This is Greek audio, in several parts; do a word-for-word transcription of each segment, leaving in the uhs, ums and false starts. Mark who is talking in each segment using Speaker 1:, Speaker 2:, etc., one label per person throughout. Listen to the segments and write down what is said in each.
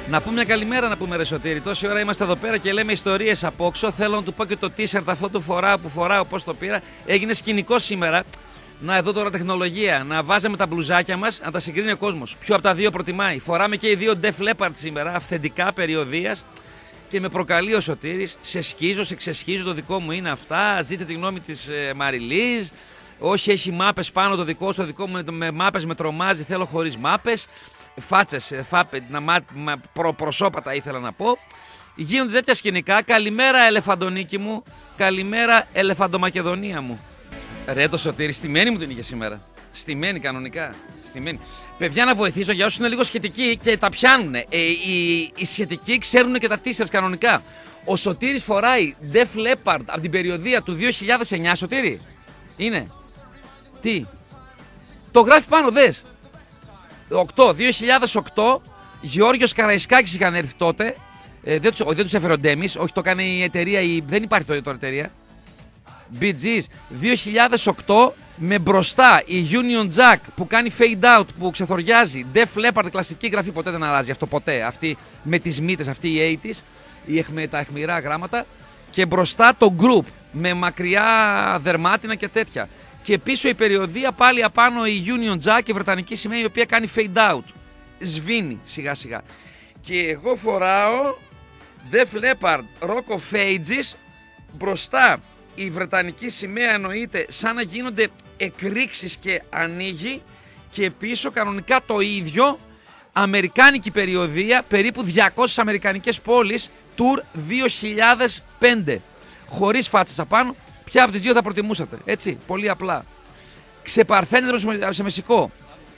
Speaker 1: Να πούμε μια καλημέρα, να πούμε ρε Σωτήρη. Τόση ώρα είμαστε εδώ πέρα και λέμε ιστορίες απόξω. Θέλω να του πω και το t-shirt αυτό του φοράω που φοράω, πώς το πήρα. Έγινε σκηνικό σήμερα. Να εδώ τώρα τεχνολογία. Να βάζαμε τα μπλουζάκια μας, να τα συγκρίνει ο κόσμος. Ποιο από τα δύο προτιμάει. Φοράμε και οι δύο Def Leppard σήμερα, αυθεντικά περιοδίας. Και με προκαλεί ο Σωτήρης. Σε σκίζω, σε ξεσχίζω, το δικό μου είναι αυτά. Ζείτε τη γνώμη της ε, Μαριλίζ. Όχι, έχει μάπες πάνω το δικό σου, το δικό μου με μάπες με τρομάζει. Θέλω χωρίς μάπες. Φάτσες, φάπε, να, μα, μα, προ, προσώπατα ήθελα να πω. Γίνονται τέτοια σκηνικά. Καλημέρα Ελεφαντονίκη μου. Καλημέρα Ελεφαντομακεδονία μου. Ρε το Σωτήρη, στημένη μου την είχε σήμερα. Στημένη κανονικά. Στημένη. Παιδιά, να βοηθήσω για όσους είναι λίγο σχετικοί και τα πιάνουν. Ε, οι, οι σχετικοί ξέρουν και τα t-shirts κανονικά. Ο Σωτήρης φοράει Def Leppard από την περιοδία του δύο χιλιάδες εννιά. Σωτήρη, είναι. Τι. Το γράφει πάνω, δες. οκτώ, δύο χιλιάδες οκτώ, Γεώργιος Καραϊσκάκης είχαν έρθει τότε. Ε, δεν, τους, δεν τους έφερε ο Ντέμις, όχι το έκανε η εταιρεία, η, δεν υπάρχει τώρα, τώρα εταιρεία. Bee Gees, δύο χιλιάδες οκτώ, με μπροστά η Union Jack που κάνει fade out, που ξεθοριάζει. Def Leppard, κλασική γραφή, ποτέ δεν αλλάζει αυτό, ποτέ. Αυτή με τις μύτες, αυτή η ογδόντα, η εχμε, τα αιχμηρά γράμματα. Και μπροστά το group με μακριά δερμάτινα και τέτοια. Και πίσω η περιοδία, πάλι απάνω η Union Jack, η βρετανική σημαία, η οποία κάνει fade out. Σβήνει σιγά σιγά. Και εγώ φοράω Def Leppard Rock of Ages. Μπροστά η βρετανική σημαία εννοείται, σαν να γίνονται εκρήξεις και ανοίγει. Και πίσω κανονικά το ίδιο, αμερικάνικη περιοδία, περίπου διακόσιες αμερικανικές πόλεις, Tour δύο χιλιάδες πέντε. Χωρίς φάτσες απάνω. Ποια από τις δύο θα προτιμούσατε, έτσι, πολύ απλά. Ξεπαρθένες σε μεσικό.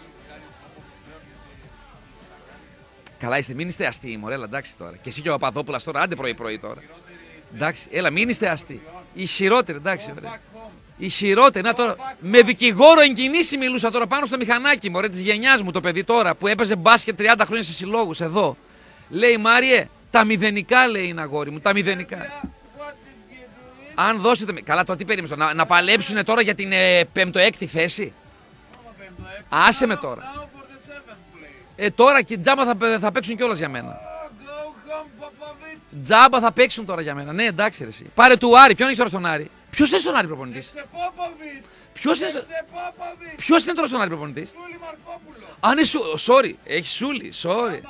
Speaker 1: Καλά είστε, μην είστε αστείοι, μωρέλα, εντάξει τώρα. Και εσύ και ο Παπαδόπουλας τώρα, άντε πρωί-πρωί τώρα. Εντάξει, έλα, μην είστε αστείοι. Η χειρότερη, εντάξει, ωραία. Η χειρότερη, να τώρα. Με δικηγόρο εν κινήσει μιλούσα τώρα πάνω στο μηχανάκι, μωρέ, της γενιάς μου το παιδί τώρα, που έπαιζε μπάσκετ τριάντα χρόνια σε συλλόγους, εδώ. Λέει, Μάριε, τα μηδενικά, λέει, είναι αγόρι μου, τα μηδενικά. Αν δώσετε. Καλά, τώρα τι περίμενες, να, να παλέψουνε τώρα για την ε, πέμπτο-έκτη θέση. Άσε με τώρα. Ε, τώρα και τζάμπα θα, θα παίξουν κιόλας για μένα. Τζάμπα θα παίξουν τώρα για μένα. Ναι, εντάξει, ρε, εσύ. Πάρε του Άρη. Ποιον έχει τώρα στον Άρη. Ποιος είναι στον Άρη προπονητής. Ποιος είναι, Ποιος είναι τώρα στον Άρη προπονητής. Αν είναι σου. Sorry, έχει Σούλη. Sorry.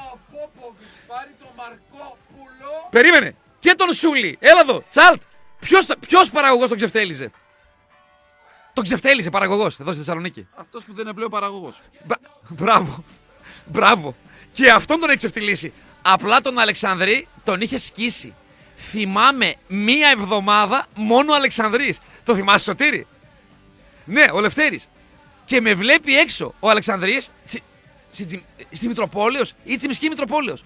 Speaker 1: Περίμενε. Και τον Σούλη. Έλα εδώ. Τσάλτ. Ποιος, ποιος παραγωγός τον ξεφτέλιζε. Τον ξεφτέλιζε παραγωγός εδώ στη Θεσσαλονίκη.
Speaker 2: Αυτός που δεν είναι πλέον παραγωγός.
Speaker 1: Μπράβο. Μπράβο. Και αυτόν τον έχει ξεφτυλίσει. Απλά τον Αλεξανδρή τον είχε σκίσει. Θυμάμαι μία εβδομάδα μόνο ο Αλεξανδρής. Το θυμάσαι, Σωτήρη. Ναι, ο Λευτέρης. Και με βλέπει έξω ο Αλεξανδρής στη, στη, στη Μητροπόλεως ή Τσιμισκή Μητροπόλεως.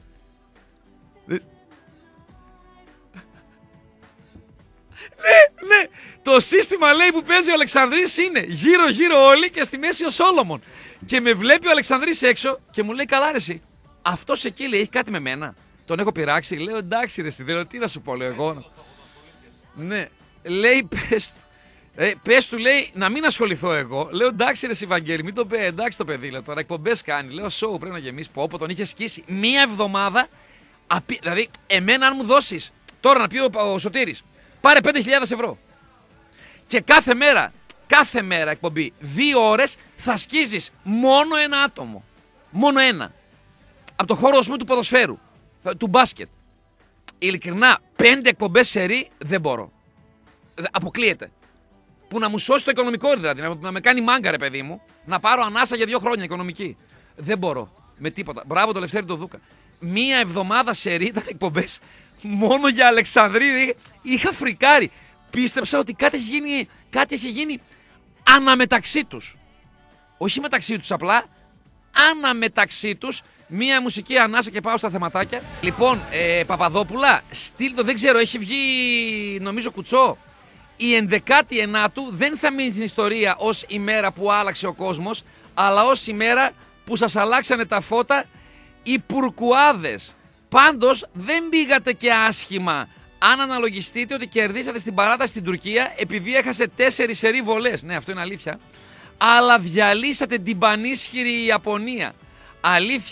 Speaker 1: Ναι, ναι. Το σύστημα, λέει, που παίζει ο Αλεξανδρής είναι γύρω-γύρω όλοι και στη μέση ο Σόλομον. Και με βλέπει ο Αλεξανδρής έξω και μου λέει, καλά ρε εσύ, αυτός εκεί, λέει, έχει κάτι με μένα. Τον έχω πειράξει. Λέω, εντάξει ρε εσύ, δεν τι να σου πω, λέω εγώ. Ναι, λέει, πες, ε, πες του, λέει, να μην ασχοληθώ εγώ. Λέω, εντάξει ρε εσύ, Βαγγέλη, μην το πει, εντάξει το παιδί, λέω, τώρα εκπομπές κάνει. Λέω, σοου, πρέπει να γεμίσει. Πω, πω, τον είχε σκίσει μία εβδομάδα. Απει... Δηλαδή, εμένα, αν μου δώσεις τώρα να πει ο, ο Σωτήρης, πάρε πέντε χιλιάδες ευρώ. Και κάθε μέρα, κάθε μέρα εκπομπή, δύο ώρες, θα σκίζεις μόνο ένα άτομο. Μόνο ένα. Από το χώρο, ας πούμε, του ποδοσφαίρου, του μπάσκετ. Ειλικρινά, πέντε εκπομπές σερί δεν μπορώ. Αποκλείεται. Που να μου σώσει το οικονομικό, δηλαδή, να με κάνει μάγκα, ρε παιδί μου, να πάρω ανάσα για δύο χρόνια οικονομική. Δεν μπορώ. Με τίποτα. Μπράβο το Λευτέρη το Δούκα. Μία εβδομάδα σερί ήταν εκπομπές μόνο για Αλεξανδρή. Είχα φρικάρει. Πίστεψα ότι κάτι έχει γίνει, κάτι έχει γίνει αναμεταξύ τους. Όχι μεταξύ τους απλά, αναμεταξύ τους. Μία μουσική ανάσα και πάω στα θεματάκια. Λοιπόν, ε, Παπαδόπουλα, στείλ το, δεν ξέρω, έχει βγει νομίζω κουτσό. Η ενδεκάτη ενάτου δεν θα μείνει στην ιστορία ως η μέρα που άλλαξε ο κόσμος, αλλά ως η μέρα που σας αλλάξανε τα φώτα οι πουρκουάδες. Πάντως δεν πήγατε και άσχημα αν αναλογιστείτε ότι κερδίσατε στην παράταση στην Τουρκία επειδή έχασε τέσσερις σερί βολές. Ναι, αυτό είναι αλήθεια. Αλλά διαλύσατε την πανίσχυρη Ιαπωνία. Αλήθεια.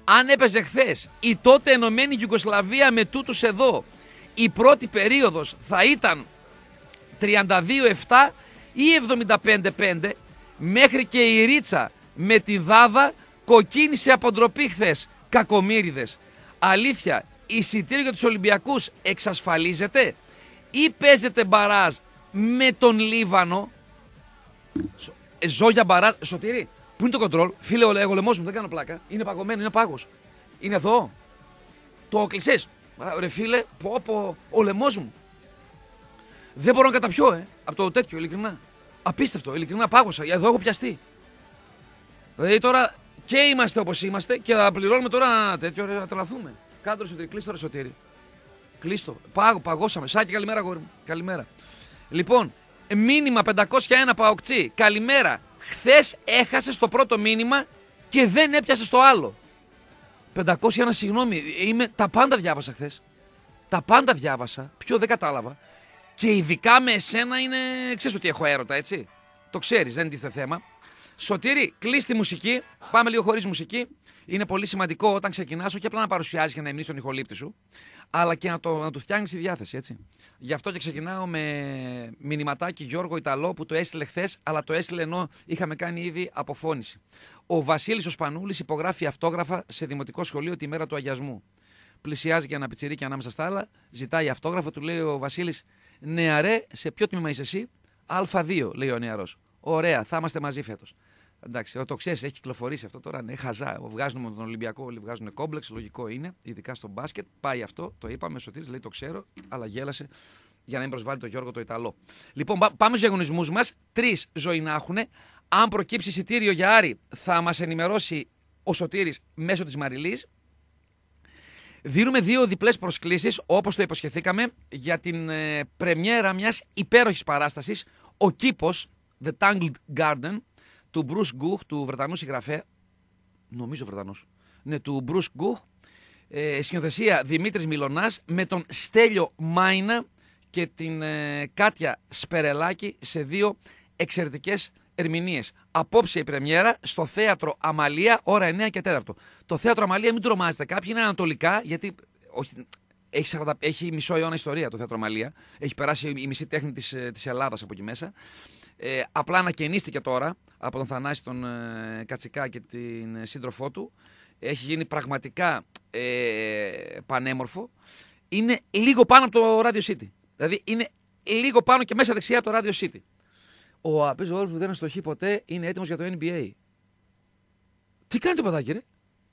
Speaker 1: Αν έπαιζε χθες η τότε ενωμένη Ιουγκοσλαβία με τούτους εδώ, η πρώτη περίοδος θα ήταν τριάντα δύο επτά ή εβδομήντα πέντε πέντε, μέχρι και η Ρίτσα με τη Δάδα κοκκίνησε από ντροπή χθες. Κακομοίριδες. Αλήθεια, εισιτήριο για τους Ολυμπιακούς εξασφαλίζεται ή παίζετε μπαράζ με τον Λίβανο? Ζω για μπαράζ. Σωτήρη, πού είναι το κοντρόλ? Φίλε, ο λαιμός μου, δεν κάνω πλάκα. Είναι παγωμένο, είναι πάγος. Είναι εδώ. Το κλεισές. Ρε φίλε, πω πω, ο λαιμός μου. Δεν μπορώ να καταπιώ, ε, από το τέτοιο, ειλικρινά. Απίστευτο, ειλικρινά πάγωσα. Εδώ έχω πιαστεί. Δηλαδή τώρα και είμαστε όπως είμαστε και θα πληρώνουμε τώρα ένα τέτοιο, ρε, να τρελαθούμε. Κάτω ρε Σωτήρη, κλείστο ρε Σωτήρη. Κλείστο. Πάγω, παγώσαμε. Σάκη, καλημέρα, γόρι μου. Καλημέρα. Λοιπόν, μήνυμα πεντακόσια ένα Παοκτσί. Καλημέρα. Χθες έχασε το πρώτο μήνυμα και δεν έπιασε το άλλο. πεντακόσια ένα, συγγνώμη. Είμαι... Τα πάντα διάβασα χθες. Τα πάντα διάβασα. Ποιο δεν κατάλαβα. Και ειδικά με εσένα είναι. Ξέρεις ότι έχω έρωτα, έτσι. Το ξέρεις, δεν είναι θέμα. Σωτήρη, κλείς τη μουσική. Πάμε λίγο χωρίς μουσική. Είναι πολύ σημαντικό όταν ξεκινάς, όχι απλά να παρουσιάζεις και να εμνείς τον ηχολήπτη σου, αλλά και να, το, να του φτιάχνεις τη διάθεση, έτσι. Γι' αυτό και ξεκινάω με μηνυματάκι Γιώργο Ιταλό που το έστειλε χθες, αλλά το έστειλε ενώ είχαμε κάνει ήδη αποφώνηση. Ο Βασίλης ο Σπανούλης υπογράφει αυτόγραφα σε δημοτικό σχολείο τη μέρα του αγιασμού. Πλησιάζει και ένα πιτσιρίκι ανάμεσα στα άλλα, ζητάει αυτόγραφο, του λέει ο Βασίλης, νεαρέ, σε ποιο τμήμα είσαι εσύ? Α δύο, λέει ο νεαρός. Ωραία, θα είμαστε μαζί φέτος. Εντάξει, το ξέρεις, έχει κυκλοφορήσει αυτό τώρα. Ναι, χαζά. Βγάζουν τον Ολυμπιακό, όλοι βγάζουν κόμπλεξ. Λογικό είναι, ειδικά στο μπάσκετ. Πάει αυτό, το είπαμε. Σωτήρης λέει το ξέρω, αλλά γέλασε για να μην προσβάλλει τον Γιώργο το Ιταλό. Λοιπόν, πάμε στους διαγωνισμούς μας. Τρεις ζωή να έχουν. Αν προκύψει εισιτήριο για Άρη, θα μας ενημερώσει ο Σωτήρης μέσω της Μαριλής. Δίνουμε δύο διπλές προσκλήσεις, όπως το υποσχεθήκαμε, για την ε, πρεμιέρα μιας υπέροχης παράστασης. Ο Κήπος, The Tangled Garden, του Bruce Gough, του Βρετανού συγγραφέα, νομίζω Βρετανός, ναι, του Bruce Gough, ε, σκηνοθεσία Δημήτρης Μιλωνάς, με τον Στέλιο Μάινα και την ε, Κάτια Σπερελάκη σε δύο εξαιρετικές ερμηνείες. Απόψε η πρεμιέρα στο Θέατρο Αμαλία, ώρα εννιά και τέσσερα. Το Θέατρο Αμαλία, μην τρομάζετε, κάποιοι είναι ανατολικά, γιατί όχι, έχει, σαράντα, έχει μισό αιώνα ιστορία το Θέατρο Αμαλία, έχει περάσει η μισή τέχνη της, της Ελλάδας από εκεί μέσα. Ε, απλά ανακαινίστηκε τώρα από τον Θανάση τον ε, Κατσικά και την ε, σύντροφό του. Έχει γίνει πραγματικά ε, πανέμορφο. Είναι λίγο πάνω από το Radio City. Δηλαδή είναι λίγο πάνω και μέσα δεξιά από το Radio City. Ο απέζος που δεν αστοχεί ποτέ είναι έτοιμος για το N B A. Τι κάνει το παιδάκι, ρε?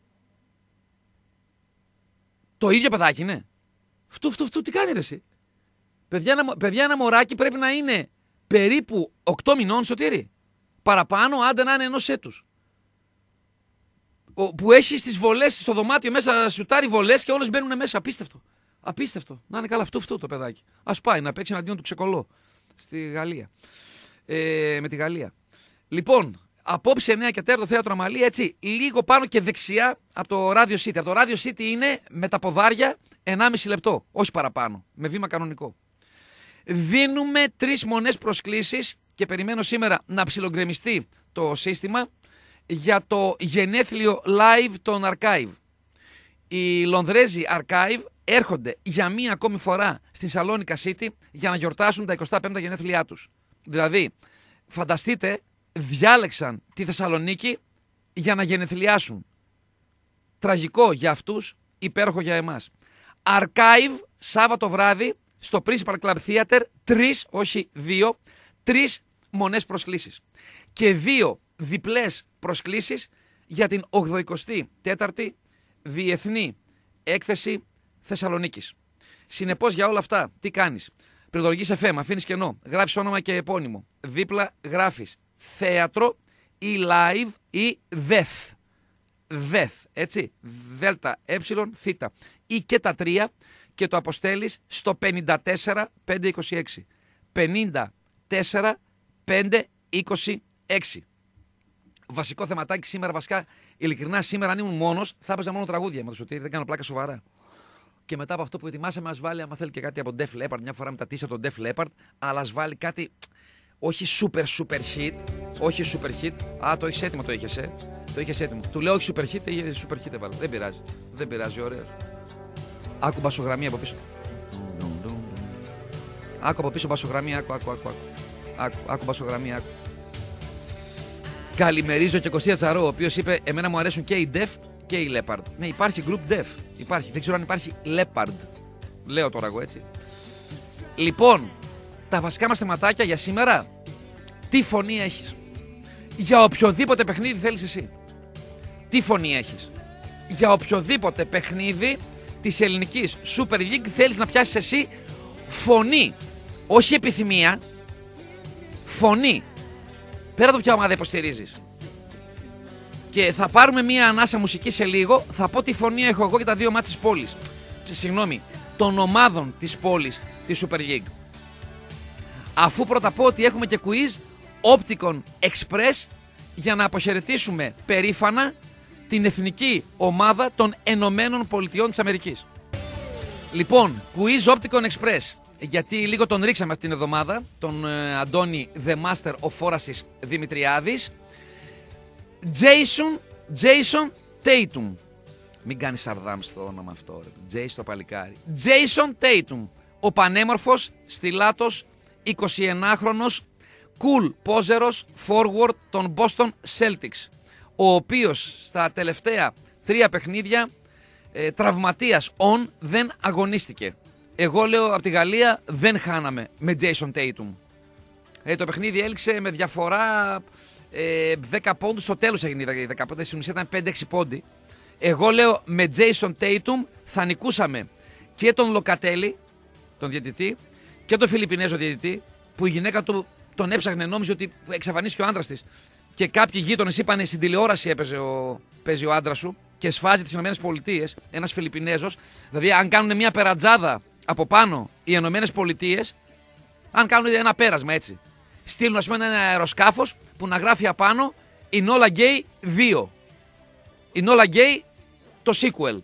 Speaker 1: Το ίδιο παιδάκι είναι. Φτού, φτού, φτού, τι κάνει ρε εσύ? Παιδιά, ένα, παιδιά, ένα μωράκι πρέπει να είναι περίπου οκτώ μηνών, Σωτήρη. Παραπάνω, άντε να είναι ενός έτους. Ο, που έχει στις βολές, στο δωμάτιο μέσα, σουτάρει βολές και όλες μπαίνουν μέσα. Απίστευτο. Απίστευτο. Να είναι καλά αυτό, αυτό το παιδάκι. Ας πάει να παίξει εναντίον του Ξεκολό στη Γαλλία. Ε, με τη Γαλλία. Λοιπόν, απόψε εννιά και τέσσερα το Θέατρο Αμαλία, έτσι, λίγο πάνω και δεξιά από το Radio City. Από το Radio City είναι με τα ποδάρια ενάμιση λεπτό, όχι παραπάνω, με βήμα κανονικό. Δίνουμε τρεις μονές προσκλήσεις και περιμένω σήμερα να ψιλογκρεμιστεί το σύστημα για το γενέθλιο live των Archive. Οι Λονδρέζοι Archive έρχονται για μία ακόμη φορά στη Σαλόνικα City για να γιορτάσουν τα εικοστά πέμπτα γενέθλιά τους. Δηλαδή, φανταστείτε, διάλεξαν τη Θεσσαλονίκη για να γενεθλιάσουν. Τραγικό για αυτούς, υπέροχο για εμάς. Archive, Σάββατο βράδυ, στο Principal Club Theater, τρεις, όχι δύο, τρεις μονές προσκλήσεις. Και δύο διπλές προσκλήσεις για την ογδοηκοστή τέταρτη Διεθνή Έκθεση Θεσσαλονίκης. Συνεπώς για όλα αυτά, τι κάνεις? Πληκτρολογείς εφ εμ, αφήνεις κενό, γράφεις όνομα και επώνυμο. Δίπλα γράφεις θέατρο ή live ή δεθ. Δεθ, έτσι. Δέλτα, ε, θήτα. Ή και τα τρία και το αποστέλεις στο πενήντα τέσσερα πεντακόσια είκοσι έξι. πενήντα τέσσερα πεντακόσια είκοσι έξι. Βασικό θεματάκι σήμερα, βασικά, ειλικρινά σήμερα, αν ήμουν μόνος, θα έπαιζα μόνο τραγούδια με το Σωτήρη, δεν κάνω πλάκα σοβαρά. Και μετά από αυτό που ετοιμάσαμε, ας βάλει, άμα θέλει και κάτι από Def Leppard, μια φορά με τα τίσια τον Def Leppard, αλλά ας βάλει κάτι, όχι super super hit, όχι super hit, α, το έχεις έτοιμο, το είχες, ε. Το είχες έτοιμο. Του λέω όχι super hit, είχε super hit έβαλε. Δεν πειράζει. Δεν πειράζει, ωραίο. Άκου μπασογραμμή από πίσω. Άκου από πίσω μπασογραμμή, άκου, άκου, άκου. Άκου, άκου μπασογραμμή, άκου. Καλημερίζω και Κωστία Τσαρό, ο οποίος είπε: εμένα μου αρέσουν και οι Def και οι Leopard. Ναι, υπάρχει group Def. Υπάρχει. Δεν ξέρω αν υπάρχει Leopard. Λέω τώρα εγώ έτσι. Λοιπόν, τα βασικά μας θεματάκια για σήμερα. Τι φωνή έχεις? Για οποιοδήποτε παιχνίδι θέλεις εσύ. Τι φωνή έχεις? Για οποιοδήποτε παιχνίδι της ελληνικής Super League θέλεις να πιάσεις εσύ φωνή. Όχι επιθυμία. Φωνή. Πέρα το ποια ομάδα υποστηρίζεις. Και θα πάρουμε μία ανάσα μουσική σε λίγο. Θα πω τι φωνή έχω εγώ για τα δύο μάτς της πόλης. Συγγνώμη, των ομάδων της πόλης της Super League. Αφού πρώτα πω ότι έχουμε και quiz Opticon Express για να αποχαιρετήσουμε περήφανα την εθνική ομάδα των Ενωμένων Πολιτειών της Αμερικής. Λοιπόν, quiz Opticon Express. Γιατί λίγο τον ρίξαμε αυτήν την εβδομάδα, τον ε, Αντώνη The Master of Forasis Δημητριάδης. Jason, Jason Tatum. Μην κάνεις σαρδάμ στο όνομα αυτό, ρε. Jason το παλικάρι. Jason Tatum. Ο πανέμορφος, στιλάτος, εικοσιενάχρονος, cool πόζερος, forward των Boston Celtics. Ο οποίος στα τελευταία τρία παιχνίδια ε, τραυματίας on δεν αγωνίστηκε. Εγώ λέω από τη Γαλλία δεν χάναμε με Jason Tatum. Ε, το παιχνίδι έληξε με διαφορά ε, δέκα πόντους, στο τέλος έγινε η δέκα πόντους, στην ουσία ήταν πέντε έξι πόντι. Εγώ λέω με Jason Tatum θα νικούσαμε και τον Λοκατέλη, τον διαιτητή, και τον Φιλιππινέζο διαιτητή, που η γυναίκα του τον έψαχνε, νόμιζε ότι εξαφανίστηκε ο άντρας της. Και κάποιοι γείτονες είπανε στην τηλεόραση έπαιζε ο, παίζει ο άντρας σου και σφάζει τις ΗΠΑ, ένας Φιλιππινέζος. Δηλαδή, αν κάνουν μια περατζάδα από πάνω οι ΗΠΑ, αν κάνουν ένα πέρασμα έτσι, στείλουν ας πούμε ένα αεροσκάφος που να γράφει απάνω Enola Gay δύο. Enola Gay το sequel.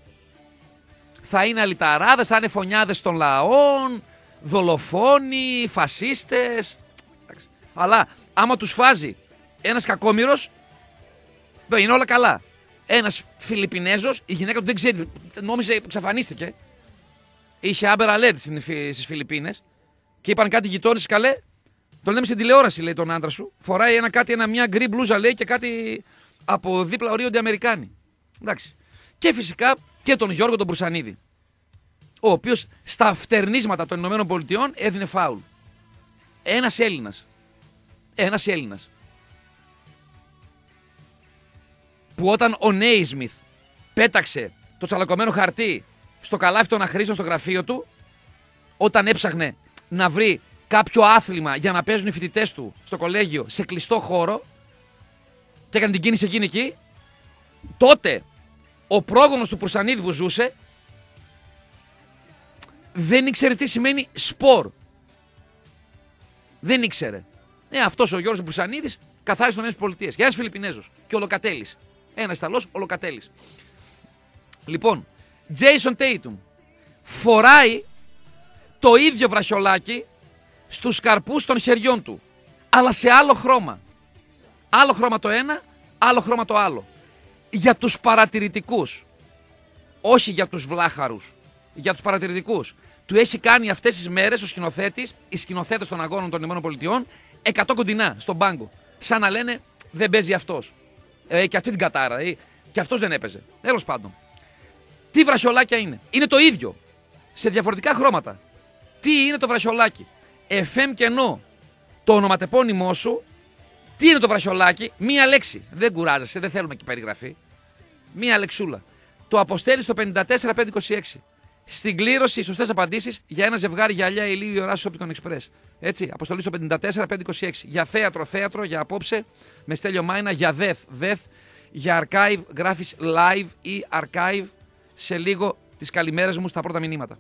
Speaker 1: Θα είναι αλυταράδες, θα είναι φωνιάδες των λαών, δολοφόνοι, φασίστες. Αλλά άμα τους φάζει ένας κακόμοιρος, είναι όλα καλά. Ένας Φιλιππινέζος, η γυναίκα του δεν ξέρει, νόμιζε εξαφανίστηκε. Είχε Amber Alert στις Φιλιππίνες και είπαν κάτι γειτόνες, καλέ. Τον λέμε στην τηλεόραση, λέει, τον άντρα σου. Φοράει ένα, κάτι, ένα, μια γκρι μπλούζα, λέει, και κάτι από δίπλα ορίονται Αμερικάνοι. Εντάξει. Και φυσικά και τον Γιώργο τον Μπουρσανίδη, ο οποίος στα φτερνίσματα των Ηνωμένων Πολιτειών έδινε φάουλ. Ένας Έλληνας. Ένας Έλληνας. Που όταν ο Νέισμιθ πέταξε το τσαλακωμένο χαρτί στο καλάθι των αχρήστων στο γραφείο του, όταν έψαχνε να βρει κάποιο άθλημα για να παίζουν οι φοιτητές του στο κολέγιο σε κλειστό χώρο και έκανε την κίνηση εκείνη εκεί, τότε ο πρόγονος του Πουρσανίδη που ζούσε δεν ήξερε τι σημαίνει σπορ. Δεν ήξερε. Ε, αυτός ο Γιώργος Μπουρσανίδης καθάρισε στις ΗΠΑ. Και ένας Φιλιππινέζος. Και ο Λοκατέλης. Ένας Ιταλός, ο Λοκατέλης. Λοιπόν, Jason Tatum φοράει το ίδιο βραχιολάκι στους καρπούς των χεριών του, αλλά σε άλλο χρώμα. Άλλο χρώμα το ένα, άλλο χρώμα το άλλο. Για τους παρατηρητικούς. Όχι για τους βλάχαρους. Για τους παρατηρητικούς. Του έχει κάνει αυτές τις μέρες ο σκηνοθέτης, οι σκηνοθέτες των αγώνων των ΗΠΑ, εκατό κοντινά στον πάγκο. Σαν να λένε δεν παίζει αυτός. Ε, και αυτή την κατάρα. Ε, και αυτός δεν έπαιζε. Τέλος πάντων. Τι βραχιολάκια είναι? Είναι το ίδιο. Σε διαφορετικά χρώματα. Τι είναι το βραχιολάκι? εφ εμ κενό. Το ονοματεπώνυμό σου. Τι είναι το βραχιολάκι? Μία λέξη. Δεν κουράζεσαι, δεν θέλουμε εκεί περιγραφή. Μία λεξούλα. Το αποστέλει στο πέντε τέσσερα πέντε είκοσι έξι. Στην κλήρωση, οι σωστές απαντήσεις για ένα ζευγάρι γυαλιά ηλίου Ιωράσης Opticon Express. Έτσι, αποστολή στο πέντε τέσσερα πέντε είκοσι έξι. Για θέατρο, θέατρο, για απόψε, με Στέλιο Μάινα, για δεθ, δεθ, για archive, γράφεις live ή archive. Σε λίγο τις καλημέρες μου στα πρώτα μηνύματα.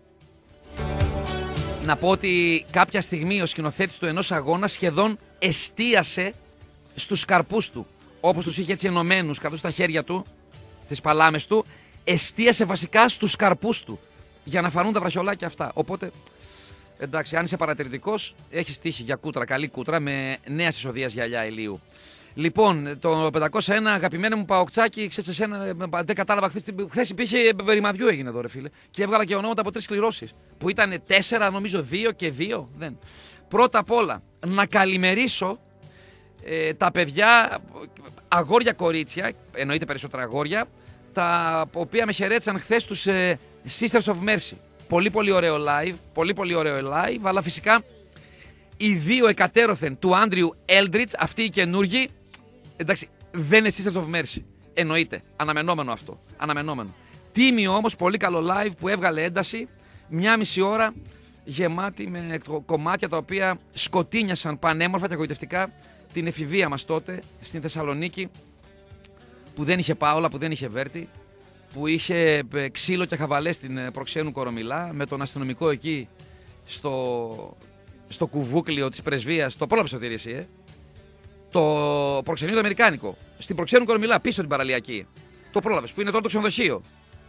Speaker 1: Να πω ότι κάποια στιγμή ο σκηνοθέτης του ενός αγώνα σχεδόν εστίασε στους καρπούς του. Όπως τους είχε έτσι ενωμένους, καθώς στα χέρια του, τις παλάμες του, εστίασε βασικά στους καρπούς του. Για να φανούν τα βραχιολάκια αυτά. Οπότε, εντάξει, αν είσαι παρατηρητικός, έχεις τύχει για κούτρα, καλή κούτρα, με νέα εισοδείας γυαλιά ηλίου. Λοιπόν, το πεντακόσια ένα, αγαπημένο μου Παοκτσάκι, ξέρεις εσένα, δεν κατάλαβα χθες, χθες υπήρχε περιμαδιού έγινε εδώ ρε φίλε. Και έβγαλα και ονόματα από τρεις κληρώσεις. Που ήταν τέσσερα, νομίζω δύο και δύο. Δεν. Πρώτα απ' όλα, να καλημερίσω ε, τα παιδιά, αγόρια κορίτσια, εννοείται περισσότερα αγόρια, τα οποία με χαιρέτησαν χθες τους ε, Sisters of Mercy. Πολύ πολύ ωραίο live, πολύ πολύ ωραίο live, αλλά φυσικά οι δύο εκατέρωθεν του Άντριου Έλντριτς, αυτοί οι καινούργοι, εντάξει, δεν είναι Sisters of Mercy. Εννοείται. Αναμενόμενο αυτό. Αναμενόμενο. Τίμιο όμως, πολύ καλό live που έβγαλε ένταση. Μια μισή ώρα γεμάτη με κομμάτια τα οποία σκοτίνιασαν πανέμορφα και εγωιτευτικά την εφηβεία μας τότε στην Θεσσαλονίκη, που δεν είχε Πάολα, που δεν είχε Βέρτη, που είχε ξύλο και χαβαλέ στην Προξένου Κορομιλά, με τον αστυνομικό εκεί στο, στο κουβούκλιο της πρεσβείας. Το πρόλαβε Σωτήρη εσύ, ε? Το προξενείο το αμερικάνικο, στην Προξένου Κορομιλά, πίσω την παραλιακή. Το πρόλαβες, που είναι τώρα το ξενοδοχείο.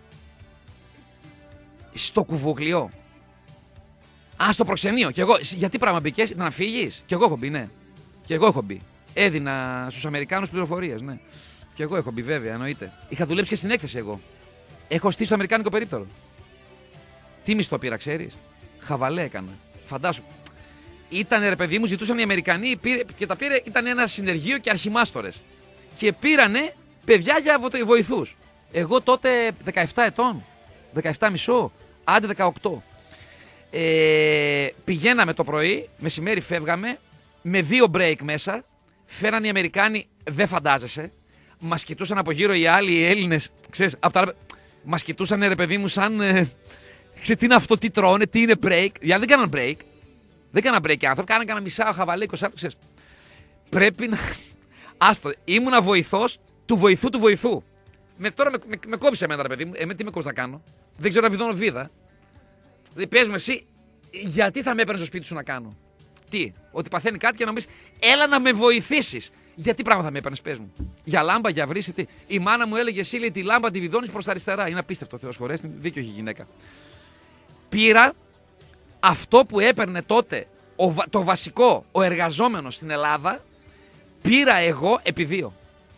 Speaker 1: Στο κουβούκλιο. Α, στο προξενείο. Και εγώ, γιατί πράγμα μπήκες, να φύγεις? Και εγώ έχω μπει, ναι. Και εγώ έχω μπει. Έδινα στους Αμερικάνους πληροφορίες, ναι. Και εγώ έχω μπει, βέβαια, εννοείται. Είχα δουλέψει και στην έκθεση εγώ. Έχω στήσει το αμερικάνικο περίπτερο. Τι μισθό πήρα, ξέρεις? Χαβαλέ έκανα. Φαντάσου. Ήτανε ρε παιδί μου, ζητούσαν οι Αμερικανοί πήρε, και τα πήρε, ήταν ένα συνεργείο και αρχιμάστορες. Και πήρανε παιδιά για βοηθούς. Εγώ τότε δεκαεπτά ετών, δεκαεπτά μισό, άντε δεκαοκτώ. Ε, πηγαίναμε το πρωί, μεσημέρι φεύγαμε, με δύο break μέσα. Φέραν οι Αμερικάνοι, δεν φαντάζεσαι. Μας κοιτούσαν από γύρω οι άλλοι, οι Έλληνες, ξέρεις, από τα... μας κοιτούσαν ρε παιδί μου σαν, ε, ξέρεις τι είναι αυτό, τι τρώνε, τι είναι break. Δηλαδή δεν κάναν break, δεν κάναν break οι άνθρωποι, κάναν κανένα μισά χαβαλέ, είκοσι, ξέρεις. Πρέπει να, άστο, ήμουνα βοηθός του βοηθού του βοηθού. Με, τώρα με, με, με κόβησε εμένα ρε παιδί μου, εμένα τι με κόβεις να κάνω, δεν ξέρω να βιδώνω βίδα. Δηλαδή πες μου εσύ, γιατί θα με έπαιρνες στο σπίτι σου να κάνω? Τι, ότι παθαίνει κάτι και να μου πεις, έλα να με βοηθήσεις. Γιατί πράγμα θα με έπαιρνες, πες μου? Για λάμπα, για βρύση, τι? Η μάνα μου έλεγε, εσύ λέει, τη λάμπα τη βιδώνεις προς τα αριστερά. Είναι απίστευτο, Θεός χωρέσει, δίκιο έχει η γυναίκα. Πήρα αυτό που έπαιρνε τότε ο, το βασικό, ο εργαζόμενος στην Ελλάδα, πήρα εγώ επί δύο.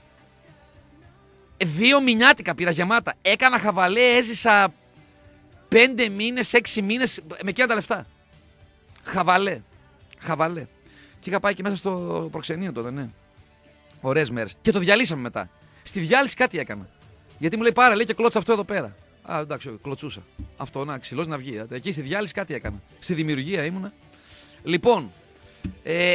Speaker 1: Δύο μηνιάτικα πήρα γεμάτα. Έκανα χαβαλέ, έζησα πέντε μήνες, έξι μήνες με εκείνα τα λεφτά. Χαβαλέ. Χαβαλέ. Και είχα πάει και μέσα στο προξενείο τότε, ναι. Ωραίες μέρες. Και το διαλύσαμε μετά. Στη διάλυση κάτι έκανα. Γιατί μου λέει πάρε, λέει και κλώτσα αυτό εδώ πέρα. Α, εντάξει, κλωτσούσα. Αυτό να ξυλός να βγει. Εκεί στη διάλυση κάτι έκανα. Στη δημιουργία ήμουνα. Λοιπόν, ε,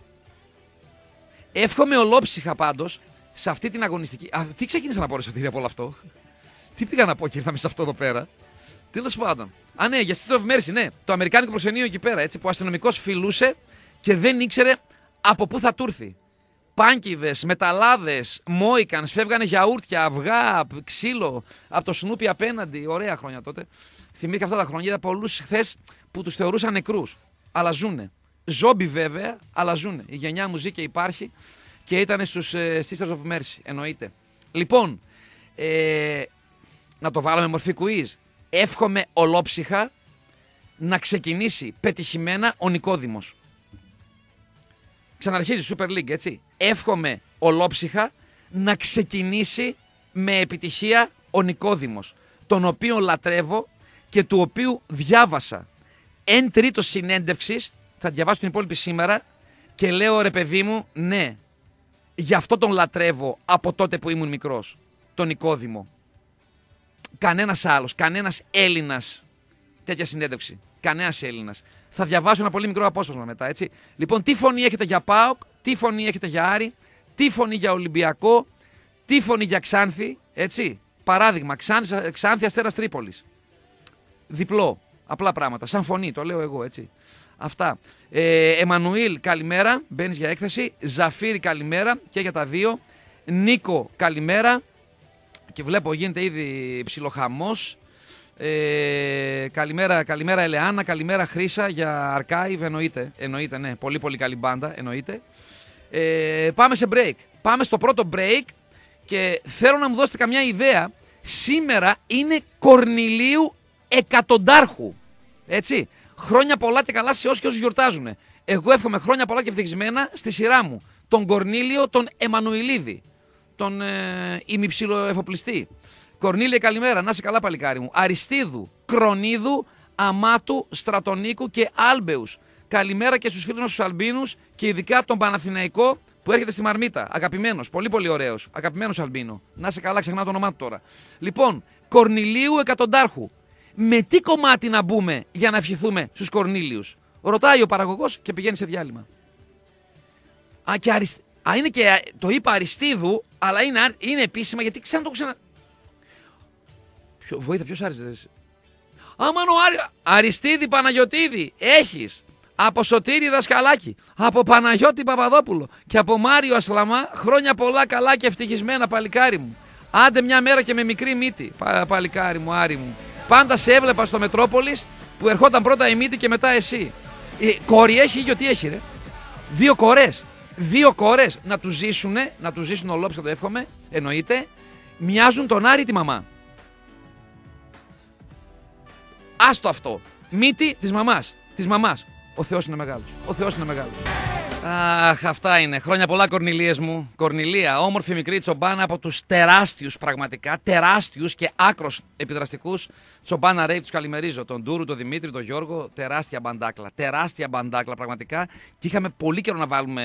Speaker 1: εύχομαι ολόψυχα πάντως σε αυτή την αγωνιστική. Α, τι ξεκίνησα να πω, ρε Σωτήρη, από όλο αυτό? Τι πήγα να πω και ήρθαμε σε αυτό εδώ πέρα? Τέλος πάντων. Α, ναι, για Sisters of Mercy, ναι. Το αμερικάνικο προξενείο εκεί πέρα, έτσι, που ο αστυνομικός φιλούσε και δεν ήξερε από πού θα του έρθει. Πάνκιδες, μεταλλάδες, μόικανς, φεύγανε γιαούρτια, αυγά, ξύλο, από το σνούπι απέναντι. Ωραία χρόνια τότε. Θυμήθηκα αυτά τα χρόνια. Είδα πολλούς χθες που τους θεωρούσαν νεκρούς. Αλλά ζουνε. Ζόμπι βέβαια, αλλά ζουνε. Η γενιά μου ζει και υπάρχει και ήταν στους ε, Sisters of Mercy, εννοείται. Λοιπόν, ε, να το βάλω με μορφή quiz. Εύχομαι ολόψυχα να ξεκινήσει πετυχημένα ο Νικόδημος. Ξαναρχίζει η Super League, έτσι. Εύχομαι ολόψυχα να ξεκινήσει με επιτυχία ο Νικόδημος, τον οποίο λατρεύω και του οποίου διάβασα εν τρίτο συνέντευξης, θα διαβάσω την υπόλοιπη σήμερα και λέω ρε παιδί μου, ναι, γι' αυτό τον λατρεύω από τότε που ήμουν μικρός, τον Νικόδημο. Κανένας άλλος, κανένας Έλληνας τέτοια συνέντευξη. Κανένας Έλληνας. Θα διαβάσω ένα πολύ μικρό απόσπασμα μετά, έτσι. Λοιπόν, τι φωνή έχετε για ΠΑΟΚ, τι φωνή έχετε για Άρη, τι φωνή για Ολυμπιακό, τι φωνή για Ξάνθη, έτσι. Παράδειγμα, Ξάνθη, Ξάνθη Αστέρας Τρίπολης. Διπλό. Απλά πράγματα. Σαν φωνή, το λέω εγώ, έτσι. Αυτά. Ε, Εμμανουήλ, καλημέρα. Μπαίνεις για έκθεση. Ζαφύρι, καλημέρα. Και για τα δύο. Νίκο, καλημέρα. Και βλέπω γίνεται ήδη ψιλοχαμός. Ε, καλημέρα, καλημέρα Ελεάνα, καλημέρα Χρύσα για Archive, εννοείται, εννοείται, ναι, πολύ πολύ καλή μπάντα, εννοείται. Ε, πάμε σε break, πάμε στο πρώτο break και θέλω να μου δώσετε καμιά ιδέα. Σήμερα είναι Κορνηλίου Εκατοντάρχου, έτσι, χρόνια πολλά και καλά σε όσους και όσους γιορτάζουν. Εγώ εύχομαι χρόνια πολλά και ευτυχισμένα στη σειρά μου. τον Κορνήλιο τον Εμμανουηλίδη, τον ε, ημιψιλοεφοπλιστή. Κορνήλια, καλημέρα, να είσαι καλά παλικάρι μου. Αριστίδου, Κρονίδου, Αμάτου, Στρατονίκου και Άλμπεους. Καλημέρα και στους φίλους μας τους Αλμπίνους και ειδικά τον Παναθηναϊκό που έρχεται στη Μαρμίτα. Αγαπημένος, πολύ πολύ ωραίος. Αγαπημένος Αλμπίνο. Να είσαι καλά, ξεχνάω το όνομά του τώρα. Λοιπόν, Κορνηλίου Εκατοντάρχου. Με τι κομμάτι να μπούμε για να ευχηθούμε στους Κορνήλιους? Ρωτάει ο παραγωγός και πηγαίνει σε διάλειμμα. Α, και αρισ... Α, είναι και το είπα Αριστίδου, αλλά είναι, είναι επίσημα γιατί ξανά το ξανα... Ποιο, βοήθεια, ποιος άριστες? Αμάν ο Άρη... Αριστίδη Παναγιωτίδη, έχεις από Σωτήρη Δασκαλάκη, από Παναγιώτη Παπαδόπουλο και από Μάριο Ασλαμά, χρόνια πολλά, καλά και ευτυχισμένα παλικάρι μου. Άντε μια μέρα και με μικρή μύτη, πα, παλικάρι μου, Άρη μου. Πάντα σε έβλεπα στο Μετρόπολης που ερχόταν πρώτα η μύτη και μετά εσύ. Η κόρη έχει ή τι έχει ρε? Δύο κορές. Δύο κορές να του ζήσουνε, να του ζήσουν ολόψυχα, το εύχομαι, εννοείται, μοιάζουν τον Άρη τη μαμά. Άστο αυτό. Μύτη της μαμάς. Της μαμάς. Ο Θεός είναι μεγάλος. Ο Θεός είναι μεγάλος. Αχ, αυτά είναι. Χρόνια πολλά, Κορνηλίες μου. Κορνηλία, όμορφη μικρή τσομπάνα από τους τεράστιους, πραγματικά τεράστιους και άκρος επιδραστικούς τσομπάνα ρέιβ. Τους καλημερίζω. Τον Ντούρου, τον Δημήτρη, τον Γιώργο. Τεράστια μπαντάκλα. Τεράστια μπαντάκλα, πραγματικά. Και είχαμε πολύ καιρό να βάλουμε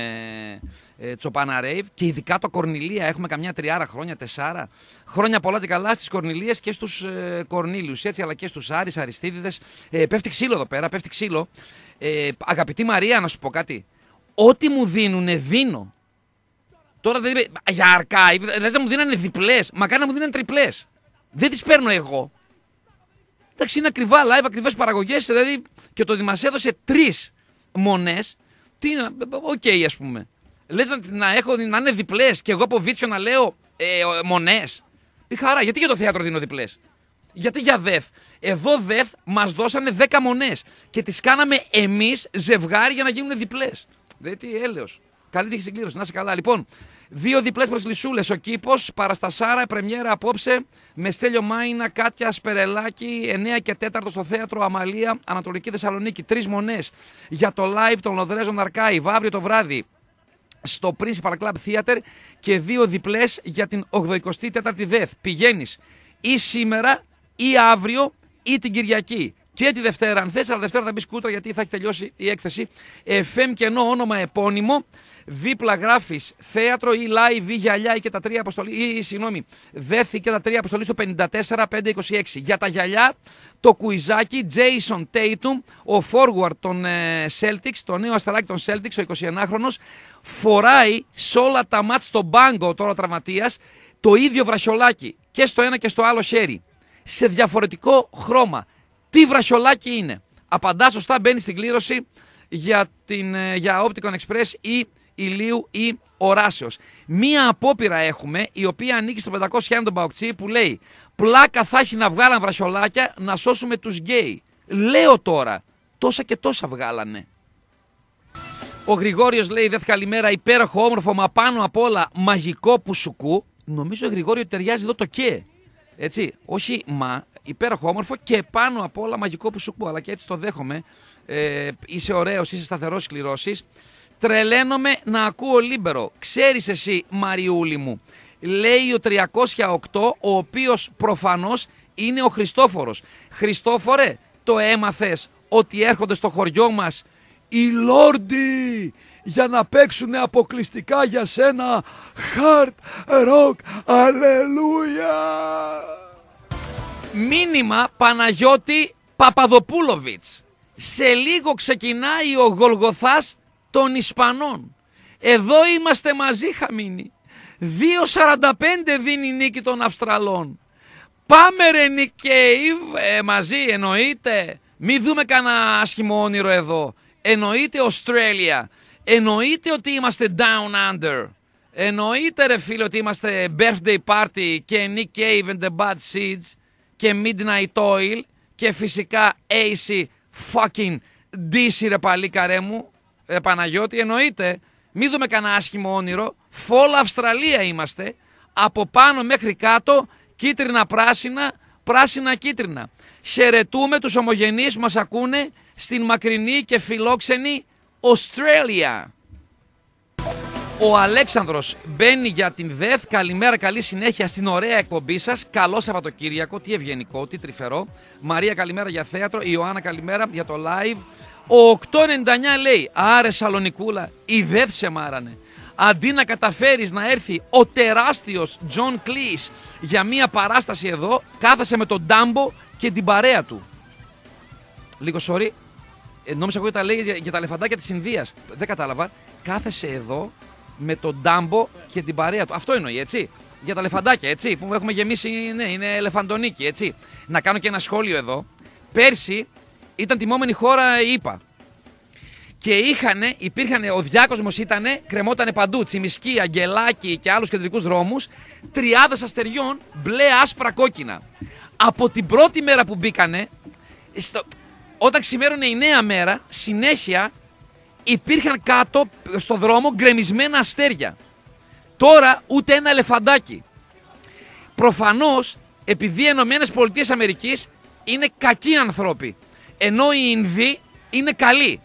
Speaker 1: ε, τσομπάνα ρέιβ. Και ειδικά το Κορνηλία. Έχουμε καμιά τριάρα χρόνια, τεσσάρα. Χρόνια πολλά και καλά στις Κορνηλίες και στους ε, Κορνήλιους. Έτσι, αλλά και στους Άρης, Αριστίδιδες. Ε, πέφτει ξύλο εδώ πέρα, πέφτει ξύλο. Ε, αγαπητή Μαρία, να σου πω κάτι. Ό,τι μου δίνουνε δίνω. Τώρα δεν είπε για archive, δηλαδή να μου δίνανε διπλές, μακάρι να μου δίνανε τριπλές. Δεν τις παίρνω εγώ. Εντάξει, είναι ακριβά live, ακριβές παραγωγές, δηλαδή και το ότι μας έδωσε τρεις μονές. Τι είναι, οκ, okay, ας πούμε. Λες να, να, έχω, να είναι διπλές και εγώ από βίτσιο να λέω ε, μονές. Τι χαρά, γιατί για το θέατρο δίνω διπλές? Γιατί για ΔΕΘ? Εδώ ΔΕΘ μας δώσανε δέκα μονές και τις κάναμε εμείς ζευγάρι για να γίνουν διπλές. Δεν τι έλεος. Καλή τύχη συγκλήρωση, να είσαι καλά. Λοιπόν, δύο διπλές προσλησούλες. Ο Κήπος, Παραστασάρα, πρεμιέρα απόψε με Στέλιο Μάινα, Κάτια Σπερελάκη, εννιά και τέσσερα στο θέατρο Αμαλία, Ανατολική Θεσσαλονίκη. Τρεις μονές για το live των Λοδρέζων Archive αύριο το βράδυ στο Principal Club Theater και δύο διπλές για την ογδοηκοστή τέταρτη ΔΕΘ. Πηγαίνεις ή σήμερα ή αύριο ή την Κυριακή. Και τη Δευτέρα, αν θες, αλλά Δευτέρα θα μπει σκούτρα γιατί θα έχει τελειώσει η έκθεση. εφ εμ κενό όνομα επώνυμο. Δίπλα γράφεις θέατρο ή live ή γυαλιά ή και τα τρία αποστολή. Ή, ή συγγνώμη, δέθη και τα τρία αποστολή στο πενήντα τέσσερα πεντακόσια είκοσι έξι. Για τα γυαλιά, το κουιζάκι Jason Tatum, ο forward των ε, Celtics, το νέο αστεράκι των Celtics, ο εικοσιενάχρονος, φοράει σε όλα τα μάτς στον πάγκο τώρα τραυματίας το ίδιο βρασιολάκι και στο ένα και στο άλλο χέρι. Σε διαφορετικό χρώμα. Τι βρασιολάκι είναι? Απαντά σωστά, μπαίνει στην κλήρωση για, την, για Opticon Express ή ηλίου ή οράσεως. Μία απόπειρα έχουμε, η οποία ανήκει στο πεντακόσια ένα τον Παοκτσί, που λέει πλάκα θα έχει να βγάλαν βρασιολάκια να σώσουμε τους γκέι. Λέω τώρα, τόσα και τόσα βγάλανε. Ο Γρηγόριος λέει δεθ καλημέρα, υπέροχο, όμορφο, μα πάνω απ' όλα μαγικό πουσουκού. Νομίζω, Γρηγόριο, ότι ταιριάζει εδώ το και. Έτσι, όχι μα, υπέροχο, όμορφο και πάνω απ' όλα μαγικό πουσουκού. Αλλά και έτσι το δέχομαι. Ε, είσαι ωραίος, είσαι σταθερός, σκληρώσεις. Τρελαίνομαι να ακούω Λίμπερο. Ξέρεις εσύ, Μαριούλη μου, λέει ο τριακόσια οκτώ, ο οποίος προφανώς είναι ο Χριστόφορος. Χριστόφορε, το έμαθες ότι έρχονται στο χωριό μας οι Λόρντι για να παίξουνε αποκλειστικά για σένα hard rock, αλληλούια. Μήνυμα Παναγιώτη Παπαδοπούλοβιτς. Σε λίγο ξεκινάει ο Γολγοθάς των Ισπανών. Εδώ είμαστε μαζί, χαμίνοι. δύο σαράντα πέντε δίνει η νίκη των Αυστραλών. Πάμε ρε Νικέιβ, ε, μαζί εννοείται. Μη δούμε κανένα άσχημο όνειρο εδώ. Εννοείται Australia. Εννοείται ότι είμαστε Down Under. Εννοείται ρε φίλε ότι είμαστε Birthday Party και Nick Cave and the Bad Seeds και Midnight Oil και φυσικά έι σι fucking ντι σι ρε παλίκαρέ μου. Ε, Παναγιώτη, εννοείται. Μη δούμε κανένα άσχημο όνειρο. Φόλα Αυστραλία είμαστε. Από πάνω μέχρι κάτω, κίτρινα πράσινα, πράσινα κίτρινα. Χαιρετούμε τους ομογενείς που μας ακούνε στην μακρινή και φιλόξενη Australia. Ο Αλέξανδρος μπαίνει για την ΔΕΘ. Καλημέρα, καλή συνέχεια στην ωραία εκπομπή σας. Καλό Σαββατοκύριακο. Τι ευγενικό, τι τρυφερό. Μαρία, καλημέρα για θέατρο. Ιωάννα, καλημέρα για το live. Ο οκτακόσια ενενήντα εννιά λέει: Άρε Σαλονικούλα, η ΔΕΘ σε μάρανε. Αντί να καταφέρεις να έρθει ο τεράστιος Τζον Κλίς για μία παράσταση εδώ, κάθεσε με τον Ντάμπο και την παρέα του. Λίγο sorry. Ε, νόμιζα εγώ ότι τα λέει για, για τα ελεφαντάκια της Ινδίας. Δεν κατάλαβα. Κάθεσε εδώ με τον Ντάμπο και την παρέα του. Αυτό εννοεί, έτσι. Για τα ελεφαντάκια, έτσι. Που έχουμε γεμίσει, ναι, είναι ελεφαντονίκι, έτσι. Να κάνω και ένα σχόλιο εδώ. Πέρσι ήταν τιμόμενη χώρα η ΗΠΑ. Και είχανε, υπήρχαν, ο διάκοσμος ήτανε, κρεμότανε παντού. Τσιμισκή, Αγγελάκι και άλλους κεντρικούς δρόμους. Τριάδες αστεριών, μπλε, άσπρα, κόκκινα. Από την πρώτη μέρα που μπήκανε, στο, όταν ξημέρωνε η νέα μέρα, συνέχεια υπήρχαν κάτω στο δρόμο γκρεμισμένα αστέρια. Τώρα ούτε ένα ελεφαντάκι. Προφανώς, επειδή οι Ηνωμένες Πολιτείες Αμερικής είναι κακοί ανθρώποι, ενώ οι Ινδοί είναι καλοί.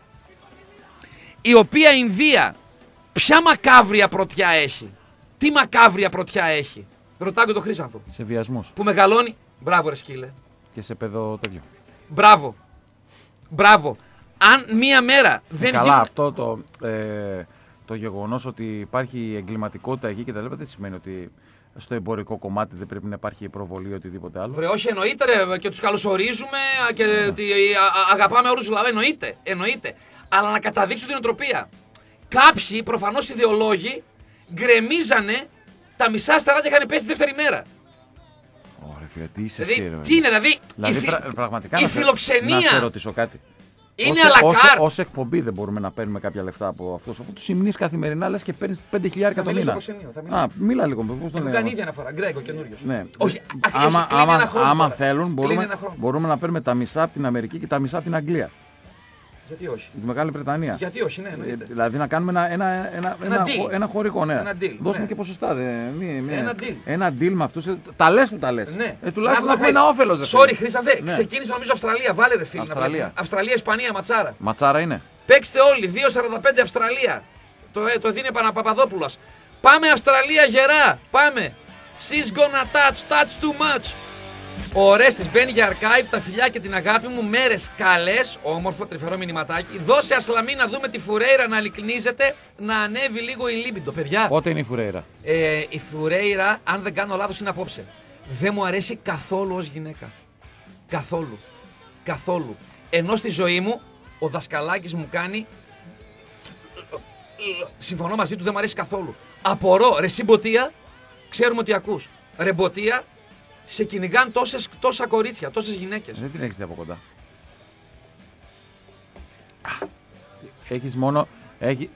Speaker 1: Η οποία Ινδία ποια μακάβρια πρωτιά έχει. Τι μακάβρια πρωτιά έχει. Ρωτάω και τον Χρήσανθο.
Speaker 2: Σε βιασμούς.
Speaker 1: Που μεγαλώνει. Μπράβο ρε σκύλε.
Speaker 2: Και σε παιδό τέτοιο.
Speaker 1: Μπράβο. Μπράβο. Αν μία μέρα δεν
Speaker 2: Καλά,
Speaker 1: γίνουν...
Speaker 2: αυτό το, ε, το γεγονός ότι υπάρχει εγκληματικότητα εκεί και τα λοιπά δεν σημαίνει ότι στο εμπορικό κομμάτι δεν πρέπει να υπάρχει προβολή ή οτιδήποτε άλλο.
Speaker 1: Βρε, όχι, εννοείται ρε, και τους καλωσορίζουμε και ναι. ότι α, αγαπάμε όλους τους λαούς. Εννοείται, εννοείται. Αλλά να καταδείξουν την οτροπία. Κάποιοι, προφανώς ιδεολόγοι, γκρεμίζανε τα μισά αστερά και είχαν πέσει τη δεύτερη μέρα.
Speaker 2: Ωραία, φίλε, τι είσαι
Speaker 1: δηλαδή,
Speaker 2: εσύ, ρε.
Speaker 1: Τι είναι, δηλαδή,
Speaker 2: δηλαδή
Speaker 1: η, φι...
Speaker 2: πρα, πραγματικά
Speaker 1: η
Speaker 2: να
Speaker 1: φιλοξενία.
Speaker 2: Σε, να σε ρωτήσω κάτι.
Speaker 1: Είναι
Speaker 2: αλακάρτ.
Speaker 1: Ως,
Speaker 2: ως εκπομπή δεν μπορούμε να παίρνουμε κάποια λεφτά από αυτούς. Αφού τους υμνείς καθημερινά λες και παίρνεις πέντε χιλιάδες το μήνα. Α, μίλα λίγο. Πώς τον
Speaker 1: λέω. Κάνει ήδη αναφορά. Γκρέγκο, καινούριος.
Speaker 2: Ναι.
Speaker 1: Όχι,
Speaker 2: άμα,
Speaker 1: όχι,
Speaker 2: άμα,
Speaker 1: χρόνο,
Speaker 2: άμα θέλουν μπορούμε, μπορούμε να παίρνουμε τα μισά από την Αμερική και τα μισά από την Αγγλία.
Speaker 1: Γιατί όχι.
Speaker 2: Τη Μεγάλη Βρετανία.
Speaker 1: Γιατί όχι, ναι.
Speaker 2: Ε, δηλαδή να κάνουμε ένα, ένα, ένα, ένα, ένα,
Speaker 1: deal.
Speaker 2: ένα χωρικό, ναι.
Speaker 1: Ένα deal,
Speaker 2: δώσουμε
Speaker 1: ναι.
Speaker 2: και ποσοστά. Δε, μη, μη,
Speaker 1: ένα deal.
Speaker 2: Ένα deal με αυτούς. Τα λες που τα λες.
Speaker 1: Ναι.
Speaker 2: Ε, τουλάχιστον να έχουμε ένα όφελος.
Speaker 1: Sorry, Χρήστανθε, ναι. Ξεκίνησε νομίζω Αυστραλία. Βάλε ρε φίλε.
Speaker 2: Αυστραλία.
Speaker 1: Αυστραλία, Ισπανία, ματσάρα.
Speaker 2: Ματσάρα είναι.
Speaker 1: Παίξτε όλοι. δύο σαράντα πέντε Αυστραλία. Το, το δίνει Παναπαπαδόπουλος. Πάμε Αυστραλία γερά. Πάμε. She's gonna touch, touch too much. Ο Ρέστης μπαίνει για archive, τα φιλιά και την αγάπη μου, μέρες καλές, όμορφο τρυφερό μηνυματάκι. Δώσε Ασλαμή να δούμε τη Φουρέιρα να λυκνίζεται, να ανέβει λίγο η λίμπιντο, παιδιά.
Speaker 2: Πότε είναι η Φουρέιρα?
Speaker 1: Ε, η Φουρέιρα, αν δεν κάνω λάθος, είναι απόψε. Δεν μου αρέσει καθόλου ως γυναίκα. Καθόλου. Καθόλου. Ενώ στη ζωή μου, ο Δασκαλάκης μου κάνει... Συμφωνώ μαζί του, δεν μου αρέσει καθόλου. Απορώ, ρε συμποτία, ξέρουμε ότι ακούς. Ρε μποτία, σε κυνηγάν τόσες, τόσα κορίτσια, τόσες γυναίκες.
Speaker 2: Δεν την έχεις δει από κοντά. Έχεις μόνο... Έχει...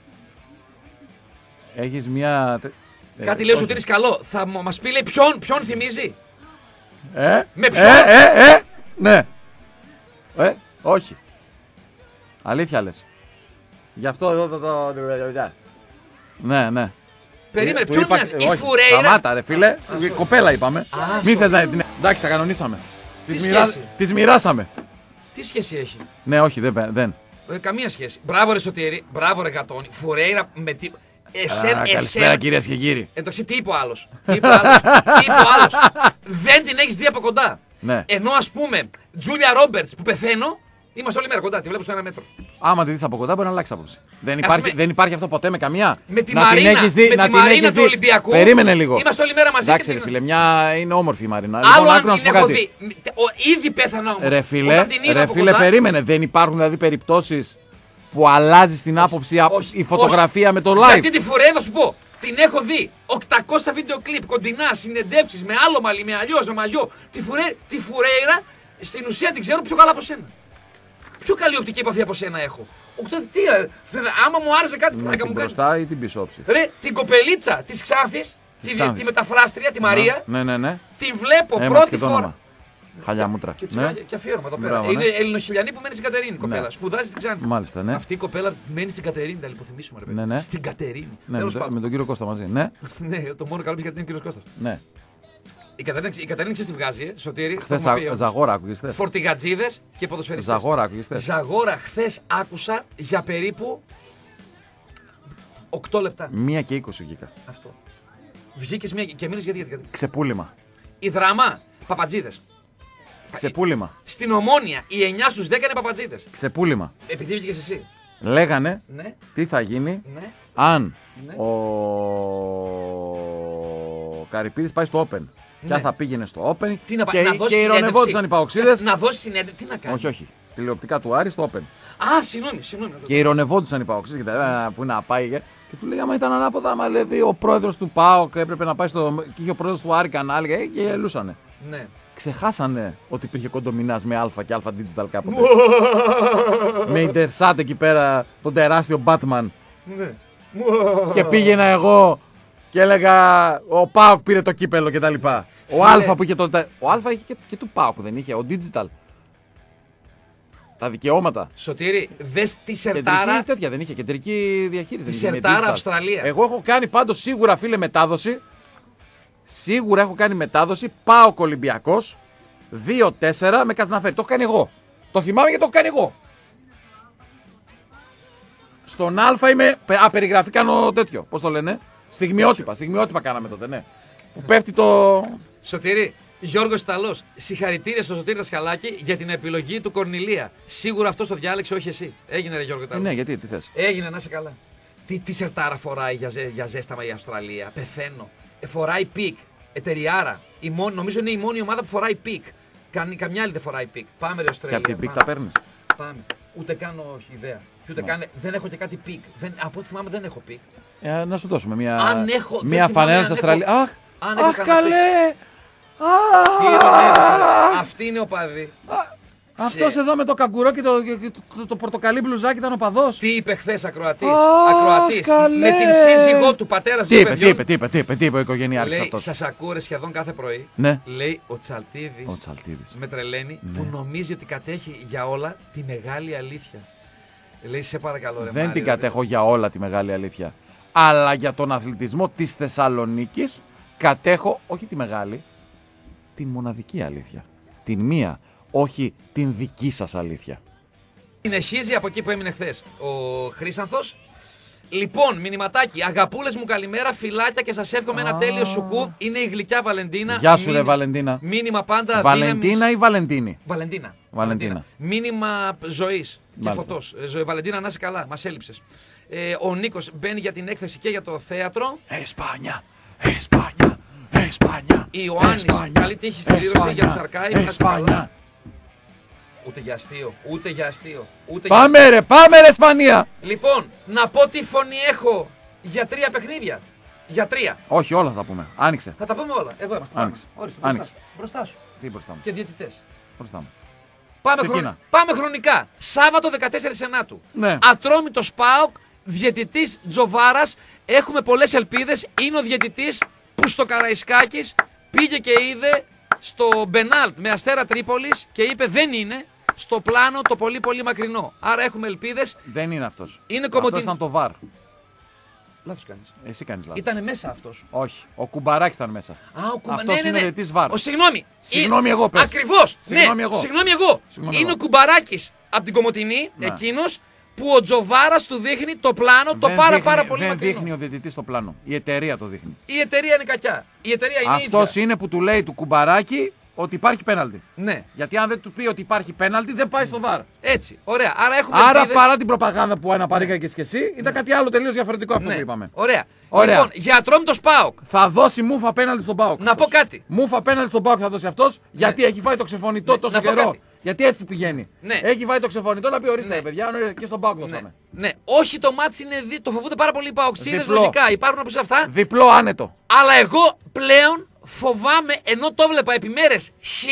Speaker 2: Έχεις μια...
Speaker 1: Κάτι ε, λέει ο Σωτήρης καλό. Θα μας πει λέει ποιον, ποιον θυμίζει.
Speaker 2: Ε,
Speaker 1: με ποιον.
Speaker 2: Ε, ε, ε, ναι. Ε, όχι. Αλήθεια λες. Γι' αυτό εδώ το... το, το, το, το ναι, ναι.
Speaker 1: Περίμενε,
Speaker 2: ε,
Speaker 1: ποιον
Speaker 2: είπα,
Speaker 1: μοιάζει.
Speaker 2: όχι,
Speaker 1: Η Φουρέιρα.
Speaker 2: Σταμάτα ρε φίλε. Α, κοπέλα είπαμε.
Speaker 1: Α,
Speaker 2: Μην θες να... Εντάξει, τα κανονίσαμε.
Speaker 1: Τι
Speaker 2: τις, μοιρα... τις μοιράσαμε.
Speaker 1: Τι σχέση έχει?
Speaker 2: Ναι, όχι, δεν. δεν.
Speaker 1: Ε, καμία σχέση. Μπράβο ρε Σωτήρη, μπράβο ρε Γατώνη. Φουρέιρα με τι...
Speaker 2: Εσέν, Α, καλησπέρα κυρίες και κύριοι.
Speaker 1: Εντάξει, τι είπε ο άλλος. Τι είπε ο άλλος. τι είπε ο άλλος. Δεν την έχεις δει από κοντά.
Speaker 2: Ναι.
Speaker 1: Ενώ ας πούμε, Τζούλια Ρόμπερτς που πεθαίνω, είμαστε όλη μέρα κοντά, τη βλέπω στο ένα μέτρο.
Speaker 2: Άμα τη δεις από κοντά μπορεί να αλλάξει άποψη. Δεν υπάρχει, πούμε... δεν υπάρχει αυτό ποτέ με καμία.
Speaker 1: Με τη
Speaker 2: να
Speaker 1: Μαρίνα,
Speaker 2: την έχεις δει,
Speaker 1: με
Speaker 2: να
Speaker 1: τη
Speaker 2: την
Speaker 1: Μαρίνα
Speaker 2: έχεις
Speaker 1: του
Speaker 2: δει.
Speaker 1: Ολυμπιακού.
Speaker 2: Περίμενε λίγο.
Speaker 1: Είμαστε όλη μέρα μαζί.
Speaker 2: Εντάξει,
Speaker 1: ρε
Speaker 2: φίλε, μια είναι όμορφη η Μαρίνα.
Speaker 1: Άλλο
Speaker 2: λοιπόν,
Speaker 1: αν
Speaker 2: να
Speaker 1: την
Speaker 2: σου πω
Speaker 1: έχω
Speaker 2: κάτι.
Speaker 1: δει. Ο, ήδη πέθανα όμως.
Speaker 2: Ρε φίλε, ρε, φίλε περίμενε. Δεν υπάρχουν δηλαδή περιπτώσεις που αλλάζει την άποψη όχι, η φωτογραφία όχι. με το live.
Speaker 1: Γιατί τη Φουρέιρα θα σου πω. Την έχω δει οκτακόσια βίντεο κλιπ, κοντινά, συνεντεύξεις με άλλο μαλλί, με αλλιώς, με μαγιό. Τη, φουρέ, τη Φουρέιρα στην ουσία την ξέρω πιο καλά από σένα. Πιο καλή οπτική επαφή από σένα έχω. Οκτώ, τι, άμα μου άρεσε κάτι που να μου κάνει.
Speaker 2: Την μπροστά ή την πίσω όψη.
Speaker 1: Ρε, την κοπελίτσα της Ξάνθης, τη, τη μεταφράστρια, τη Μαρία.
Speaker 2: Ναι, ναι, ναι.
Speaker 1: Τη βλέπω
Speaker 2: Έμας
Speaker 1: πρώτη φορά.
Speaker 2: Χαλιά μούτρα.
Speaker 1: Και,
Speaker 2: ναι.
Speaker 1: και αφιέρωμα εδώ πέρα.
Speaker 2: Μπράβο,
Speaker 1: είναι
Speaker 2: ναι.
Speaker 1: Ελληνοχιλιανή που μένει στην Κατερίνη. Κοπέλα.
Speaker 2: Ναι.
Speaker 1: Σπουδάζει στην Ξάνθη.
Speaker 2: Μάλιστα, ναι.
Speaker 1: Αυτή η κοπέλα μένει στην Κατερίνη, θα υποθυμίσουμε. Ρε,
Speaker 2: ναι, ναι.
Speaker 1: Στην Κατερίνη.
Speaker 2: Ναι, με, το, με τον κύριο Κώστα μαζί. Ναι,
Speaker 1: ναι, το μόνο καλό που είχε είναι ο κύριο Κώστας.
Speaker 2: Ναι.
Speaker 1: Η Κατερίνη, η Κατερίνη ξέρει τι βγάζει, ε, Σωτήρη.
Speaker 2: Χθες Ζαγόρα άκουγες.
Speaker 1: Φορτηγατζίδες και ποδοσφαιριστές.
Speaker 2: Ζαγόρα άκουγες.
Speaker 1: Ζαγόρα χθες άκουσα για περίπου οκτώ λεπτά.
Speaker 2: Μία και είκοσι βγήκα.
Speaker 1: Αυτό. Βγήκες μία και μίλησες γιατί, γιατί.
Speaker 2: Ξεπούλημα.
Speaker 1: Η Δράμα, παπατζίδες.
Speaker 2: Ξεπούλημα.
Speaker 1: Στην Ομόνια, οι εννιά στους δέκα είναι παπατζίδες.
Speaker 2: Ξεπούλημα.
Speaker 1: Επειδή βγήκες εσύ.
Speaker 2: Λέγανε
Speaker 1: Ναι,
Speaker 2: τι θα γίνει
Speaker 1: ναι.
Speaker 2: αν
Speaker 1: Ναι.
Speaker 2: ο Καρυπίδης πάει στο Open. Και αν
Speaker 1: Ναι.
Speaker 2: θα πήγαινε στο Open
Speaker 1: Τι να,
Speaker 2: και,
Speaker 1: να δώσει
Speaker 2: και ηρωνευόντουσαν οι
Speaker 1: συνέντευξη.
Speaker 2: παοξίδες.
Speaker 1: Να δώσει συνέντευξη, τι να κάνει.
Speaker 2: Όχι, όχι. Τηλεοπτικά του Άρη στο Open.
Speaker 1: Α, συγγνώμη, συγγνώμη.
Speaker 2: Και ηρωνευόντουσαν οι παοξίδες και τα «Α, πού να πάει. Και, και του λέει: άμα ήταν ανάποδα, άμα λέει ο πρόεδρος του ΠΑΟΚ έπρεπε να πάει στο. Και είχε ο πρόεδρος του Άρη κανάλι και, και γελούσανε.
Speaker 1: Ναι.
Speaker 2: Ξεχάσανε ότι υπήρχε κοντομινάς με Αλφα και Αλφα Digital κάποτε. Με Ιντερσάτ εκεί πέρα, τον τεράστιο Batman.
Speaker 1: Ναι.
Speaker 2: Και πήγαινα εγώ και έλεγα ο ΠΑΟΚ πήρε το κύπελο κτλ. Ο Αλφα που είχε το. Ο Αλφα είχε και, και του ΠΑΟΚ δεν είχε, ο Digital. Τα δικαιώματα.
Speaker 1: Σωτήρη, δες τη
Speaker 2: Κεντρική
Speaker 1: σερτάρα.
Speaker 2: τέτοια δεν είχε, κεντρική διαχείριση.
Speaker 1: Τη
Speaker 2: δεν είχε, με
Speaker 1: σερτάρα
Speaker 2: digital.
Speaker 1: Αυστραλία.
Speaker 2: Εγώ έχω κάνει πάντως σίγουρα φίλε μετάδοση. Σίγουρα έχω κάνει μετάδοση. ΠΑΟΚ Ολυμπιακός δύο τέσσερα με Καζναφέρη. Το έχω κάνει εγώ. Το θυμάμαι γιατί το έχω κάνει εγώ. Στον Α είμαι. Α, περιγραφή κάνω τέτοιο. Πώς το λένε. Στιγμιότυπα. Στιγμιότυπα κάναμε τότε, ναι. Που πέφτει το.
Speaker 1: Σωτήρη, Γιώργος Ιταλός, συγχαρητήρια στο Σωτήρη Δασκαλάκη για την επιλογή του Κορνηλία. Σίγουρα αυτό το διάλεξε, όχι εσύ. Έγινε, ρε Γιώργο
Speaker 2: Ε,
Speaker 1: Ιταλός.
Speaker 2: ναι, γιατί, τι θες.
Speaker 1: Έγινε, να είσαι καλά. Τι, τι σερτάρα φοράει για, ζε, για ζέσταμα η Αυστραλία. Πεθαίνω. Ε, φοράει πικ. Εταιριάρα. Η μόνη, νομίζω είναι η μόνη ομάδα που φοράει πικ. Κα, καμιά άλλη δεν φοράει πικ. Πάμε, ρε
Speaker 2: Και
Speaker 1: Αυστραλία.
Speaker 2: από την πικ
Speaker 1: πάμε.
Speaker 2: τα παίρνεις.
Speaker 1: Πάμε. Ούτε κάνω όχι, ιδέα. Και ούτε
Speaker 2: Ναι.
Speaker 1: καν, δεν έχω και κάτι πικ. Δεν, από ό,τι θυμάμαι δεν έχω πικ.
Speaker 2: Ε, να σου δώσουμε μια,
Speaker 1: Αν έχω- δεν
Speaker 2: μια
Speaker 1: θυμάμαι
Speaker 2: φανέλα
Speaker 1: αν
Speaker 2: της Αυστραλίας.
Speaker 1: έχω-
Speaker 2: Αχ,
Speaker 1: αν έχω
Speaker 2: αχ
Speaker 1: κανένα
Speaker 2: καλέ.
Speaker 1: Τι ηρωνεύεσαι, ρε. Αυτή είναι ο παδί.
Speaker 2: Αυτός εδώ με το καγκουρό και το, και το, το, το πορτοκαλί μπλουζάκι ήταν ο παδός.
Speaker 1: Τι είπε χθε ακροατής.
Speaker 2: Αχ,
Speaker 1: Ακροατής.
Speaker 2: καλέ.
Speaker 1: Με την σύζυγό του πατέρα
Speaker 2: Τι
Speaker 1: δύο
Speaker 2: είπε, τι
Speaker 1: παιδιών.
Speaker 2: είπε, τι είπε, τι είπε, τι είπε ο οικογενειάρχης
Speaker 1: Λέει,
Speaker 2: αυτός.
Speaker 1: σας ακούω ρε σχεδόν κάθε πρωί.
Speaker 2: Ναι.
Speaker 1: Λέει ο Τσαλτίδης.
Speaker 2: Ο Τσαλτίδης.
Speaker 1: Με τρελαίνει
Speaker 2: Ναι.
Speaker 1: που νομίζει ότι κατέχει για όλα τη μεγάλη αλήθεια. Λέει σε παρακαλώ ρε
Speaker 2: Δεν
Speaker 1: Μάρη,
Speaker 2: την
Speaker 1: ρε,
Speaker 2: κατέχω για όλα τη μεγάλη αλήθεια. Αλλά για τον αθλητισμό της Θεσσαλονίκης κατέχω όχι τη μεγάλη, την μοναδική αλήθεια. Την μία, όχι την δική σας αλήθεια.
Speaker 1: Συνεχίζει από εκεί που έμεινε χθε ο Χρήσανθος. Λοιπόν, μηνυματάκι. Αγαπούλες μου, καλημέρα. Φιλάκια και σας εύχομαι ένα
Speaker 2: Α.
Speaker 1: τέλειο σουκού. Είναι η γλυκιά Βαλεντίνα.
Speaker 2: Γεια σου, ρε
Speaker 1: Μήνυ-
Speaker 2: Βαλεντίνα.
Speaker 1: Μήνυμα πάντα.
Speaker 2: Βαλεντίνα
Speaker 1: δύναμης-
Speaker 2: ή Βαλεντίνη.
Speaker 1: Βαλεντίνα.
Speaker 2: Βαλεντίνα.
Speaker 1: Μήνυμα ζωής και
Speaker 2: Μάλιστα.
Speaker 1: φωτός. Ε, Ζω- Βαλεντίνα, να είσαι καλά. Μας έλειψες. Ε, ο Νίκος μπαίνει για την έκθεση και για το θέατρο.
Speaker 2: Εσπάνια, Εσπάνια, Εσπάνια.
Speaker 1: Η Ιωάννης, καλή τύχη στη δήλωση για τους Αρκάοι. Να είστε καλά.
Speaker 2: Εσπάνια.
Speaker 1: Ούτε για αστείο. Ούτε για αστείο. Ούτε για
Speaker 2: Πάμε ρε, πάμε ρε Ισπανία.
Speaker 1: Λοιπόν, να πω τι φωνή έχω για τρία παιχνίδια. Για τρία.
Speaker 2: Όχι, όλα θα πούμε. Άνοιξε.
Speaker 1: Θα τα πούμε όλα. Εδώ είμαστε. Πάμε.
Speaker 2: Άνοιξε.
Speaker 1: Ορίστε,
Speaker 2: Άνοιξε.
Speaker 1: μπροστά, μπροστά σου.
Speaker 2: Τι μπροστά μου.
Speaker 1: Και διαιτητές.
Speaker 2: Μπροστά μου.
Speaker 1: Πάμε,
Speaker 2: Ξεκίνα.
Speaker 1: χρον... Πάμε χρονικά. Σάββατο δεκατέσσερις Σενάτου.
Speaker 2: Ναι.
Speaker 1: Ατρόμητος ΠΑΟΚ, διαιτητής Τζοβάρας. Έχουμε πολλές ελπίδες. Είναι ο διαιτητής που στο Καραϊσκάκης πήγε και είδε στο Μπενάλτ με Αστέρα Τρίπολης και είπε δεν είναι στο πλάνο το πολύ πολύ μακρινό. Άρα έχουμε ελπίδες.
Speaker 2: Δεν είναι αυτός.
Speaker 1: Είναι
Speaker 2: αυτός
Speaker 1: κομμωτή-
Speaker 2: ήταν το βαρ.
Speaker 1: Λάθος κάνεις.
Speaker 2: Εσύ κάνεις λάθος.
Speaker 1: Ήτανε μέσα αυτός.
Speaker 2: Όχι. Ο Κουμπαράκης ήταν μέσα.
Speaker 1: Α, ο Κουμπα...
Speaker 2: Αυτός
Speaker 1: ναι, ναι,
Speaker 2: είναι
Speaker 1: ναι.
Speaker 2: διαιτητής βαρ.
Speaker 1: Ο, συγγνώμη.
Speaker 2: Συγγνώμη
Speaker 1: Ε,
Speaker 2: εγώ, πες.
Speaker 1: Ακριβώς.
Speaker 2: Συγγνώμη
Speaker 1: ναι,
Speaker 2: εγώ.
Speaker 1: Συγγνώμη εγώ.
Speaker 2: Συγγνώμη
Speaker 1: είναι
Speaker 2: εγώ.
Speaker 1: ο Κουμπαράκης από την Κομοτηνή,
Speaker 2: Ναι.
Speaker 1: εκείνος που ο Τζοβάρας του δείχνει το πλάνο το
Speaker 2: Δεν
Speaker 1: πάρα
Speaker 2: δείχνει-
Speaker 1: πάρα πολύ
Speaker 2: Δεν
Speaker 1: μακρινό.
Speaker 2: δείχνει ο διαιτητής το πλάνο. Η εταιρεία το δείχνει.
Speaker 1: Η εταιρεία είναι κακιά. Η εταιρεία είναι
Speaker 2: Αυτός
Speaker 1: ίδια.
Speaker 2: είναι που του λέει του Κουμπαράκη ότι υπάρχει πέναλτι.
Speaker 1: Ναι,
Speaker 2: Γιατί αν δεν του πει ότι υπάρχει πέναλτι, δεν πάει στο βαρ.
Speaker 1: έτσι. Ωραία. Άρα έχουμε
Speaker 2: Άρα
Speaker 1: ελπίδες.
Speaker 2: παρά την προπαγάνδα που αναπαρήγαγες και εσύ, ήταν κάτι άλλο τελείως διαφορετικό αυτό
Speaker 1: Ναι.
Speaker 2: που είπαμε.
Speaker 1: Ωραία.
Speaker 2: Ωραία.
Speaker 1: Λοιπόν, για Ατρόμητος ΠΑΟΚ.
Speaker 2: Θα δώσει μούφα πέναλτι στον Πάοκ.
Speaker 1: Να πω κάτι.
Speaker 2: Μούφα πέναλτι στον Πάοκ θα δώσει αυτός, γιατί έχει φάει το ξεφωνητό
Speaker 1: Ναι,
Speaker 2: τόσο
Speaker 1: να πω
Speaker 2: καιρό.
Speaker 1: κάτι.
Speaker 2: Γιατί έτσι πηγαίνει.
Speaker 1: Ναι.
Speaker 2: Έχει φάει το ξεφωνητό να πει ορίστε
Speaker 1: Ναι.
Speaker 2: ρε παιδιά, και στον Πάοκ
Speaker 1: Ναι.
Speaker 2: δώσαμε.
Speaker 1: ναι. Όχι, το μάτς είναι. Δι... Το φοβούνται πάρα πολύ οι Παοξίδες
Speaker 2: Διπλό.
Speaker 1: λογικά. Υπάρχουν από αυτά.
Speaker 2: Διπλό άνετο.
Speaker 1: Αλλά εγώ πλέον φοβάμαι, ενώ το βλέπα επί μέρες χ,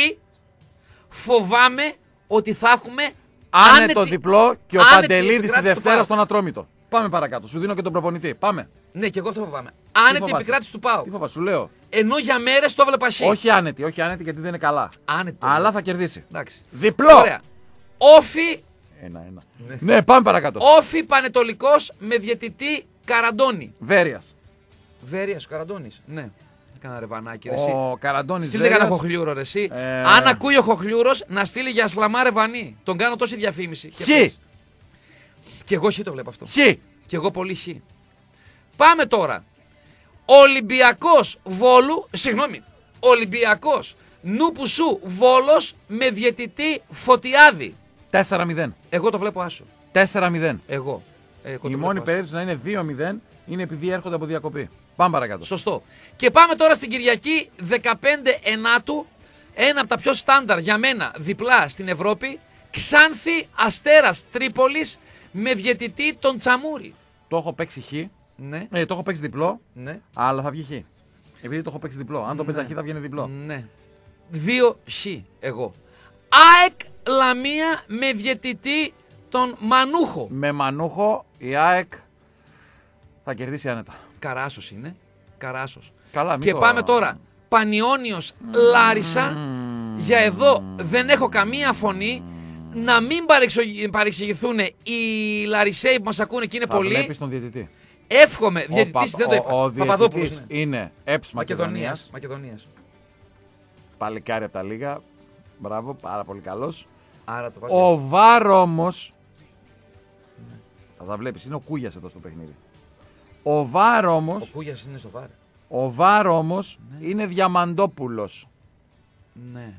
Speaker 1: φοβάμαι ότι θα έχουμε
Speaker 2: Άνετο
Speaker 1: άνετη-
Speaker 2: διπλό και ο
Speaker 1: άνετη
Speaker 2: Παντελίδης τη
Speaker 1: επικράτηση του
Speaker 2: Δευτέρα
Speaker 1: ΠΑΟΚ.
Speaker 2: στον Ατρόμητο. Πάμε παρακάτω. Σου δίνω και τον προπονητή. Πάμε.
Speaker 1: Ναι, και εγώ αυτό φοβάμαι. Άνετη
Speaker 2: φοβάσαι?
Speaker 1: επικράτηση του ΠΑΟΚ.
Speaker 2: Τι φοβάσαι, σου λέω.
Speaker 1: Ενώ για μέρες το βλέπα χ.
Speaker 2: Όχι άνετη, όχι άνετη γιατί δεν είναι καλά.
Speaker 1: Άνετη.
Speaker 2: Αλλά θα κερδίσει.
Speaker 1: Εντάξει.
Speaker 2: Διπλό.
Speaker 1: Ωραία. Όφι,
Speaker 2: Ένα, ένα. Ναι, πάμε παρακάτω.
Speaker 1: όφι Πανετολικός με διαιτητή Καραντώνη.
Speaker 2: Βέρεια.
Speaker 1: Βέρειας ο Καραντώνης. Ναι. Έκανα ρεβανάκι ρε εσύ.
Speaker 2: Ο Καραντώνη
Speaker 1: Στείλτε κανένα χοχλιούρο ρε εσύ.
Speaker 2: Ε.
Speaker 1: Αν ακούει ο χοχλιούρος να στείλει για Ασλαμά Ρεβανί. Τον κάνω τόση διαφήμιση. Και
Speaker 2: Χ.
Speaker 1: πες. Και εγώ χ το βλέπω αυτό.
Speaker 2: Χ.
Speaker 1: Και εγώ πολύ χ. Πάμε τώρα. Ολυμπιακός Βόλου, συγγνώμη, Ολυμπιακός Νούπουσου Βόλος με διαιτητή Φωτιάδη.
Speaker 2: τέσσερα μηδέν.
Speaker 1: Εγώ το βλέπω άσο.
Speaker 2: τέσσερα μηδέν.
Speaker 1: Εγώ. Εγώ
Speaker 2: Η
Speaker 1: το
Speaker 2: μόνη
Speaker 1: βλέπω
Speaker 2: περίπτωση να είναι δύο μηδέν είναι επειδή έρχονται από διακοπή. Πάμε παρακάτω.
Speaker 1: Σωστό. Και πάμε τώρα στην Κυριακή δεκαπέντε Ενάτου. Ένα από τα πιο στάνταρ για μένα διπλά στην Ευρώπη. Ξάνθη Αστέρας Τρίπολης με διαιτητή τον Τσαμούρη.
Speaker 2: Το έχω παίξει χ.
Speaker 1: Ναι,
Speaker 2: Ε, το έχω παίξει διπλό,
Speaker 1: ναι,
Speaker 2: αλλά θα βγει χ. Επειδή το έχω παίξει διπλό. Αν το
Speaker 1: Ναι.
Speaker 2: παίζα χ θα βγαίνει διπλό.
Speaker 1: ναι. Δύο χ εγώ. ΑΕΚ Λαμία με διαιτητή τον Μανούχο.
Speaker 2: Με Μανούχο η ΑΕΚ θα κερδίσει άνετα.
Speaker 1: Καράσος είναι. Καράσος.
Speaker 2: Καλά, μην
Speaker 1: Και
Speaker 2: το-
Speaker 1: πάμε τώρα. Πανιόνιος Λάρισα. Για εδώ δεν έχω καμία φωνή. Να μην παρεξογη- παρεξηγηθούν οι Λαρισαίοι που μας ακούνε και είναι
Speaker 2: Θα
Speaker 1: πολλοί.
Speaker 2: βλέπεις τον διαιτητή.
Speaker 1: Εύχομαι.
Speaker 2: Ο
Speaker 1: Διαιτητής
Speaker 2: Πα-
Speaker 1: δεν το είπα.
Speaker 2: Ο, ο
Speaker 1: Παπαδόπουλος.
Speaker 2: διαιτητής
Speaker 1: Ναι.
Speaker 2: είναι ΕΠΣ Μακεδονίας.
Speaker 1: Μακεδονίας. Μακεδονίας.
Speaker 2: Παλικάρι από τα Λίγα. Μπράβο, πάρα πολύ καλός.
Speaker 1: Άρα το βάζει.
Speaker 2: Ο Βάρ όμως, θα τα βλέπεις, είναι ο Κούγιας εδώ στο παιχνίδι. Ο Βάρ
Speaker 1: Ο
Speaker 2: όμως,
Speaker 1: Κούγιας είναι στο βάρ.
Speaker 2: ο Βάρ όμως
Speaker 1: Ναι.
Speaker 2: είναι Διαμαντόπουλος,
Speaker 1: Ναι.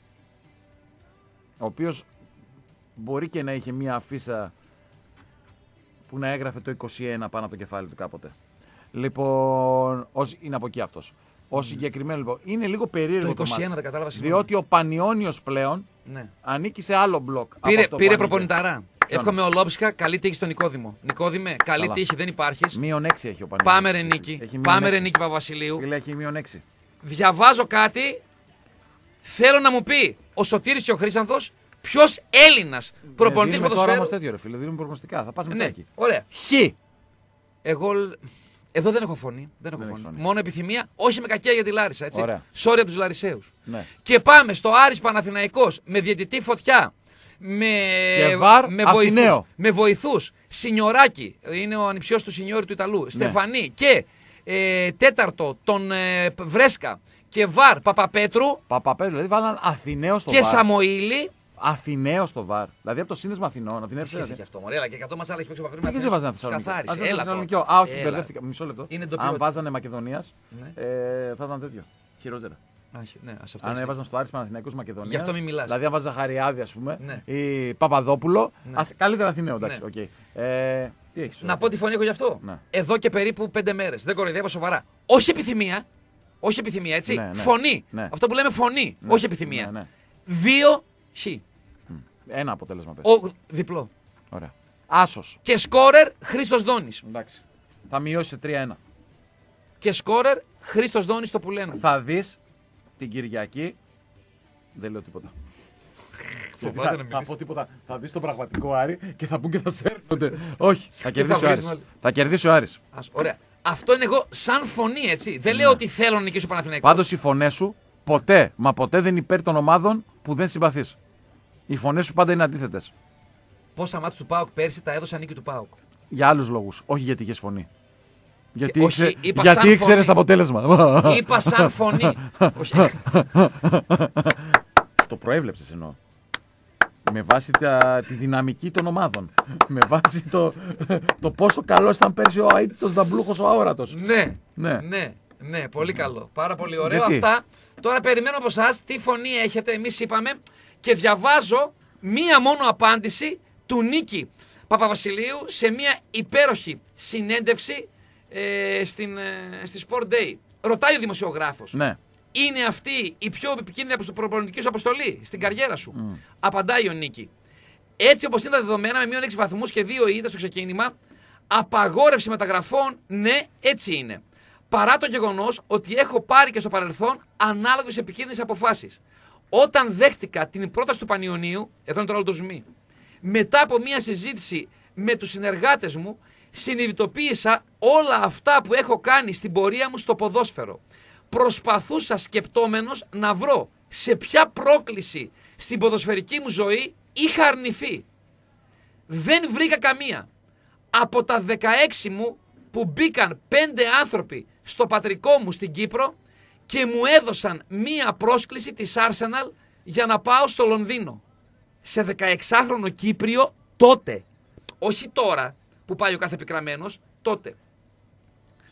Speaker 2: ο οποίος μπορεί και να είχε μία αφίσα που να έγραφε το είκοσι ένα πάνω από το κεφάλι του κάποτε. Λοιπόν, ως, είναι από εκεί αυτός. Ο συγκεκριμένο λοιπόν είναι λίγο περίεργο
Speaker 1: Το
Speaker 2: το
Speaker 1: είκοσι ένα
Speaker 2: μάτς,
Speaker 1: δεν κατάλαβα συγγνώμη.
Speaker 2: διότι ο Πανιόνιος πλέον
Speaker 1: Ναι.
Speaker 2: ανήκει σε άλλο μπλοκ. από
Speaker 1: Πήρε,
Speaker 2: αυτό που
Speaker 1: πήρε
Speaker 2: ανήκε.
Speaker 1: προπονηταρά. Εύχομαι ο Λόψκα καλή τύχη στον Νικόδημο. Νικόδημε, καλή
Speaker 2: Καλά.
Speaker 1: τύχη, δεν υπάρχει.
Speaker 2: Μείον έξι έχει ο Πανιόνιος.
Speaker 1: Πάμε ρε Νίκη.
Speaker 2: Έχει μείον
Speaker 1: Πάμε ρε
Speaker 2: έξι.
Speaker 1: Νίκη Παπαβασιλείου.
Speaker 2: Φίλε, έχει μείον έξι.
Speaker 1: Διαβάζω κάτι. Θέλω να μου πει ο Σωτήρης και ο Χρήσανθος ποιος Έλληνας προπονητής
Speaker 2: Δίνουμε τώρα
Speaker 1: ποδοσφαίρου.
Speaker 2: όμως τέτοιο ρε φίλε, δίνουμε προγνωστικά. Θα πας μετά
Speaker 1: Ναι,
Speaker 2: εκεί.
Speaker 1: ωραία.
Speaker 2: Χ.
Speaker 1: Εγώ λ- εδώ δεν έχω φωνή. Δεν έχω
Speaker 2: Δεν
Speaker 1: φωνή.
Speaker 2: έχεις φωνή.
Speaker 1: Μόνο επιθυμία, όχι με κακία για τη Λάρισα. Έτσι.
Speaker 2: Ωραία.
Speaker 1: Sorry από τους Λαρισαίους.
Speaker 2: Ναι.
Speaker 1: Και πάμε στο Άρης Παναθηναϊκός με διαιτητή Φωτιά. Με,
Speaker 2: Και βαρ
Speaker 1: με,
Speaker 2: Αθηναίο.
Speaker 1: βοηθούς, με βοηθούς. Σινιωράκη, είναι ο ανιψιός του Σινιόρη του Ιταλού. Στεφανή και ε, τέταρτο τον ε, Βρέσκα και βαρ Παπαπέτρου
Speaker 2: Παπαπέτρου, δηλαδή βάλαν Αθηναίο στο
Speaker 1: και
Speaker 2: βαρ.
Speaker 1: Σαμοήλη.
Speaker 2: Αθηναίο στο βαρ. Δηλαδή από το σύνδεσμο Αθηνών. Αθηναίο
Speaker 1: Τι σχέση έχει αυτό, μωρέ, αλλά και εκατό μασάλα έχει παίξει ο Παπαπέτρου.
Speaker 2: Γιατί δεν βάζανε Θεσσαλονίκη.
Speaker 1: Καθάρισε.
Speaker 2: Ας βάζανε
Speaker 1: Έλα
Speaker 2: Θεσσαλονίκη.
Speaker 1: τώρα.
Speaker 2: Α, όχι,
Speaker 1: Έλα.
Speaker 2: μπερδεύτηκα. Μισό λεπτό.
Speaker 1: Είναι
Speaker 2: Αν
Speaker 1: ντοπιότητα.
Speaker 2: βάζανε Μακεδονία,
Speaker 1: Ναι.
Speaker 2: ε, θα ήταν τέτοιο. Χειρότερα.
Speaker 1: Άχι, ναι, ας αυτό
Speaker 2: Αν
Speaker 1: έτσι.
Speaker 2: έβαζαν στο Άρης Παναθηναϊκός Μακεδονία.
Speaker 1: Γι' αυτό μην μιλάς.
Speaker 2: Δηλαδή, αν βάζα Ζαχαριάδη, α πούμε,
Speaker 1: Ναι.
Speaker 2: ή Παπαδόπουλο.
Speaker 1: Ναι.
Speaker 2: Ας, καλύτερα Αθηναίο, εντάξει.
Speaker 1: Ναι.
Speaker 2: οκ. Ε, τι έχεις
Speaker 1: Να πω τη φωνή έχω γι' αυτό.
Speaker 2: Ναι.
Speaker 1: Εδώ και περίπου πέντε μέρες. Δεν κοροϊδεύω σοβαρά. Όχι επιθυμία. Όχι επιθυμία, έτσι.
Speaker 2: Ναι, ναι.
Speaker 1: Φωνή.
Speaker 2: Ναι.
Speaker 1: Αυτό που λέμε φωνή.
Speaker 2: Ναι,
Speaker 1: Όχι επιθυμία.
Speaker 2: ναι, ναι.
Speaker 1: Δύο χ.
Speaker 2: Ένα αποτέλεσμα πες.
Speaker 1: Ο, διπλό.
Speaker 2: Ωραία. Άσος.
Speaker 1: Και σκόρερ Χρήστος Δόνης.
Speaker 2: Εντάξει. Θα μειώσει σε τρία ένα.
Speaker 1: Και σκόρερ Χρήστος Δόνης στο που λένε.
Speaker 2: Θα δεις την Κυριακή. Δεν λέω τίποτα. Γιατί θα, θα πω τίποτα. Θα δεις τον πραγματικό Άρη και θα πούν και θα σέρνονται. Όχι. Θα κερδίσει ο
Speaker 1: βρίζουν
Speaker 2: Άρης.
Speaker 1: όλοι.
Speaker 2: Θα κερδίσει ο Άρης.
Speaker 1: Ας, ωραία. Αυτό είναι εγώ σαν φωνή, έτσι. Δεν λέω ότι θέλω να νικήσω ο Παναθηναϊκός.
Speaker 2: Πάντως οι φωνές σου ποτέ, μα ποτέ δεν είναι υπέρ των ομάδων που δεν συμπαθείς. Οι φωνές σου πάντα είναι αντίθετες.
Speaker 1: Πόσα μάτια του Πάουκ πέρσι τα έδωσα νίκη του Πάουκ.
Speaker 2: Για άλλους λόγους. Όχι γιατί είχες φωνή. Γιατί,
Speaker 1: όχι,
Speaker 2: ήξε-
Speaker 1: είπα
Speaker 2: γιατί
Speaker 1: σαν
Speaker 2: ήξερες
Speaker 1: φωνή.
Speaker 2: το αποτέλεσμα.
Speaker 1: Είπα σαν φωνή. Όχι.
Speaker 2: Το προέβλεψες εννοώ. Με βάση τα, τη δυναμική των ομάδων. Με βάση το, το πόσο καλός ήταν πέρσι ο αείτητος δαμπλούχος ο αόρατος.
Speaker 1: Ναι,
Speaker 2: Ναι.
Speaker 1: ναι, ναι, πολύ καλό. Πάρα πολύ ωραίο.
Speaker 2: Γιατί?
Speaker 1: Αυτά. Τώρα περιμένω από εσά τι φωνή έχετε. Εμείς είπαμε και διαβάζω μία μόνο απάντηση του Νίκη Παπαβασιλείου σε μία υπέροχη συνέντευξη ε, στην, ε, στη Sport Day. Ρωτάει ο δημοσιογράφος.
Speaker 2: Ναι.
Speaker 1: Είναι αυτή η πιο επικίνδυνη προπονητική σου αποστολή στην καριέρα σου. Απαντάει ο Νίκη. Έτσι όπως είναι τα δεδομένα με μείον έξι βαθμούς και δύο ήττες στο ξεκίνημα, απαγόρευση μεταγραφών, ναι, έτσι είναι. Παρά το γεγονός ότι έχω πάρει και στο παρελθόν ανάλογες επικίνδυνες αποφάσεις. Όταν δέχτηκα την πρόταση του Πανιωνίου, εδώ είναι τώρα όλο το ζουμί, μετά από μια συζήτηση με τους συνεργάτες μου, συνειδητοποίησα όλα αυτά που έχω κάνει στην πορεία μου στο ποδόσφαιρο. Προσπαθούσα σκεπτόμενος να βρω σε ποια πρόκληση στην ποδοσφαιρική μου ζωή είχα αρνηθεί. Δεν βρήκα καμία. Από τα δεκαέξι μου που μπήκαν πέντε άνθρωποι στο πατρικό μου στην Κύπρο και μου έδωσαν μία πρόσκληση της Arsenal για να πάω στο Λονδίνο. Σε δεκαεξάχρονο Κύπριο τότε. Όχι τώρα που πάει ο κάθε πικραμένος, τότε.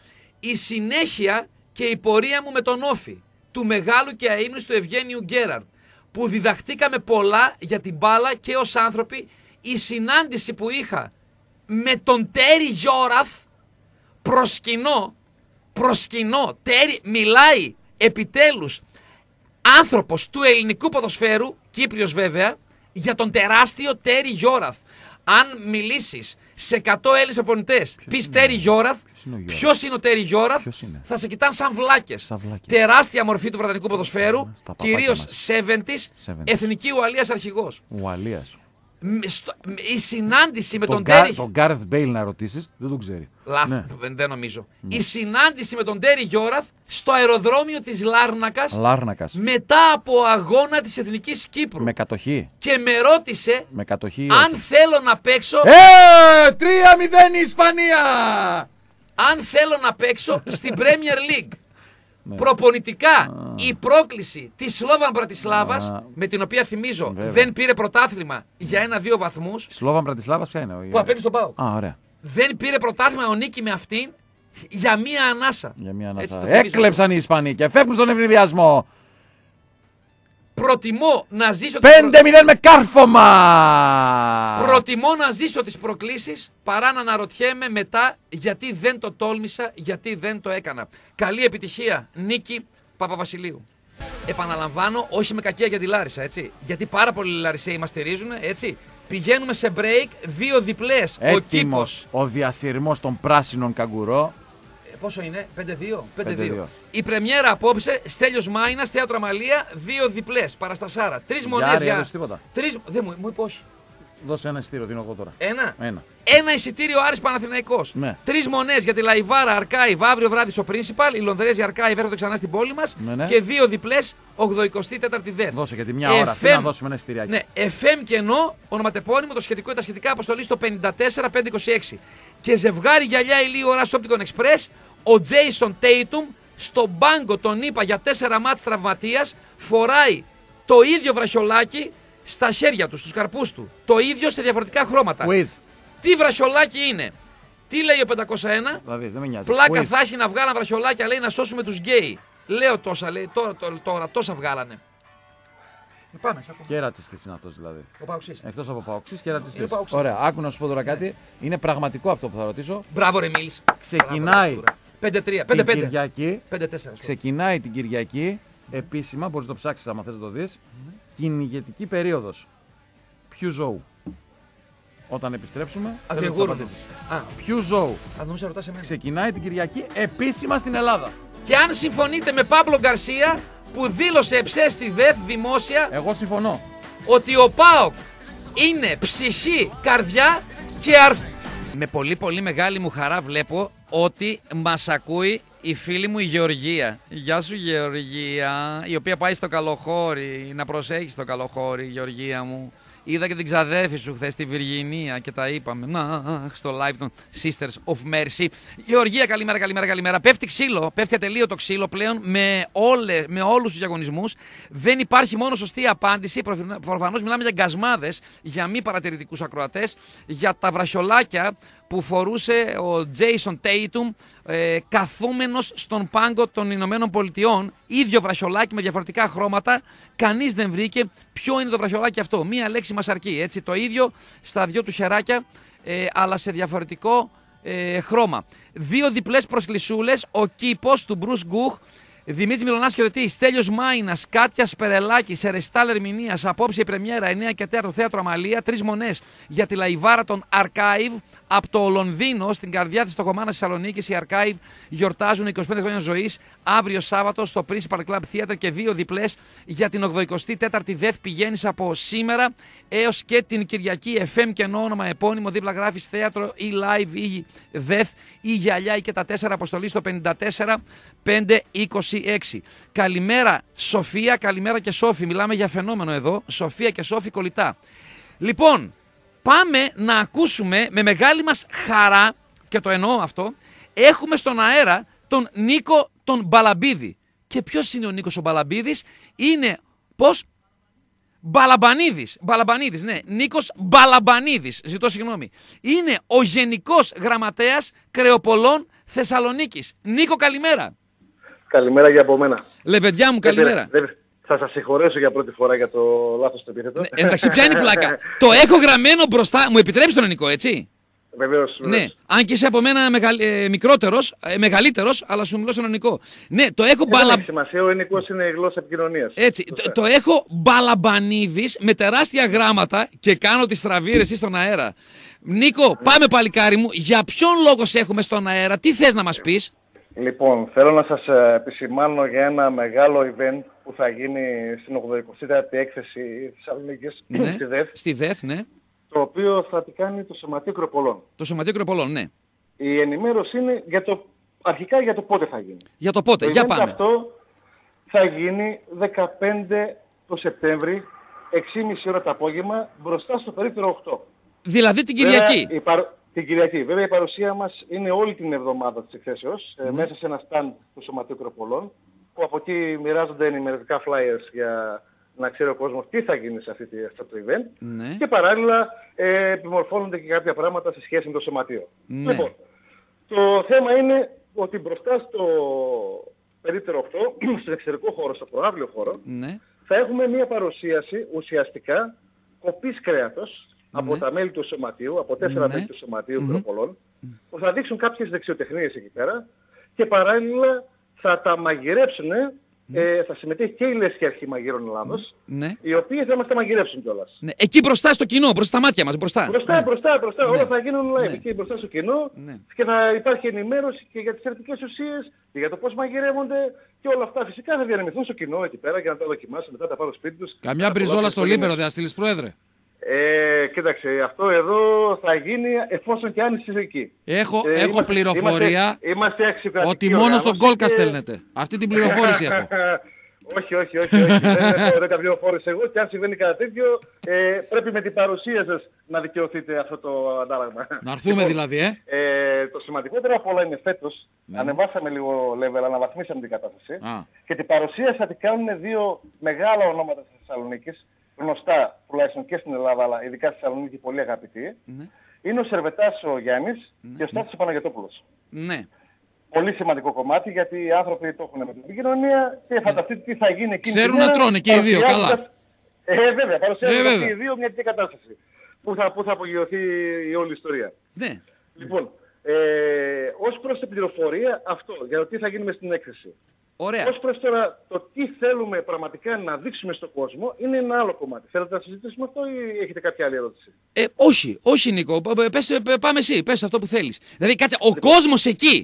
Speaker 1: η συνέχεια και η πορεία μου με τον Όφη, του μεγάλου και αείμνηστου Ευγένιου Γκέραρντ, που διδαχτήκαμε πολλά για την μπάλα και ως άνθρωποι, η συνάντηση που είχα με τον Τέρι Γιώραθ, προσκυνώ, προσκυνώ, Τέρι, μιλάει επιτέλους άνθρωπος του ελληνικού ποδοσφαίρου, Κύπριος βέβαια, για τον τεράστιο Τέρι Γιώραθ. Αν μιλήσεις σε εκατό Έλληνες προπονητές, πεις Τέρι Γιώραθ, ποιος είναι ο Τέρι Γιώραθ, θα σε κοιτάνε σαν βλάκες. Τεράστια μορφή του βρετανικού ποδοσφαίρου, κυρίως εβδομήντα, εθνική Ουαλίας αρχηγός.
Speaker 2: Ουαλίας.
Speaker 1: Η συνάντηση με τον,
Speaker 2: τον
Speaker 1: Τέρι...
Speaker 2: Τον Γκάρεθ Μπέιλ να ρωτήσεις, δεν τον ξέρει.
Speaker 1: Λάθος, ναι. Δεν νομίζω. Ναι. Η συνάντηση με τον Τέρι Γιώραθ στο αεροδρόμιο της Λάρνακας,
Speaker 2: Λάρνακας
Speaker 1: μετά από αγώνα της Εθνικής Κύπρου.
Speaker 2: Με κατοχή.
Speaker 1: Και με ρώτησε
Speaker 2: με κατοχή,
Speaker 1: αν όχι. θέλω να παίξω...
Speaker 2: Ε, τρία μηδέν η Ισπανία!
Speaker 1: Αν θέλω να παίξω στην Premier League. Ναι. Προπονητικά ah. η πρόκληση της Σλόβαν Μπρατισλάβας, ah. με την οποία θυμίζω Βέβαια. δεν πήρε πρωτάθλημα για ένα-δύο βαθμούς.
Speaker 2: Σλόβαν Μπρατισλάβας ποια είναι?
Speaker 1: Που απένει στον ΠΑΟΚ.
Speaker 2: Ah, ωραία.
Speaker 1: Δεν πήρε πρωτάθλημα ο Νίκη με αυτήν για μία ανάσα.
Speaker 2: Για μία ανάσα. Έκλεψαν οι Ισπανοί και φεύγουν στον ευνηδιασμό.
Speaker 1: Προτιμώ να ζήσω...
Speaker 2: πέντε μηδέν με κάρφωμα!
Speaker 1: Προτιμώ να ζήσω τις προκλήσεις παρά να αναρωτιέμαι μετά γιατί δεν το τόλμησα, γιατί δεν το έκανα. Καλή επιτυχία, Νίκη Παπαβασιλείου. Επαναλαμβάνω, όχι με κακία για τη Λάρισα, έτσι. Γιατί πάρα πολλοί Λαρισαίοι μας στηρίζουν, έτσι. Πηγαίνουμε σε break, δύο διπλές.
Speaker 2: Έτοιμος
Speaker 1: ο Κήπος.
Speaker 2: Ο διασυρμός των πράσινων καγκουρό.
Speaker 1: Πόσο είναι, πέντε δύο. πέντε δύο. Η πρεμιέρα απόψε, Στέλιος Μάινας, Θέατρο Αμαλία, δύο διπλές, παραστασάρα. Τρεις μονές για...
Speaker 2: τίποτα.
Speaker 1: Τρεις... Δεν μου, μου είπε όχι.
Speaker 2: Δώσε ένα εισιτήριο, δίνω εγώ τώρα.
Speaker 1: Ένα.
Speaker 2: Ένα,
Speaker 1: ένα εισιτήριο Άρης Παναθηναϊκός.
Speaker 2: Ναι.
Speaker 1: Τρεις μονές για τη Λαϊβάρα Αρκάιβ αύριο βράδυ στο Principal. Οι Λονδρέζοι Αρκάιβ έρχονται ξανά στην πόλη μας.
Speaker 2: Ναι, ναι.
Speaker 1: Και δύο διπλές, ογδοηκοστή τέταρτη Δεύτη.
Speaker 2: Δώσε γιατί μια ώρα αυτή να δώσουμε ένα εισιτηριάκι.
Speaker 1: Ναι, εφ εμ κενό, ονοματεπώνυμο, το σχετικό ή τα σχετικά αποστολή στο πενήντα τέσσερα πεντακόσια είκοσι έξι. Και ζευγάρι γυαλιά ηλίου ώρα στο Opticon Express. Ο Τζέισον Τέιτουμ στον πάγκο τον είπα για τέσσερα μάτς τραυματίας, φοράει το ίδιο βρασιολάκι στα χέρια του, στους καρπούς του. Το ίδιο σε διαφορετικά χρώματα.
Speaker 2: Quiz.
Speaker 1: Τι βρασιολάκι είναι? Τι λέει ο πεντακόσια ένα?
Speaker 2: Δαβείς, δεν με νοιάζει.
Speaker 1: Πλάκα
Speaker 2: Quiz.
Speaker 1: θα έχει να βγάλαν βρασιολάκια, λέει, να σώσουμε τους γκέι. Λέω τόσα, λέει, τώρα, τώρα, τώρα τόσα βγάλανε. Πάμε,
Speaker 2: και ρατσιστής είναι αυτός δηλαδή.
Speaker 1: Ο Παοξής.
Speaker 2: Εκτός από Παοξής και ρατσιστής. Ωραία, άκου να σου πω τώρα κάτι. Ναι. Είναι πραγματικό αυτό που θα ρωτήσω.
Speaker 1: Μπράβο, ρε Μίλης.
Speaker 2: Ξεκινάει
Speaker 1: πέντε τρία, πέντε πέντε.
Speaker 2: την Κυριακή.
Speaker 1: πέντε τέσσερα.
Speaker 2: Ξεκινάει την Κυριακή επίσημα, μπορείς να το ψάξεις άμα θες να το δεις. Mm-hmm. Κυνηγετική περίοδος. Ποιου ζώου? Όταν επιστρέψουμε, θα τις απαντήσεις. Ποιου ζώου? Ξεκινάει την Κυριακή επίσημα στην Ελλάδα.
Speaker 1: Και αν συμφωνείτε με Παύλο Γκαρσία, που δήλωσε εψέ στη ΔΕΘ δημόσια.
Speaker 2: Εγώ συμφωνώ.
Speaker 1: Ότι ο ΠΑΟΚ είναι ψυχή, καρδιά και αρθ... Με πολύ πολύ μεγάλη μου χαρά βλέπω ότι μας ακούει η φίλη μου η Γεωργία. Γεια σου Γεωργία, η οποία πάει στο Καλοχώρι. Να προσέχεις στο Καλοχώρι, Γεωργία μου. Είδα και την ξαδέρφη σου χθες στη Βιργινία και τα είπαμε. Να, στο live των Sisters of Mercy. Γεωργία, καλημέρα, καλημέρα, καλημέρα. Πέφτει ξύλο, πέφτει ατελείωτο ξύλο πλέον με, όλε, με όλους τους διαγωνισμούς. Δεν υπάρχει μόνο σωστή απάντηση. Προφανώς μιλάμε για γκασμάδες, για μη παρατηρητικούς ακροατές, για τα βρασιολάκια που φορούσε ο Τζέισον Τέιτουμ ε, καθούμενος στον πάγκο των Ηνωμένων Πολιτειών. Ίδιο βρασιολάκι με διαφορετικά χρώματα. Κανείς δεν βρήκε ποιο είναι το βρασιολάκι αυτό. Μία λέξη μας αρκεί. Έτσι, το ίδιο στα δυο του χεράκια, ε, αλλά σε διαφορετικό ε, χρώμα. Δύο διπλές προσκλησούλες. Ο κήπος του Μπρους Γκουχ. Δημήτρης Μιλωνάς και Οδετή, Στέλιος Μάινας, Κάτια Σπερελάκη, Σερεστάλ Ερμηνείας, απόψε η πρεμιέρα εννιά και τέσσερα Θέατρο Αμαλία, τρεις μονές για τη Λαϊβάρα των Archive από το Λονδίνο, στην καρδιά της Στοκομάνας Θεσσαλονίκης. Οι Archive γιορτάζουν είκοσι πέντε χρόνια ζωής αύριο Σάββατο στο Principal Club Theatre και δύο διπλές για την ογδοηκοστή τέταρτη Δεθ. Πηγαίνεις από σήμερα έως και την Κυριακή. εφ εμ και όνομα επώνυμο, δίπλα γράφεις θέατρο ή live ή Δεθ ή γυαλιά ή και τα τέσσερα, αποστολή στο πενήντα τέσσερα πεντακόσια είκοσι έξι. Καλημέρα Σοφία, καλημέρα και Σόφη. Μιλάμε για φαινόμενο εδώ. Σοφία και Σόφη κολλητά. Λοιπόν, πάμε να ακούσουμε με μεγάλη μας χαρά, και το εννοώ αυτό, έχουμε στον αέρα τον Νίκο τον Μπαλαμπίδη. Και ποιος είναι ο Νίκος ο Μπαλαμπίδης? Είναι, πώς? Μπαλαμπανίδης, Μπαλαμπανίδης, ναι, Νίκος Μπαλαμπανίδης, ζητώ συγγνώμη. Είναι ο Γενικός Γραμματέας Κρεοπολών Θεσσαλονίκης. Νίκο, καλημέρα.
Speaker 3: Καλημέρα για από μένα.
Speaker 1: Λεβεντιά μου, καλημέρα.
Speaker 3: Δεν, δεν, θα σας συγχωρέσω για πρώτη φορά για το λάθος το επίθετο.
Speaker 1: Ναι, εντάξει, ποια είναι η πλάκα. Το έχω γραμμένο μπροστά. Μου επιτρέψει τον Νικό, έτσι.
Speaker 3: Βεβαίως.
Speaker 1: Ναι, αν και είσαι από μένα μεγαλ... ε, μικρότερος, ε, μεγαλύτερος, αλλά σου μιλώ στον Νικό. Ναι, το έχω μπαλα...
Speaker 3: Δεν έχει σημασία, ο Νικός είναι η γλώσσα επικοινωνίας.
Speaker 1: Έτσι, το, το έχω μπαλαμπανίδης με τεράστια γράμματα και κάνω τις τραβήρες εσύ στον αέρα. Νίκο, πάμε παλικάρι μου, για ποιον λόγο σε έχουμε στον αέρα, τι θες να μας πεις?
Speaker 3: Λοιπόν, θέλω να σας επισημάνω για ένα μεγάλο event που θα γίνει στην ογδοηκοστή έκθεση Θεσσαλονίκης,
Speaker 1: Ναι,
Speaker 3: στη ΔΕΘ,
Speaker 1: στη ΔΕΘ, ναι.
Speaker 3: το οποίο θα την κάνει το Σωματείο Κροπολών.
Speaker 1: Το Σωματείο Κροπολών, ναι.
Speaker 3: Η ενημέρωση είναι για το, αρχικά για το πότε θα γίνει.
Speaker 1: Για το πότε,
Speaker 3: Το
Speaker 1: για
Speaker 3: event
Speaker 1: πάμε.
Speaker 3: αυτό θα γίνει δεκαπέντε το Σεπτέμβρη, έξι και μισή ώρα το απόγευμα, μπροστά στο περίπτερο οκτώ.
Speaker 1: Δηλαδή την Κυριακή.
Speaker 3: Βέβαια, η παρο... Την Κυριακή. Βέβαια η παρουσία μας είναι όλη την εβδομάδα της εκθέσεως,
Speaker 1: Ναι.
Speaker 3: ε, μέσα σε ένα stand του Σωματείου Κροπολών, που από εκεί μοιράζονται ενημερωτικά flyers για να ξέρει ο κόσμος τι θα γίνει σε αυτή τη, αυτό το event.
Speaker 1: Ναι.
Speaker 3: Και παράλληλα ε, επιμορφώνονται και κάποια πράγματα σε σχέση με το Σωματείο.
Speaker 1: Ναι.
Speaker 3: Λοιπόν, το θέμα είναι ότι μπροστά στο περίπτερο οκτώ, στον εξωτερικό χώρο, στο προαύλιο χώρο,
Speaker 1: Ναι.
Speaker 3: θα έχουμε μια παρουσίαση ουσιαστικά κοπής κρέατος από
Speaker 1: Ναι.
Speaker 3: τα μέλη του Σωματείου, από τέσσερα
Speaker 1: Ναι.
Speaker 3: μέλη του Σωματείου
Speaker 1: Μμμ.
Speaker 3: Κροπολών, που θα δείξουν κάποιες δεξιοτεχνίες εκεί πέρα και παράλληλα θα τα μαγειρέψουν, ε, θα συμμετέχει και η Λέσχη Αρχή Μαγείρων Ελλάδος,
Speaker 1: Ναι.
Speaker 3: οι οποίοι θα μας τα μαγειρέψουν κιόλας.
Speaker 1: Ναι. Εκεί μπροστά στο κοινό, μπροστά στα μάτια μας, μπροστά.
Speaker 3: Μπροστά,
Speaker 1: Ναι.
Speaker 3: μπροστά, μπροστά,
Speaker 1: Ναι.
Speaker 3: όλα θα γίνουν live
Speaker 1: Ναι.
Speaker 3: εκεί μπροστά στο κοινό
Speaker 1: Ναι.
Speaker 3: και να υπάρχει ενημέρωση και για τις θρεπτικές ουσίες και για το πώς μαγειρεύονται και όλα αυτά φυσικά θα διανεμηθούν στο κοινό εκεί πέρα για να τα δοκιμάσουν, μετά τα πάρουν σπίτι τους.
Speaker 2: Καμιά
Speaker 3: Να
Speaker 2: μπριζόλα
Speaker 3: απολαύσουν
Speaker 2: στο
Speaker 3: το
Speaker 2: λίπερο,
Speaker 3: γεύμα.
Speaker 2: δεν θα στείλεις, Πρόεδρε.
Speaker 3: Ε, κοίταξε, αυτό εδώ θα γίνει εφόσον και αν είσαι εκεί.
Speaker 2: Έχω,
Speaker 3: Ε,
Speaker 2: έχω
Speaker 3: είμαστε-
Speaker 2: πληροφορία
Speaker 3: Είμαστε, είμαστε αξιοκρατικοί
Speaker 2: ότι μόνο στον
Speaker 3: οργάνωση
Speaker 2: Κόλκα
Speaker 3: και-
Speaker 2: στέλνετε. Αυτή την πληροφόρηση έχω.
Speaker 3: όχι, όχι, όχι, όχι. δεν έχω δέκα πληροφόρηση εγώ και αν συμβαίνει κάτι τέτοιο ε, πρέπει με την παρουσία σας να δικαιωθείτε αυτό το αντάλλαγμα.
Speaker 2: Να έρθουμε
Speaker 3: Λοιπόν,
Speaker 2: δηλαδή, ε.
Speaker 3: Ε, το σημαντικότερο από όλα είναι φέτος,
Speaker 2: Ναι.
Speaker 3: ανεβάσαμε λίγο level, αναβαθμίσαμε την κατάσταση
Speaker 2: Α.
Speaker 3: και την παρουσίαση θα την κάνουν δύο μεγάλα ονόματα της Θεσσαλονίκης, γνωστά τουλάχιστον και στην Ελλάδα, αλλά ειδικά στη Θεσσαλονίκη πολύ αγαπητοί.
Speaker 1: Ναι.
Speaker 3: Είναι ο Σερβετάς ο Γιάννης και ο Στάθης ο Παναγιωτόπουλος.
Speaker 1: Ναι.
Speaker 3: Πολύ σημαντικό κομμάτι γιατί οι άνθρωποι το έχουν με την επικοινωνία και φανταστείτε τι θα γίνει εκείνη
Speaker 2: Ξέρουν
Speaker 3: τη μέρα,
Speaker 2: να τρώνε και οι δύο,
Speaker 3: παρουσιάζοντας-
Speaker 2: καλά.
Speaker 3: Ε, βέβαια, παρουσιάζοντας
Speaker 2: Ε, βέβαια.
Speaker 3: και οι δύο μια τέτοια κατάσταση που θα, που θα απογειωθεί η όλη ιστορία.
Speaker 1: Ναι.
Speaker 3: Λοιπόν, ε, ως προς την πληροφορία αυτό, για το τι θα γίνει μες στην έκθεση.
Speaker 1: Ωραία.
Speaker 3: Ως προς τώρα το τι θέλουμε πραγματικά να δείξουμε στον κόσμο είναι ένα άλλο κομμάτι. Θέλετε να συζητήσουμε αυτό ή έχετε κάποια άλλη ερώτηση?
Speaker 1: Ε, όχι, όχι Νίκο, Π- πες, ε, πάμε εσύ, πες αυτό που θέλεις. Δηλαδή κάτσε, ο κόσμος εκεί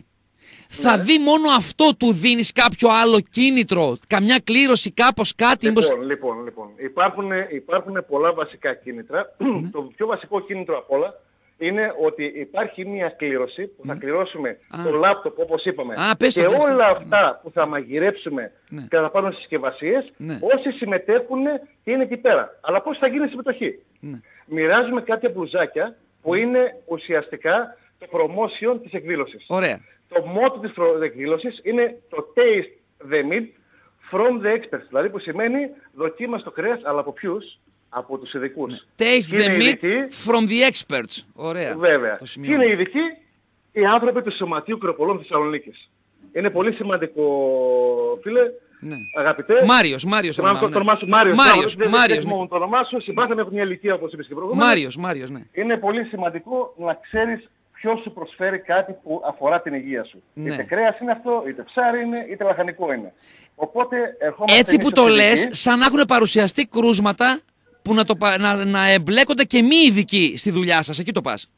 Speaker 1: θα δει μόνο αυτό, του δίνεις κάποιο άλλο κίνητρο, καμιά κλήρωση, κάπως κάτι. μήπως-
Speaker 3: Λοιπόν, λοιπόν, λοιπόν. Υπάρχουν, υπάρχουν πολλά βασικά κίνητρα. Το πιο βασικό κίνητρο απ' όλα είναι ότι υπάρχει μια κλήρωση που θα κληρώσουμε
Speaker 1: Α.
Speaker 3: το λάπτοπ όπως είπαμε
Speaker 1: Α, πες το,
Speaker 3: και
Speaker 1: πες το.
Speaker 3: όλα αυτά που θα μαγειρέψουμε
Speaker 1: Ναι.
Speaker 3: και θα πάρουν συσκευασίες,
Speaker 1: Ναι.
Speaker 3: όσοι συμμετέχουν και είναι εκεί πέρα. Αλλά πώς θα γίνει η συμμετοχή?
Speaker 1: Ναι.
Speaker 3: Μοιράζουμε κάποια μπλουζάκια που είναι ουσιαστικά το promotion της εκδήλωσης.
Speaker 1: Ωραία.
Speaker 3: Το μότο της προ- εκδήλωσης είναι το Taste the Meat from the Experts, δηλαδή που σημαίνει δοκίμασε το κρέας, αλλά από ποιους? Από τους ειδικούς.
Speaker 1: Taste
Speaker 3: Και είναι
Speaker 1: the meat
Speaker 3: ειδικοί,
Speaker 1: from the experts. Ωραία.
Speaker 3: βέβαια.
Speaker 1: Το
Speaker 3: Και
Speaker 1: σημειώνω.
Speaker 3: είναι ειδικοί οι άνθρωποι του Σωματείου Κροπολών Θεσσαλονίκης. Είναι πολύ σημαντικό, φίλε,
Speaker 1: Ναι.
Speaker 3: αγαπητέ.
Speaker 1: Μάριος, Μάριος.
Speaker 3: Θυμάμαι
Speaker 1: ονομά,
Speaker 3: το το όνομά σου, Μάριος.
Speaker 1: Μάριος,
Speaker 3: μπράβο, δεν-
Speaker 1: Μάριος,
Speaker 3: δεν θυμόμουν το όνομά σου, συμπάθαμε από μια ηλικία όπως είπες και προηγούμενα.
Speaker 1: Μάριος, Μάριος, ναι.
Speaker 3: Είναι πολύ σημαντικό να ξέρεις ποιος σου προσφέρει κάτι που αφορά την υγεία σου.
Speaker 1: Ναι.
Speaker 3: Είτε κρέας είναι αυτό, είτε ψάρι είναι, είτε λαχανικό είναι. Οπότε ερχόμαστε
Speaker 1: Έτσι
Speaker 3: εμείς
Speaker 1: που το
Speaker 3: ως
Speaker 1: λες,
Speaker 3: ειδικοί.
Speaker 1: σαν να έχουν παρουσιαστεί κρούσματα που να, το, πα- να, να εμπλέκονται και μη ειδικοί στη δουλειά σας. Εκεί το πας.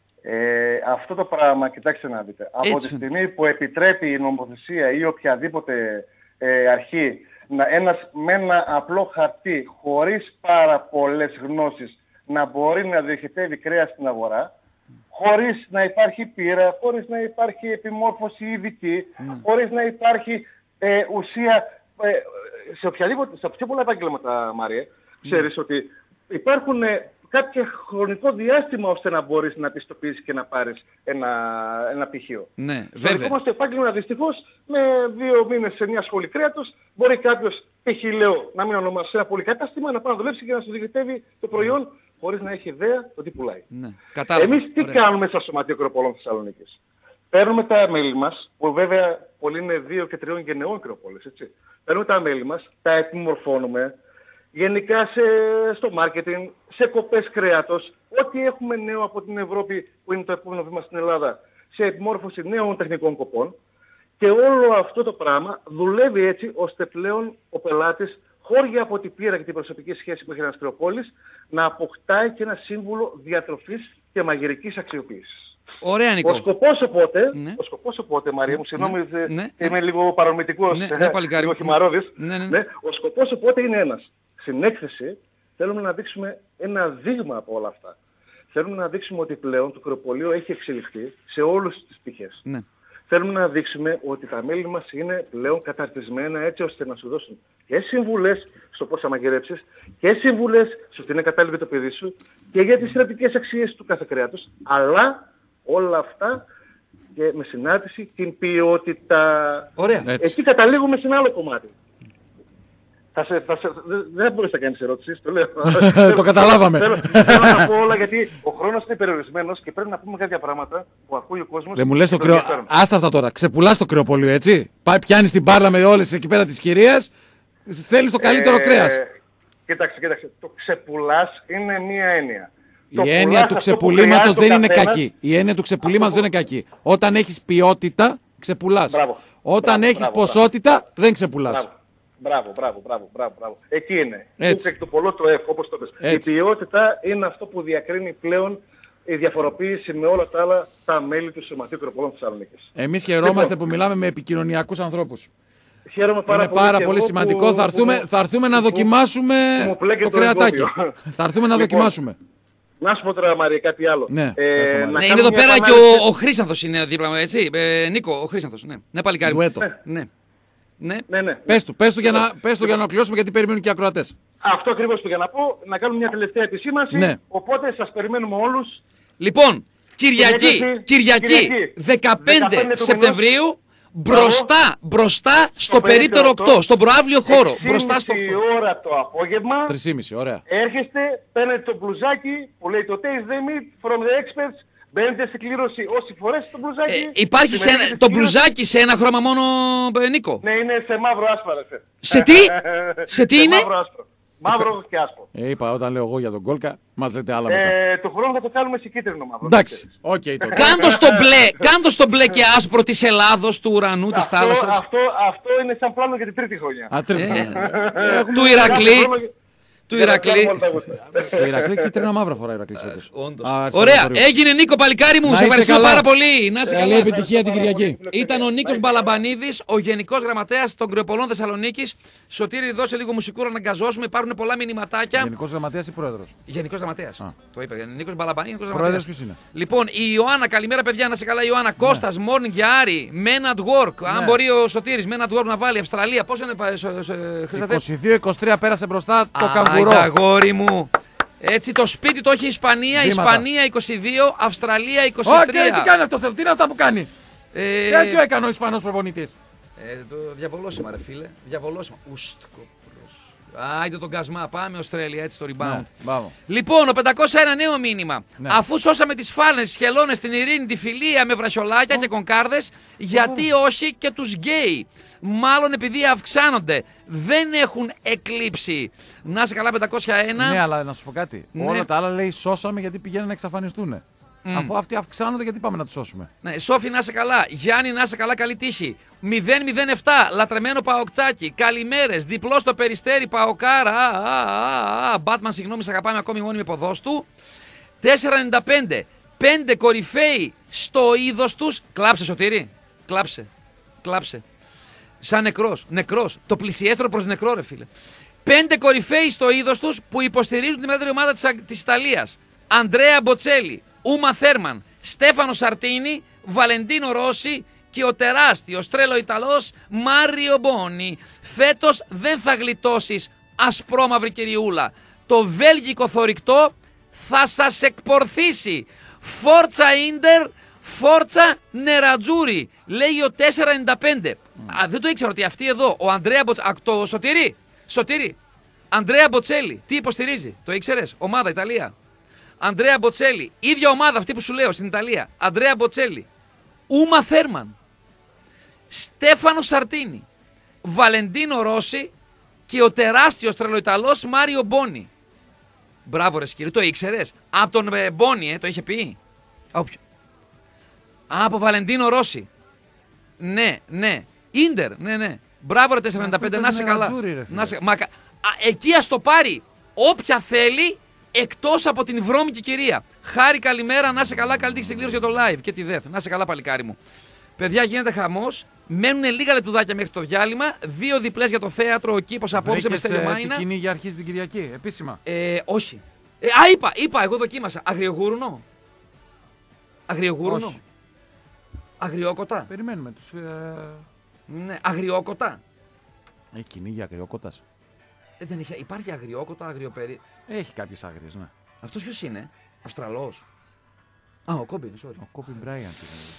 Speaker 3: Ε, αυτό το πράγμα, κοιτάξτε να δείτε, από
Speaker 1: Έτσι
Speaker 3: τη
Speaker 1: φαίνεται.
Speaker 3: στιγμή που επιτρέπει η νομοθεσία ή οποιαδήποτε ε, αρχή να, ένας με ένα απλό χαρτί χωρίς πάρα πολλές γνώσεις να μπορεί να διοχετεύει κρέας στην αγορά, χωρίς να υπάρχει πείρα, χωρίς να υπάρχει επιμόρφωση ειδική, χωρίς να υπάρχει ε, ουσία ε, σε οποιαδήποτε, σε πιο πολλά επαγγέλματα, Μάρια, ξέρεις ότι υπάρχουν ε, κάποιο χρονικό διάστημα ώστε να μπορείς να πιστοποιήσεις και να πάρεις ένα, ένα πτυχίο.
Speaker 1: Ναι,
Speaker 3: Στο
Speaker 1: βέβαια.
Speaker 3: δικό μας το επάγγελμα δυστυχώς με δύο μήνες σε μια σχολή κρέατος μπορεί κάποιος, π.χ. λέω, να μην ονομάσει ένα πολυκατάστημα, να πάει να δουλέψει και να σου διοικητεύει το προϊόν χωρίς να έχει ιδέα το τι πουλάει.
Speaker 1: Ναι. Κατάλαβα.
Speaker 3: Εμείς τι
Speaker 1: Ωραία.
Speaker 3: κάνουμε στα Σωματείο Κροπολών Θεσσαλονίκης? παίρνουμε τα μέλη μας, που βέβαια πολλοί είναι δύο και τριών γενεών κρεοπόλες, έτσι. Παίρνουμε τα μέλη μας, τα επιμορφώνουμε, γενικά σε, στο μάρκετινγκ, σε κοπές κρέατος, ό,τι έχουμε νέο από την Ευρώπη που είναι το επόμενο βήμα στην Ελλάδα, σε επιμόρφωση νέων τεχνικών κοπών. Και όλο αυτό το πράγμα δουλεύει έτσι ώστε πλέον ο πελάτης, χώρια από την πείρα και την προσωπική σχέση που έχει ένας κρεοπόλης, να αποκτάει και ένα σύμβουλο διατροφής και μαγειρικής αξιοποίησης.
Speaker 1: Ωραία, Νικό.
Speaker 3: Ο σκοπός οπότε,
Speaker 1: ναι.
Speaker 3: ο σκοπός οπότε, Μαρία μου, συγγνώμη,
Speaker 1: ναι. Ναι.
Speaker 3: είμαι λίγο παρορμητικός,
Speaker 1: ναι. Ναι,
Speaker 3: λίγο χυμαρώδης.
Speaker 1: Ναι, ναι.
Speaker 3: Ναι. Ο σκοπός οπότε είναι ένας. Στην έκθεση θέλουμε να δείξουμε ένα δείγμα από όλα αυτά. Θέλουμε να δείξουμε ότι πλέον το κρεοπωλείο έχει εξελιχθεί σε όλες τις πτυχές.
Speaker 1: Ναι.
Speaker 3: Θέλουμε να δείξουμε ότι τα μέλη μας είναι πλέον καταρτισμένα έτσι ώστε να σου δώσουν και συμβουλές στο πώς θα μαγειρέψεις και συμβουλές στο τι είναι κατάλληλο το παιδί σου και για τις θρεπτικές αξίες του κάθε κρέατος, αλλά όλα αυτά και με συνάρτηση την ποιότητα.
Speaker 1: Ωραία.
Speaker 3: Εκεί καταλήγουμε σε ένα άλλο κομμάτι. Θα σε, θα σε, δεν μπορείς να κάνεις ερώτηση, το λέω.
Speaker 2: Το καταλάβαμε.
Speaker 3: Θέλω, θέλω να πω όλα γιατί ο χρόνος είναι περιορισμένος και πρέπει να πούμε κάποια πράγματα που ακούει ο κόσμος.
Speaker 2: Δεν μου λες το κρεο... Άστα αυτά τώρα. Ξεπουλάς το κρεοπωλείο, έτσι. Πάει, πιάνεις την μπάρλα με όλες εκεί πέρα τις κυρίες. Θέλεις το καλύτερο
Speaker 3: ε,
Speaker 2: κρέας.
Speaker 3: Κοίταξε, κοίταξε. Το ξεπουλάς είναι μία έννοια.
Speaker 2: Η έννοια του ξεπουλήματος δεν είναι κακή. Η έννοια του ξεπουλήματος δεν είναι κακή. Όταν έχεις ποιότητα, ξεπουλάς. Όταν έχεις ποσότητα, δεν ξεπουλάς.
Speaker 3: Μπράβο, μπράβο, μπράβο, μπράβο, μπράβο. Εκεί είναι.
Speaker 2: Έτσι.
Speaker 3: Του το πολλό το F, όπως το πες. Η ποιότητα είναι αυτό που διακρίνει πλέον η διαφοροποίηση με όλα τα άλλα τα μέλη του Σωματείου Κρεοπολών της Θεσσαλονίκης.
Speaker 2: Εμείς χαιρόμαστε που μιλάμε με επικοινωνιακούς ανθρώπους.
Speaker 3: Χαίρομαι πάρα
Speaker 2: είναι
Speaker 3: πολύ.
Speaker 2: πάρα πολύ σημαντικό. Που... Θα, έρθουμε, θα έρθουμε να δοκιμάσουμε το κρεατάκι. Θα έρθουμε να δοκιμάσουμε.
Speaker 3: Να σου πω τώρα, Μαρία, κάτι άλλο.
Speaker 2: Ναι,
Speaker 1: ε, ναι είναι εδώ πέρα και ο, ο Χρήσανθος είναι δίπλα μου, έτσι. Ε, Νίκο, ο Χρήσανθος. Ναι, ναι παλικάρι. Ναι.
Speaker 3: Ναι, ναι, ναι.
Speaker 2: Πες του, πες του για να, πες του για να ολοκληρώσουμε γιατί περιμένουν και οι ακροατές.
Speaker 3: Αυτό ακριβώς που για να πω, να κάνουμε μια τελευταία επισήμανση.
Speaker 2: Ναι.
Speaker 3: Οπότε σας περιμένουμε όλους.
Speaker 1: Λοιπόν, Κυριακή, Κυριακή, Κυριακή δεκαπέντε Σεπτεμβρίου, μπροστά, μπροστά στο, στο περίπτερο οκτώ, στον προάβλιο χώρο. Μπροστά στο
Speaker 3: οκτώ. ώρα το απόγευμα.
Speaker 2: τρεις και μισή, ωραία.
Speaker 3: Έρχεστε, παίρνετε το μπλουζάκι που λέει το Taste the Meat from the experts. Μπαίνετε σε κλήρωση όσοι φορέσει το μπλουζάκι.
Speaker 1: Ε, υπάρχει σε ένα, το μπλουζάκι σε ένα χρώμα μόνο, Νίκο.
Speaker 3: Ναι, είναι σε μαύρο άσπρο.
Speaker 1: Σε τι, σε τι είναι.
Speaker 3: Μαύρο άσπρο. Μαύρο και άσπρο.
Speaker 2: Ε, είπα όταν λέω εγώ για τον Κόλκα, μας λέτε άλλα μετά.
Speaker 3: Ε, το χρόνο θα το κάνουμε σε κίτρινο μαύρο.
Speaker 2: Εντάξει, οκ okay, τότε.
Speaker 1: Κάντο στο μπλε, κάντο στο μπλε και άσπρο της Ελλάδος, του ουρανού, της θάλασσας.
Speaker 3: Αυτό, αυτό είναι σαν πλάνο για την τρίτη χρονιά.
Speaker 2: Α, τρίτη χρονιά.
Speaker 1: Ε, του Ηρακλή. Του Ηρακλή.
Speaker 2: Το Ηρακλή κίτρινα μαύρα φορά Ηρακλή.
Speaker 1: Ωραία, έγινε Νίκο παλικάρι μου, σε ευχαριστούμε πάρα πολύ. Να είσαι
Speaker 2: καλά. Καλή επιτυχία την Κυριακή.
Speaker 1: Ήταν ο Νίκος Μπαλαμπανίδης, ο Γενικός Γραμματέας των Κρεοπολών Θεσσαλονίκης. Σωτήρη, δώσε λίγο μουσικούρα να αγκαζώσουμε. Υπάρχουν πολλά μηνυματάκια.
Speaker 2: Γενικός Γραμματέας ή Πρόεδρος.
Speaker 1: Γενικός Γραμματέας. Το είπα. Νίκος Μπαλαμπανίδης.
Speaker 2: Πρόεδρος ποιος είναι.
Speaker 1: Λοιπόν, η Ιωάννα, καλημέρα παιδιά, να σε καλά Ιωάννα. Κώστας, Morning για Άρη, Men at Work. Αν μπορεί ο Σωτήρης Men at Work να βάλει Αυστραλία. Πώς είναι, Χρήσταθε.
Speaker 2: είκοσι δύο είκοσι τρία πέρασε μπροστά το καγκουρό.
Speaker 1: Αγόρι μου. Έτσι το σπίτι το έχει η Ισπανία, Βήματα. Ισπανία είκοσι δύο, Αυστραλία είκοσι τρία.
Speaker 2: Όχι, okay, τι κάνει αυτό, τι είναι αυτά που κάνει.
Speaker 1: Ε...
Speaker 2: Γιατί το έκανε ο Ισπανός προπονητής.
Speaker 1: Ε, το διαβολώσιμα ρε φίλε, διαβολώσιμα. Ουστκοπρός. Α, είδε τον Κασμά, πάμε Αυστραλία έτσι το rebound.
Speaker 2: Ναι,
Speaker 1: λοιπόν, ο πεντακόσια ένα νέο μήνυμα. Ναι. Αφού σώσαμε τις φάλαινες, τις χελώνες, την ειρήνη, τη φιλία με βρασιολάκια oh. και κονκάρδες, γιατί oh. όχι και τους γκέι. Μάλλον επειδή αυξάνονται, δεν έχουν εκλείψει. Να σε καλά πεντακόσια ένα.
Speaker 2: Ναι, αλλά να σου πω κάτι. Ναι. Όλα τα άλλα λέει σώσαμε γιατί πηγαίνουν να εξαφανιστούν. Mm. Αφού αυτοί αυξάνονται, γιατί πάμε να τους σώσουμε. Ναι,
Speaker 1: Σόφι, να σε καλά. Γιάννη, να σε καλά, καλή τύχη. μηδέν μηδέν επτά, λατρεμένο Παοκτσάκι. Καλημέρες, διπλό στο Περιστέρι, Παοκάρα. Μπάτμαν, συγγνώμη, σε αγαπάμε ακόμη μόνιμη ποδός του. τέσσερα ενενήντα πέντε, πέντε κορυφαίοι στο είδος τους. Κλάψε, Σωτήρη. Κλάψε. Κλάψε. Σαν νεκρός. Νεκρός. Το πλησιέστερο προς νεκρό, ρε φίλε. Πέντε κορυφαίοι στο είδος τους που υποστηρίζουν τη μεγαλύτερη ομάδα της, της Ιταλίας. Αντρέα Μποτσέλη, Ούμα Θέρμαν, Στέφανο Σαρτίνι, Βαλεντίνο Ρώση και ο τεράστιος τρέλο Ιταλός Μάριο Μπόνι. Φέτος δεν θα γλιτώσεις, ασπρόμαυρη κυριούλα. Το βέλγικο θωρηκτό θα σας εκπορθήσει. Φόρτσα Ίντερ, Φόρτσα Νερατζούρι, λέει ο τέσσερα ενενήντα πέντε. Mm. Α, δεν το ήξερα ότι αυτή εδώ, ο Ανδρέα Μποτσέλη. Το Σωτήρι, Σωτήρι. Ανδρέα Μποτσέλη, τι υποστηρίζει, το ήξερες, ομάδα Ιταλία. Ανδρέα Μποτσέλη, ίδια ομάδα αυτή που σου λέω στην Ιταλία. Ανδρέα Μποτσέλη. Ούμα Θέρμαν, Στέφανο Σαρτίνι, Βαλεντίνο Ρώση και ο τεράστιος τρελοϊταλός Μάριο Μπόνι. Μπράβο ρε σκύρι, το ήξερες? Από τον ε, Μπόνι, ε, το είχε πει. Όποιο. Από Βαλεντίνο Ρώση. Ναι, ναι. Ίντερ, ναι, ναι. Μπράβο ρε τετρακόσια ενενήντα πέντε, να είσαι καλά. Να σε... Μα... Α, εκεί ας το πάρει όποια θέλει, εκτός από την βρώμικη κυρία. Χάρη, καλημέρα, να είσαι καλά, καλή τύχη στην κλήρωση για το live και τη ΔΕΘ. Να είσαι καλά, παλικάρι μου. Παιδιά, γίνεται χαμός. Μένουν λίγα λεπτουδάκια μέχρι το διάλειμμα. Δύο διπλές για το θέατρο, ο κήπος απόψε με Στέλιο Μάινα.
Speaker 2: Τι κυνήγι αρχίζει την Κυριακή, επίσημα?
Speaker 1: Ε, όχι. Ε, α, είπα, είπα, εγώ δοκίμασα. Αγριογούρουνο. Αγριογούρουνο.
Speaker 2: Όχι.
Speaker 1: Αγριόκοτα.
Speaker 2: Περιμένουμε τους... Ε...
Speaker 1: Ναι, αγριόκοτα.
Speaker 2: Έχει κυνήγι αγριόκοτας.
Speaker 1: Ε, δεν έχει, υπάρχει αγριόκοτα, αγριοπερί.
Speaker 2: Έχει κάποιες άγριες, ναι.
Speaker 1: Αυτός ποιος είναι? Αυστραλός. Α, ο Κόμπιν, sorry.
Speaker 2: Ο Κόμπιν Μπράιαντ.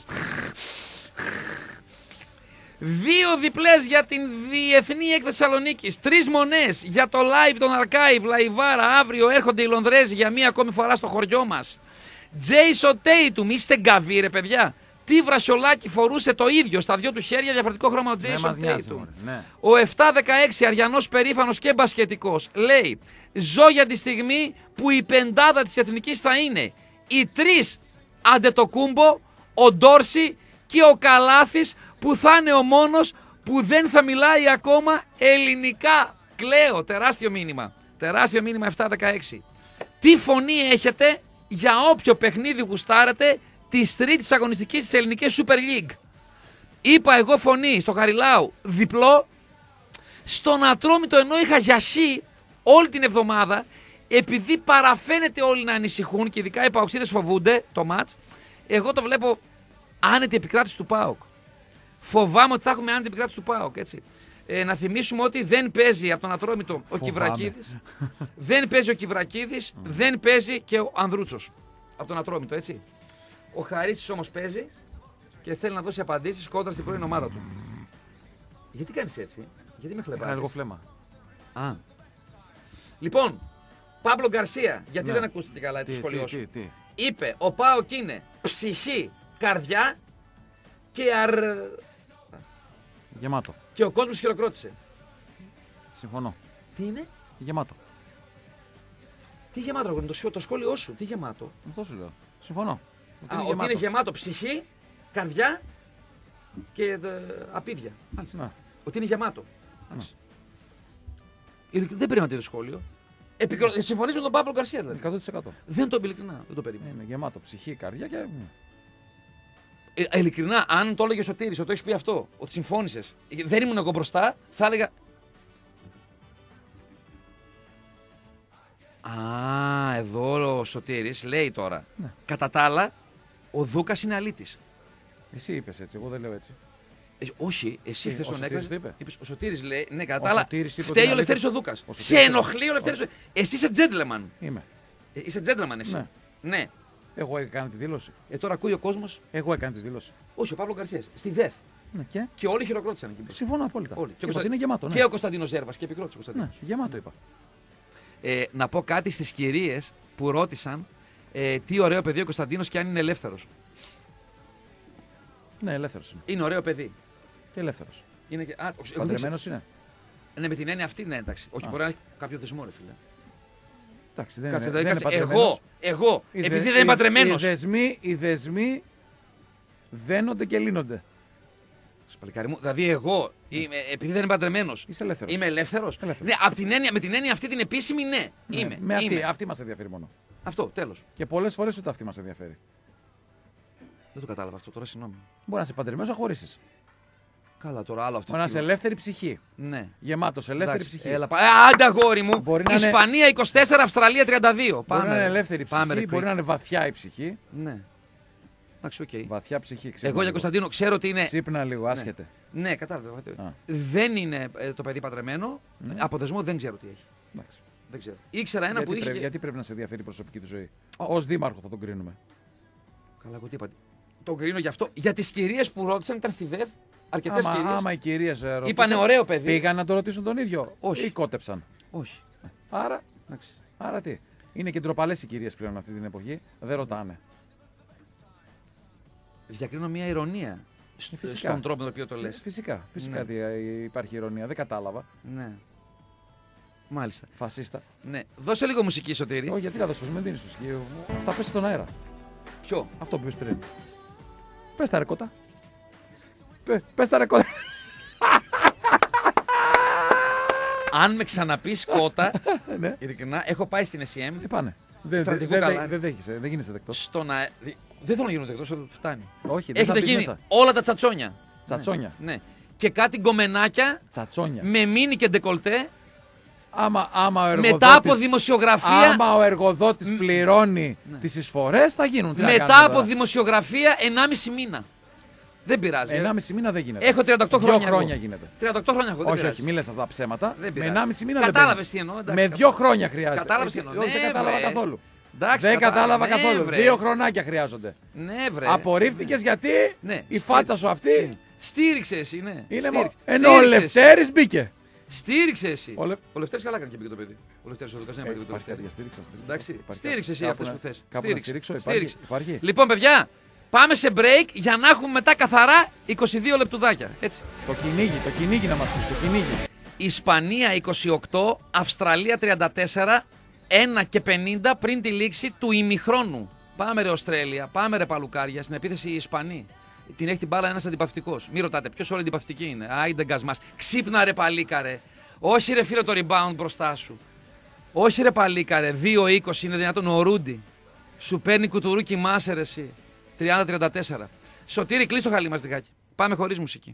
Speaker 1: Δύο διπλές για την Διεθνή Έκθεση Θεσσαλονίκης. Τρεις μονές για το live των Archive. Λαϊβάρα, αύριο έρχονται οι Λονδρέζοι για μία ακόμη φορά στο χωριό μας. Jason Tatum, είστε γκαβί ρε παιδιά. Τι βρασιολάκι φορούσε το ίδιο στα δυο του χέρια, διαφορετικό χρώμα ο Jason Tatum.
Speaker 2: Ναι.
Speaker 1: Ο επτά δεκαέξι Αριανός περήφανος και μπασκετικός λέει: ζω για τη στιγμή που η πεντάδα της Εθνικής θα είναι οι τρεις Αντετοκούμπο, ο Ντόρση και ο Καλάθης, που θα είναι ο μόνος που δεν θα μιλάει ακόμα ελληνικά. Κλαίω, τεράστιο μήνυμα. Τεράστιο μήνυμα επτά δεκαέξι. Τι φωνή έχετε για όποιο παιχνίδι γουστάρετε της τρίτης αγωνιστικής της ελληνικής Super League? Είπα εγώ φωνή στο Χαριλάου διπλό. Στον Ατρόμητο, ενώ είχα γιασί όλη την εβδομάδα, επειδή παραφαίνεται όλοι να ανησυχούν και ειδικά οι παοξίδες φοβούνται το μάτς, εγώ το βλέπω άνετη επικράτηση του ΠΑΟΚ. Φοβάμαι ότι θα έχουμε άνετη επικράτηση του ΠΑΟΚ, έτσι. Ε, να θυμίσουμε ότι δεν παίζει από τον Ατρόμητο ο Κιβρακίδης. Δεν παίζει ο Κιβρακίδης, δεν παίζει και ο Ανδρούτσος από τον Ατρόμητο, έτσι. Ο Χαρίστης όμως παίζει και θέλει να δώσει απαντήσεις κόντρα στην πρώην ομάδα του. Γιατί κάνεις έτσι? Γιατί με χλεβάζεις?
Speaker 2: Είχα λίγο φλέμα.
Speaker 1: Α. Λοιπόν, Παύλο Γκαρσία, γιατί
Speaker 2: Ναι.
Speaker 1: δεν ακούστηκε καλά το
Speaker 2: Τι,
Speaker 1: σχολείο
Speaker 2: τι,
Speaker 1: σου?
Speaker 2: τι, τι.
Speaker 1: Είπε, ο ΠΑΟΚ είναι ψυχή, καρδιά και, αρ...
Speaker 2: Γεμάτο.
Speaker 1: και ο κόσμος χειροκρότησε.
Speaker 2: Συμφωνώ.
Speaker 1: Τι είναι?
Speaker 2: Γεμάτο.
Speaker 1: Τι γεμάτο, αγόρι μου, το, σχ- το σχόλιο σου, τι γεμάτο?
Speaker 2: Αυτό σου λέω. Συμφωνώ. Ότι
Speaker 1: Α,
Speaker 2: είναι
Speaker 1: ότι
Speaker 2: γεμάτο.
Speaker 1: είναι γεμάτο ψυχή, καρδιά και ε, απίδια. Μάλιστα.
Speaker 2: Να.
Speaker 1: Ότι είναι γεμάτο. Εντάξει. Ειλικ- Δεν περίμενα το σχόλιο. Επικρο... Συμφωνείς με τον Παύλο Γκαρσία, δηλαδή?
Speaker 2: εκατό τοις εκατό.
Speaker 1: Δεν το ειλικρινά, δεν το περίμενα.
Speaker 2: Είναι γεμάτο ψυχή, καρδιά και.
Speaker 1: Ε, ειλικρινά, αν το έλεγε ο Σωτήρης, ότι το έχεις πει αυτό, ότι συμφώνησες, δεν ήμουν εγώ μπροστά, θα έλεγα. Α, εδώ ο Σωτήρης λέει τώρα.
Speaker 2: Ναι.
Speaker 1: Κατά τα άλλα, ο Δούκας είναι αλήτης.
Speaker 2: Εσύ είπε έτσι, εγώ δεν λέω έτσι.
Speaker 1: Ε, όχι, εσύ
Speaker 2: Ε,
Speaker 1: χθες
Speaker 2: ο
Speaker 1: τον
Speaker 2: Σωτήρης
Speaker 1: έκανες.
Speaker 2: το είπε.
Speaker 1: Είπες, ο Σωτήρης λέει, ναι, κατά
Speaker 2: Ο
Speaker 1: τα άλλα,
Speaker 2: Σωτήρης είπε ότι
Speaker 1: φταίει
Speaker 2: είναι
Speaker 1: ο Λευτέρης ο
Speaker 2: αλήτης.
Speaker 1: Δούκας.
Speaker 2: Ο
Speaker 1: Σε
Speaker 2: Σωτήρης το-
Speaker 1: ενοχλεί ο Λευτέρης. ο- Εσύ είσαι gentleman.
Speaker 2: Είμαι.
Speaker 1: Ε, είσαι gentleman εσύ.
Speaker 2: Ναι.
Speaker 1: Ναι.
Speaker 2: Εγώ έκανα τη δήλωση.
Speaker 1: Ε, τώρα ακούει ο κόσμος.
Speaker 2: Εγώ έκανα τη δήλωση.
Speaker 1: Όχι, ο Παύλο Γκαρσίας. Στη ΔΕΘ.
Speaker 2: Ναι, και.
Speaker 1: Και όλοι χειροκρότησαν εκεί.
Speaker 2: Συμφωνώ απόλυτα.
Speaker 1: Όλοι.
Speaker 2: Και,
Speaker 1: Και ο
Speaker 2: ότι
Speaker 1: Κωνστα-
Speaker 2: είναι γεμάτο. Ναι.
Speaker 1: Και ο Κωνσταντίνος Ζέρβας και επικρότησε ο
Speaker 2: Ναι,
Speaker 1: Κωνσταντίνος.
Speaker 2: γεμάτο είπα.
Speaker 1: Ε, να πω κάτι στις κυρίες που ρώτησαν ε, τι ωραίο παιδί ο Κωνσταντίνος και αν είναι ελεύθερος.
Speaker 2: Ναι, ελεύθερο είναι.
Speaker 1: Είναι ωραίο παιδί.
Speaker 2: Και ελεύθερο.
Speaker 1: Είναι και... Α, εγώ δεν
Speaker 2: Παντρεμένο είναι.
Speaker 1: ξέρω. Ναι, με την έννοια αυτή, ναι, εντάξει. Όχι,
Speaker 2: Α.
Speaker 1: μπορεί να έχει κάποιο δεσμό, ρε φίλε.
Speaker 2: Εντάξει, δεν,
Speaker 1: Κάτσε,
Speaker 2: είναι,
Speaker 1: δηλαδή,
Speaker 2: δεν
Speaker 1: κάτσε.
Speaker 2: είναι
Speaker 1: Εγώ,
Speaker 2: παντρεμένος.
Speaker 1: εγώ,
Speaker 2: Οι δε-
Speaker 1: επειδή δεν
Speaker 2: οι-
Speaker 1: είμαι παντρεμένος.
Speaker 2: Οι δεσμοί, οι δεσμοί δένονται και λύνονται.
Speaker 1: Παλικάρι μου, δηλαδή εγώ, είμαι, επειδή δεν είμαι παντρεμένος,
Speaker 2: Είσαι ελεύθερος.
Speaker 1: είμαι ελεύθερος.
Speaker 2: Ελεύθερος.
Speaker 1: Ναι, απ' την έννοια, με την έννοια αυτή την επίσημη, ναι,
Speaker 2: Ναι,
Speaker 1: είμαι.
Speaker 2: με αυτή,
Speaker 1: είμαι.
Speaker 2: αυτή μας ενδιαφέρει μόνο.
Speaker 1: Αυτό, τέλος.
Speaker 2: Και πολλές φορές ούτε αυτή μας ενδιαφέρει.
Speaker 1: Δεν το κατάλαβα αυτό τώρα, συγγνώμη.
Speaker 2: Μπορεί να είσαι παντρεμένος, να χωρίσεις.
Speaker 1: Καλά, τώρα άλλο αυτό.
Speaker 2: Μπορεί να είσαι ελεύθερη ψυχή.
Speaker 1: Ναι.
Speaker 2: Γεμάτος, ελεύθερη
Speaker 1: Εντάξει,
Speaker 2: ψυχή.
Speaker 1: Έλα, πα- ε, άντε αγόρι μου.
Speaker 2: Μπορεί να είναι-
Speaker 1: Ισπανία είκοσι τέσσερα, Αυστραλία τριάντα δύο.
Speaker 2: Μπορεί
Speaker 1: Πάμε.
Speaker 2: να είναι
Speaker 1: ρε.
Speaker 2: ελεύθερη ψυχή,
Speaker 1: Πάμε, ρε,
Speaker 2: μπορεί να είναι βαθιά η ψυχή.
Speaker 1: Ναι. Εντάξει, οκ.
Speaker 2: Βαθιά ψυχή. ξύπνα
Speaker 1: Εγώ για
Speaker 2: λίγο.
Speaker 1: Κωνσταντίνο ξέρω ότι είναι.
Speaker 2: Ξύπνα λίγο, άσχετε.
Speaker 1: Ναι, κατάλαβα.
Speaker 2: Α.
Speaker 1: Δεν είναι ε, το παιδί παντρεμένο.
Speaker 2: Ναι.
Speaker 1: Από δεσμό δεν ξέρω τι έχει.
Speaker 2: Εντάξει.
Speaker 1: Δεν ξέρω. Ήξερα ένα
Speaker 2: γιατί,
Speaker 1: που είχε.
Speaker 2: πρέπει,
Speaker 1: και-
Speaker 2: γιατί πρέπει να σε ενδιαφέρει η προσωπική του ζωή.
Speaker 1: Ο-
Speaker 2: Ως δήμαρχο θα τον κρίνουμε.
Speaker 1: Καλά, εγώ τι είπα. Τον κρίνω γι' αυτό. Για τις κυρίες που ρώτησαν ήταν στη ΔΕΒ. Αρκετές
Speaker 2: Άμα,
Speaker 1: κυρίες.
Speaker 2: άμα οι κυρίες ρωτήσαν,
Speaker 1: Είπανε ωραίο παιδί.
Speaker 2: πήγαν να το ρωτήσουν τον ίδιο.
Speaker 1: Όχι.
Speaker 2: Ή κότεψαν.
Speaker 1: Όχι.
Speaker 2: Άρα,
Speaker 1: Εντάξει.
Speaker 2: άρα τι. Είναι και ντροπαλές οι κυρίες πλέον αυτή την εποχή. Δεν ρωτάνε.
Speaker 1: Διακρίνω μια ηρωνία στο,
Speaker 2: Φυσικά.
Speaker 1: στον τρόπο με τον οποίο το λες.
Speaker 2: Φυσικά, φυσικά
Speaker 1: Ναι.
Speaker 2: δι- υπάρχει ηρωνία. Δεν κατάλαβα.
Speaker 1: Ναι. Μάλιστα.
Speaker 2: Φασίστα.
Speaker 1: Ναι. Δώσε λίγο μουσική, Σωτήρη.
Speaker 2: Όχι, γιατί να δώσω, μην δίνεις τους. Αυτά πες στον αέρα.
Speaker 1: Ποιο?
Speaker 2: Αυτό που είπες πριν. Πες τα ρε κότα. Πε, πες τα ρε κότα.
Speaker 1: Αν με ξαναπείς κότα,
Speaker 2: Ναι.
Speaker 1: ειλικρινά, έχω πάει στην ες σι εμ
Speaker 2: Τι πάνε. Δεν
Speaker 1: Στρατηγό
Speaker 2: δεν-
Speaker 1: καλά.
Speaker 2: δεν- δεν δέχεσαι, δεν γίνεσαι δεκτός.
Speaker 1: στο να. Δεν θέλω να γίνω δεκτός, φτάνει.
Speaker 2: Όχι, δεν
Speaker 1: Έχετε
Speaker 2: θα μπεις
Speaker 1: γίνει
Speaker 2: μέσα.
Speaker 1: όλα τα τσατσόνια.
Speaker 2: Τσατσόνια.
Speaker 1: Ναι. ναι. Και κάτι γκομενάκια
Speaker 2: Τσατσόνια.
Speaker 1: με μίνι και ντεκολτέ
Speaker 2: Άμα, άμα ο εργοδότης,
Speaker 1: μετά από δημοσιογραφία.
Speaker 2: άμα ο εργοδότης
Speaker 1: Μ-
Speaker 2: πληρώνει
Speaker 1: Ναι.
Speaker 2: τις εισφορές, θα γίνουν. Τι να
Speaker 1: μετά
Speaker 2: κάνουμε
Speaker 1: από
Speaker 2: τώρα.
Speaker 1: δημοσιογραφία ενάμιση μήνα. Δεν πειράζει. ε.
Speaker 2: ενάμιση μήνα δεν γίνεται.
Speaker 1: Έχω τριάντα οκτώ
Speaker 2: Δύο
Speaker 1: χρόνια.
Speaker 2: χρόνια
Speaker 1: εγώ.
Speaker 2: γίνεται.
Speaker 1: τριάντα οκτώ χρόνια έχω. δεν
Speaker 2: Όχι,
Speaker 1: πειράζει.
Speaker 2: όχι, μην λες αυτά τα ψέματα.
Speaker 1: Δεν
Speaker 2: Με
Speaker 1: πειράζει.
Speaker 2: ενάμιση μήνα δεν
Speaker 1: Κατάλαβες
Speaker 2: παίρνεις.
Speaker 1: τι εννοώ, εντάξει,
Speaker 2: Με δύο
Speaker 1: κατάλαβα.
Speaker 2: χρόνια χρειάζεται.
Speaker 1: Κατάλαβες τι
Speaker 2: Όχι,
Speaker 1: εννοώ.
Speaker 2: όχι, δεν
Speaker 1: Ναι,
Speaker 2: κατάλαβα
Speaker 1: βρε.
Speaker 2: καθόλου.
Speaker 1: Εντάξει,
Speaker 2: Δεν κατάλαβα
Speaker 1: ναι,
Speaker 2: καθόλου.
Speaker 1: βρε.
Speaker 2: Δύο χρονάκια χρειάζονται.
Speaker 1: Ναι, βρε.
Speaker 2: Απορρίφθηκες γιατί
Speaker 1: Ναι,
Speaker 2: η
Speaker 1: στήρι-
Speaker 2: φάτσα σου αυτή
Speaker 1: Στήριξε εσύ, ναι.
Speaker 2: είναι
Speaker 1: Στήριξε.
Speaker 2: μόνο. Ενώ ο
Speaker 1: Στήριξε εσύ.
Speaker 2: Λευτέρης μπήκε.
Speaker 1: Στήριξε εσύ.
Speaker 2: Ο Λε-
Speaker 1: Ο Λευτέρης καλά έκανε και μπήκε το παιδί. Ο Λευτέρης ο Λουκάς δεν
Speaker 2: Ε,
Speaker 1: έπαιρνε το
Speaker 2: υπάρχει
Speaker 1: Λευτέρη.
Speaker 2: κάποια στήριξη, να στηρίξω.
Speaker 1: Εντάξει,
Speaker 2: Υπάρχει
Speaker 1: στήριξε εσύ
Speaker 2: κάπου
Speaker 1: αυτές
Speaker 2: να-
Speaker 1: που θες.
Speaker 2: Κάπου να
Speaker 1: Στήριξε.
Speaker 2: στηρίξω,
Speaker 1: Στήριξε.
Speaker 2: υπάρχει. υπάρχει.
Speaker 1: Λοιπόν, παιδιά, πάμε σε break για να έχουμε μετά καθαρά είκοσι δύο λεπτουδάκια. Έτσι.
Speaker 2: Το κυνήγι, το κυνήγι να μας πεις, το κυνήγι.
Speaker 1: Ισπανία είκοσι οκτώ, Αυστραλία τριάντα τέσσερα, ένα και πενήντα πριν τη λήξη του ημιχρόνου. Πάμε ρε Αυστραλία, πάμε ρε Παλουκάρια, στην επίθεση οι Ισπανοί. Την έχει την μπάλα ένας αντιπαυτικός. Μην ρωτάτε ποιος όλοι αντιπαυτικοί είναι. Άιντε γκασμάς. Ξύπνα ρε παλίκαρε. Όχι ρε φίλε το rebound μπροστά σου. Όχι ρε παλίκαρε. δύο είκοσι είναι δυνατόν. Ο Ρούντι. Σου παίρνει κουτουρούκι μάσερ εσύ. τριάντα τριάντα τέσσερα. Σωτήρη, κλείς το χαλί μας λιγάκι. Πάμε χωρίς μουσική.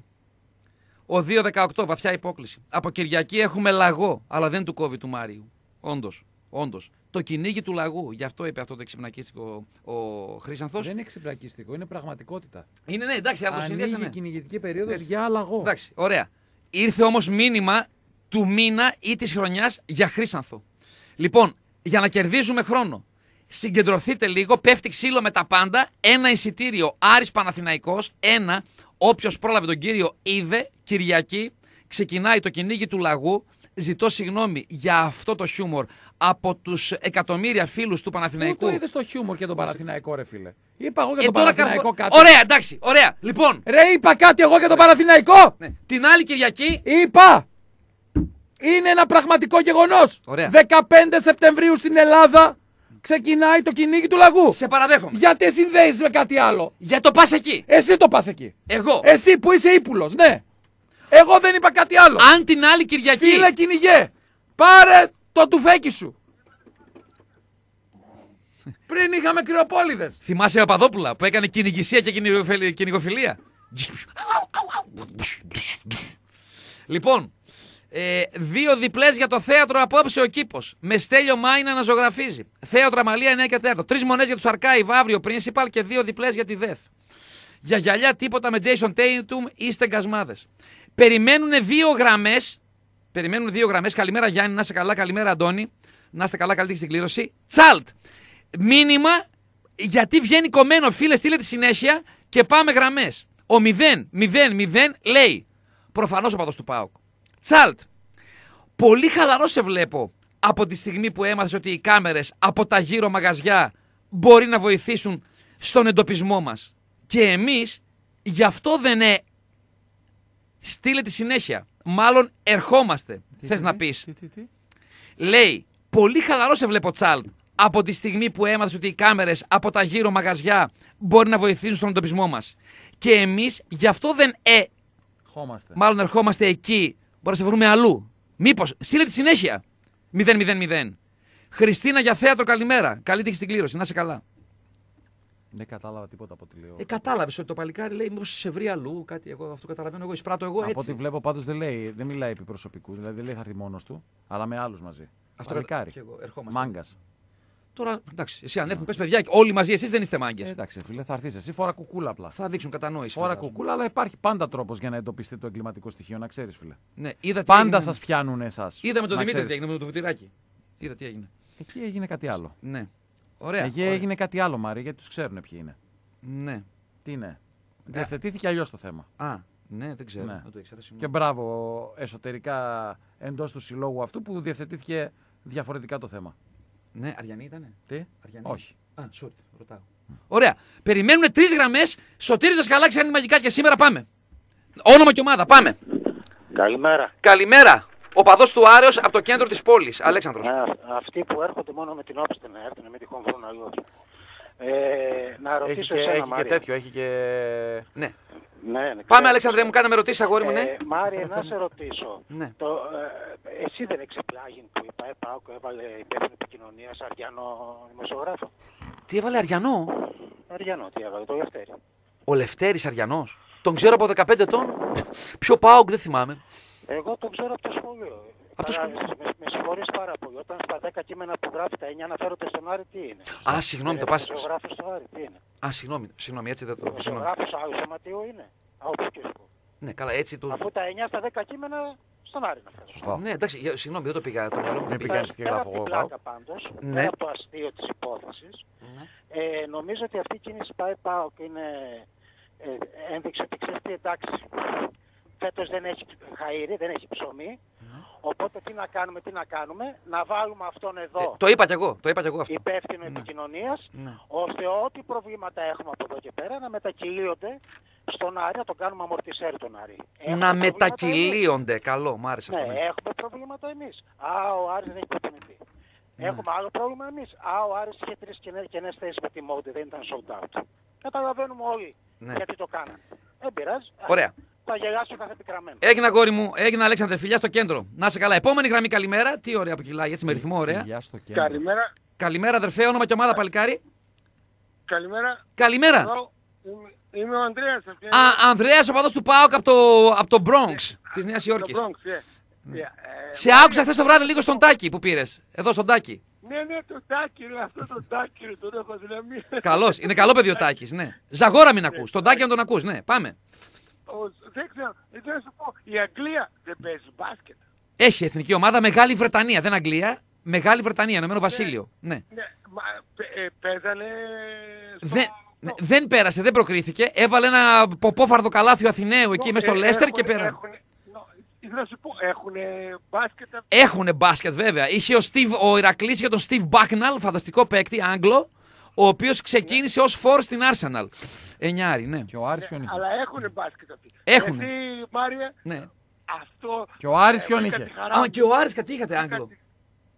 Speaker 1: Ο δύο δεκαοκτώ, βαθιά υπόκληση. Από Κυριακή έχουμε λαγό, αλλά δεν του κόβει του Μάριου. Όντως, όντως. Το κυνήγι του λαγού. Γι' αυτό είπε αυτό το εξυπνακίστικο ο, ο Χρήσανθος.
Speaker 2: Δεν είναι ξυπρακιστικό, είναι πραγματικότητα.
Speaker 1: Είναι, ναι, εντάξει, αλλά το
Speaker 2: Ανοίγει
Speaker 1: συνδυάσανε.
Speaker 2: η κυνηγητική περίοδος
Speaker 1: Έτσι.
Speaker 2: για αλλαγό.
Speaker 1: Εντάξει, ωραία. Ήρθε όμως μήνυμα του μήνα ή της χρονιάς για Χρήσανθο. Λοιπόν, για να κερδίζουμε χρόνο, συγκεντρωθείτε λίγο, πέφτει ξύλο με τα πάντα. Ένα εισιτήριο Άρης Παναθηναϊκός, ένα, όποιος πρόλαβε τον κύριο είδε, Κυριακή, ξεκινάει το κυνήγι του λαγού. Ζητώ συγγνώμη για αυτό το χιούμορ από τους εκατομμύρια φίλους του
Speaker 2: Πού
Speaker 1: Παναθηναϊκού.
Speaker 2: το είδες το χιούμορ και τον Παραθηναϊκό, ρε φίλε. Είπα εγώ για
Speaker 1: Ε,
Speaker 2: τον
Speaker 1: τώρα
Speaker 2: Παραθηναϊκό
Speaker 1: καθ-
Speaker 2: κάτι.
Speaker 1: Ωραία, εντάξει, ωραία. Λοιπόν,
Speaker 2: Ρε, είπα κάτι εγώ για τον Παραθηναϊκό.
Speaker 1: ναι, την άλλη Κυριακή.
Speaker 2: Είπα! Είναι ένα πραγματικό γεγονός.
Speaker 1: Ωραία.
Speaker 2: δεκαπέντε Σεπτεμβρίου στην Ελλάδα ξεκινάει το κυνήγι του λαγού.
Speaker 1: Σε παραδέχομαι.
Speaker 2: Γιατί συνδέεις με κάτι άλλο.
Speaker 1: Για το πας εκεί.
Speaker 2: Εσύ το πας εκεί.
Speaker 1: Εγώ.
Speaker 2: Εσύ που είσαι ύπουλος, ναι. Εγώ δεν είπα κάτι άλλο.
Speaker 1: Αν την άλλη Κυριακή.
Speaker 2: Φίλε κυνηγέ, πάρε το τουφέκι σου. Πριν είχαμε κρυοπόλιδες.
Speaker 1: Θυμάσαι ο Παπαδόπουλα που έκανε κυνηγησία και κυνηγοφιλ- κυνηγοφιλία. Λοιπόν, ε, δύο διπλές για το θέατρο απόψε ο Κήπος. Με Στέλιο Μάινα να ζωγραφίζει. Θέατρο Αμαλία εννιά και τέσσερα. Τρεις μονές για τους Αρκάιβ αύριο Principal και δύο διπλές για τη ΔΕΘ. Για γυαλιά τίποτα με Jason Tatum είστε γκασμάδες. Περιμένουν δύο γραμμές. Περιμένουν δύο γραμμές. Καλημέρα Γιάννη, να είστε καλά. Καλημέρα Αντώνη. Να είστε καλά, καλή τύχη στην κλήρωση. Τσάλτ. Μήνυμα γιατί βγαίνει κομμένο, φίλε, στείλε τη συνέχεια και πάμε γραμμές. Ο μηδέν μηδέν μηδέν λέει. Προφανώς ο παδός του ΠΑΟΚ. Τσάλτ. Πολύ χαλαρό σε βλέπω από τη στιγμή που έμαθες ότι οι κάμερες από τα γύρω μαγαζιά μπορεί να βοηθήσουν στον εντοπισμό μας. Και εμείς γι' αυτό δεν ε... Στείλε τη συνέχεια. Μάλλον ερχόμαστε.
Speaker 2: Τι,
Speaker 1: Θες
Speaker 2: τι,
Speaker 1: να
Speaker 2: τι,
Speaker 1: πεις.
Speaker 2: τι, τι, τι.
Speaker 1: Λέει, πολύ χαλαρό σε βλέπω Τσάλτ από τη στιγμή που έμαθες ότι οι κάμερες από τα γύρω μαγαζιά μπορεί να βοηθήσουν στον εντοπισμό μας. Και εμείς γι' αυτό δεν ε...
Speaker 2: Χόμαστε.
Speaker 1: Μάλλον ερχόμαστε εκεί. Μπορεί να σε βρούμε αλλού. Μήπως, στείλε τη συνέχεια. μηδέν μηδέν μηδέν. Χριστίνα για θέατρο, καλημέρα. Καλή τύχη στην κλήρωση. Να είσαι καλά.
Speaker 2: Δεν κατάλαβα τίποτα από ό,τι λέω.
Speaker 1: Ε, κατάλαβε ότι το παλικάρι λέει μήπως σε βρει αλλού. Κάτι εγώ αυτό καταλαβαίνω εγώ. Εισπράττω εγώ
Speaker 2: Από
Speaker 1: έτσι.
Speaker 2: ό,τι βλέπω πάντως δεν λέει, δεν μιλάει επί προσωπικού. Δηλαδή δεν λέει θα έρθει μόνος του, αλλά με άλλους μαζί.
Speaker 1: Αυτό
Speaker 2: Παλικάρι.
Speaker 1: και εγώ, ερχόμαστε.
Speaker 2: Μάγκας.
Speaker 1: Τώρα, εντάξει, εσύ αν έρθουν, πες παιδιά, όλοι μαζί, εσείς δεν είστε μάγκες.
Speaker 2: Ε, εντάξει, φίλε, θα έρθει εσύ. Φορά κουκούλα απλά.
Speaker 1: Θα δείξουν κατανόηση.
Speaker 2: Φορά
Speaker 1: φαντάζομαι.
Speaker 2: κουκούλα, αλλά υπάρχει πάντα τρόπος για να εντοπιστεί το εγκληματικό στοιχείο, να ξέρεις, φίλε.
Speaker 1: Ναι, είδα τι
Speaker 2: Πάντα
Speaker 1: έγινε.
Speaker 2: σας πιάνουν εσάς.
Speaker 1: Είδαμε τον
Speaker 2: να
Speaker 1: Δημήτρη τι
Speaker 2: ξέρεις.
Speaker 1: έγινε με το βουτυράκι. Είδα τι έγινε.
Speaker 2: Εκεί έγινε κάτι άλλο.
Speaker 1: Ναι. Ωραία.
Speaker 2: Εκεί
Speaker 1: ωραία.
Speaker 2: έγινε κάτι άλλο, Μάρη, γιατί τους ξέρουν ποιοι είναι.
Speaker 1: Ναι.
Speaker 2: Τι είναι. Διευθετήθηκε αλλιώς το θέμα.
Speaker 1: Α, ναι, δεν ξέρω.
Speaker 2: Ναι.
Speaker 1: Δεν το ήξερα. συγγνώμη.
Speaker 2: Και μπράβο εσωτερικά εντός του συλλόγου αυτού που διευθετήθηκε διαφορετικά το θέμα.
Speaker 1: Ναι, Αριανή ήτανε.
Speaker 2: Τι?
Speaker 1: Αριανή.
Speaker 2: Όχι.
Speaker 1: Α, sorry, ρωτάω. Ωραία. Περιμένουν τρεις γραμμές. Σωτήρης Δασκαλάκης κάνει μαγικά και σήμερα πάμε. Όνομα και ομάδα, πάμε.
Speaker 4: Καλημέρα.
Speaker 1: Καλημέρα. Ο παδός του Άρεος από το κέντρο της πόλης. Αλέξανδρος.
Speaker 4: Α, αυτοί που έρχονται μόνο με την όψη να έρθουν, με τυχόν βρουν αλλιώς. Ε, να ρωτήσω
Speaker 2: Έχει και,
Speaker 4: εσένα,
Speaker 2: έχει και
Speaker 4: Μάρια.
Speaker 2: τέτοιο, έχει και...
Speaker 1: Ναι.
Speaker 4: Ναι, ναι,
Speaker 1: Πάμε,
Speaker 4: ξέρω.
Speaker 1: Αλέξανδρε, μου κάνε με ρωτήσεις, αγόρι μου, ναι.
Speaker 4: Ε, Μάρια, να σε ρωτήσω.
Speaker 1: Ναι.
Speaker 4: Το, ε, εσύ δεν εξεπλάγει που η ΠΑΕ έβαλε υπεύθυνο επικοινωνίας Αριανό δημοσιογράφο?
Speaker 1: Τι έβαλε Αριανό?
Speaker 4: Αριανό, τι έβαλε, το Λευτέρη.
Speaker 1: Ο Λευτέρης Αριανός. Τον ξέρω από δεκαπέντε ετών. Ποιο ΠΑΟΚ δεν θυμάμαι.
Speaker 4: Εγώ τον ξέρω από το σχολείο.
Speaker 1: Από το
Speaker 4: Παρά-
Speaker 1: σχολείο.
Speaker 4: Με, με συγχωρείς πάρα πολύ. Όταν στα δέκα κείμενα που γράφει τα εννιά αναφέρονται στον Άρη, τι είναι?
Speaker 1: Α, συγγνώμη, το πας.
Speaker 4: Δημοσιογράφος στο Άρη, τι είναι?
Speaker 1: Α, συγγνώμη, συγγνώμη, έτσι δεν το. Συγγνώμη.
Speaker 4: Δημοσιογράφος άλλου σωματείου είναι? Α, όπου και σου.
Speaker 1: Ναι, καλά, έτσι του.
Speaker 4: Αφού τα εννιά στα δέκα κείμενα στον Άρη να φέρω.
Speaker 2: Σωστά.
Speaker 1: Ναι, εντάξει, για- συγγνώμη, δεν το πήγα το μυαλό μου.
Speaker 2: Δεν
Speaker 1: δεν
Speaker 2: πήγα.
Speaker 1: πήγα.
Speaker 2: και
Speaker 4: Πέρα
Speaker 2: γράφω
Speaker 4: από την
Speaker 2: εγώ,
Speaker 4: πλάκα πάντως,
Speaker 1: Ναι.
Speaker 4: πέρα από το αστείο της υπόθεσης,
Speaker 1: Ναι.
Speaker 4: ε, νομίζω ότι αυτή η κίνηση πάει πάω και είναι ε, ένδειξη ότι ξέρεις τι, εντάξει, φέτος δεν έχει χαΐρι, δεν έχει ψωμί, οπότε τι να κάνουμε, τι να κάνουμε, να βάλουμε αυτόν εδώ
Speaker 1: Ε, το είπα κι εγώ, το είπα κι εγώ αυτό.
Speaker 4: υπεύθυνο επικοινωνίας,
Speaker 1: Ναι.
Speaker 4: ώστε ό,τι προβλήματα έχουμε από εδώ και πέρα να μετακυλίονται στον Άρη, να τον κάνουμε αμορτισέρ τον Άρη. Έχουμε
Speaker 1: Να
Speaker 4: προβλήματα εμείς.
Speaker 1: μετακυλίονται. Καλό, μ' άρεσε αυτό.
Speaker 4: Ναι,
Speaker 1: ναι.
Speaker 4: έχουμε προβλήματα εμείς. Α, ο Άρης δεν έχει προπονηθεί.
Speaker 1: Ναι.
Speaker 4: Έχουμε άλλο πρόβλημα εμείς. Α, ο Άρης είχε τρεις κενές, κενές θέσεις με τη Μόντε, δεν ήταν sold out. Καταλαβαίνουμε όλοι
Speaker 1: Ναι.
Speaker 4: γιατί το κάνανε. Δεν πειράζει.
Speaker 1: Ωραία.
Speaker 4: Θα γελάσει ο κάθε επικραμμένο.
Speaker 1: Έγινε αγόρι μου, έγινε Αλέξανδρε, φιλιά στο κέντρο. Να είσαι καλά. Επόμενη γραμμή, καλημέρα. Τι ωραία που κυλάει, έτσι με ρυθμό, ωραία.
Speaker 2: Φιλιά στο κέντρο.
Speaker 3: Καλημέρα.
Speaker 1: Καλημέρα, αδερφέ, όνομα και ομάδα, παλικάρι.
Speaker 3: Καλημέρα.
Speaker 1: Καλημέρα.
Speaker 3: Εγώ είμαι, είμαι ο Ανδρέας. αυτή είναι
Speaker 1: Α, Ανδρέας, ο παδός του ΠΑΟΚ από το, από το Bronx της Νέας
Speaker 3: το
Speaker 1: Υόρκης.
Speaker 3: Bronx, yeah. Yeah, ε,
Speaker 1: Σε άκουσα χθες το βράδυ λίγο στον Τάκη που πήρες. Εδώ στον Τάκη.
Speaker 3: Ναι, ναι, το Τάκη, ρε, αυτό το Τάκη, ρε, τον έχω δηλαδή.
Speaker 1: Καλός. Είναι καλό παιδί ο Τάκης, ναι. Ζαγόρα μην ακούς. Τον Τάκη να τον ακούς, ναι. Πάμε.
Speaker 3: Ο- Δεν ξέρω, δεν θέλω να σου πω, η Αγγλία δεν παίζει μπάσκετ.
Speaker 1: Έχει εθνική ομάδα Μεγάλη Βρετανία, δεν Αγγλία. Μεγάλη Βρετανία, Ενωμένο Βασίλειο. Ναι.
Speaker 3: Ναι, μα, πε- ε, παίζανε στο...
Speaker 1: Δεν, ναι, δεν πέρασε, δεν προκρίθηκε. Έβαλε ένα ποπόφαρδο καλάθι ο Αθηναίου εκεί μέσα στο
Speaker 3: Ε,
Speaker 1: Λέστερ και
Speaker 3: έχουνε-
Speaker 1: πέρα.
Speaker 3: έχουνε- νο, ήθελα να σου πω, έχουνε μπάσκετ.
Speaker 1: Έχουνε μπάσκετ βέβαια. Είχε ο, Steve, ο Ηρακλής για τον Steve Bucknall, φανταστικό παίκτη, Άγγλο, ο οποίος ξεκίνησε ως φορ στην Arsenal. Εννιάρη, ναι.
Speaker 2: Και ο Άρης ποιον είχε.
Speaker 3: Αλλά έχουνε μπάσκετ αυτοί.
Speaker 1: Έχουνε.
Speaker 3: Εσύ, Μάρια,
Speaker 1: ναι.
Speaker 3: αυτό...
Speaker 2: Και ο Άρης
Speaker 3: ε,
Speaker 2: ποιον
Speaker 3: βρήκα
Speaker 2: είχε.
Speaker 3: τη χαρά
Speaker 1: Α,
Speaker 3: μου.
Speaker 1: και ο Άρης κάτι είχατε
Speaker 3: Βρήκα
Speaker 1: Άγγλο.
Speaker 3: τη-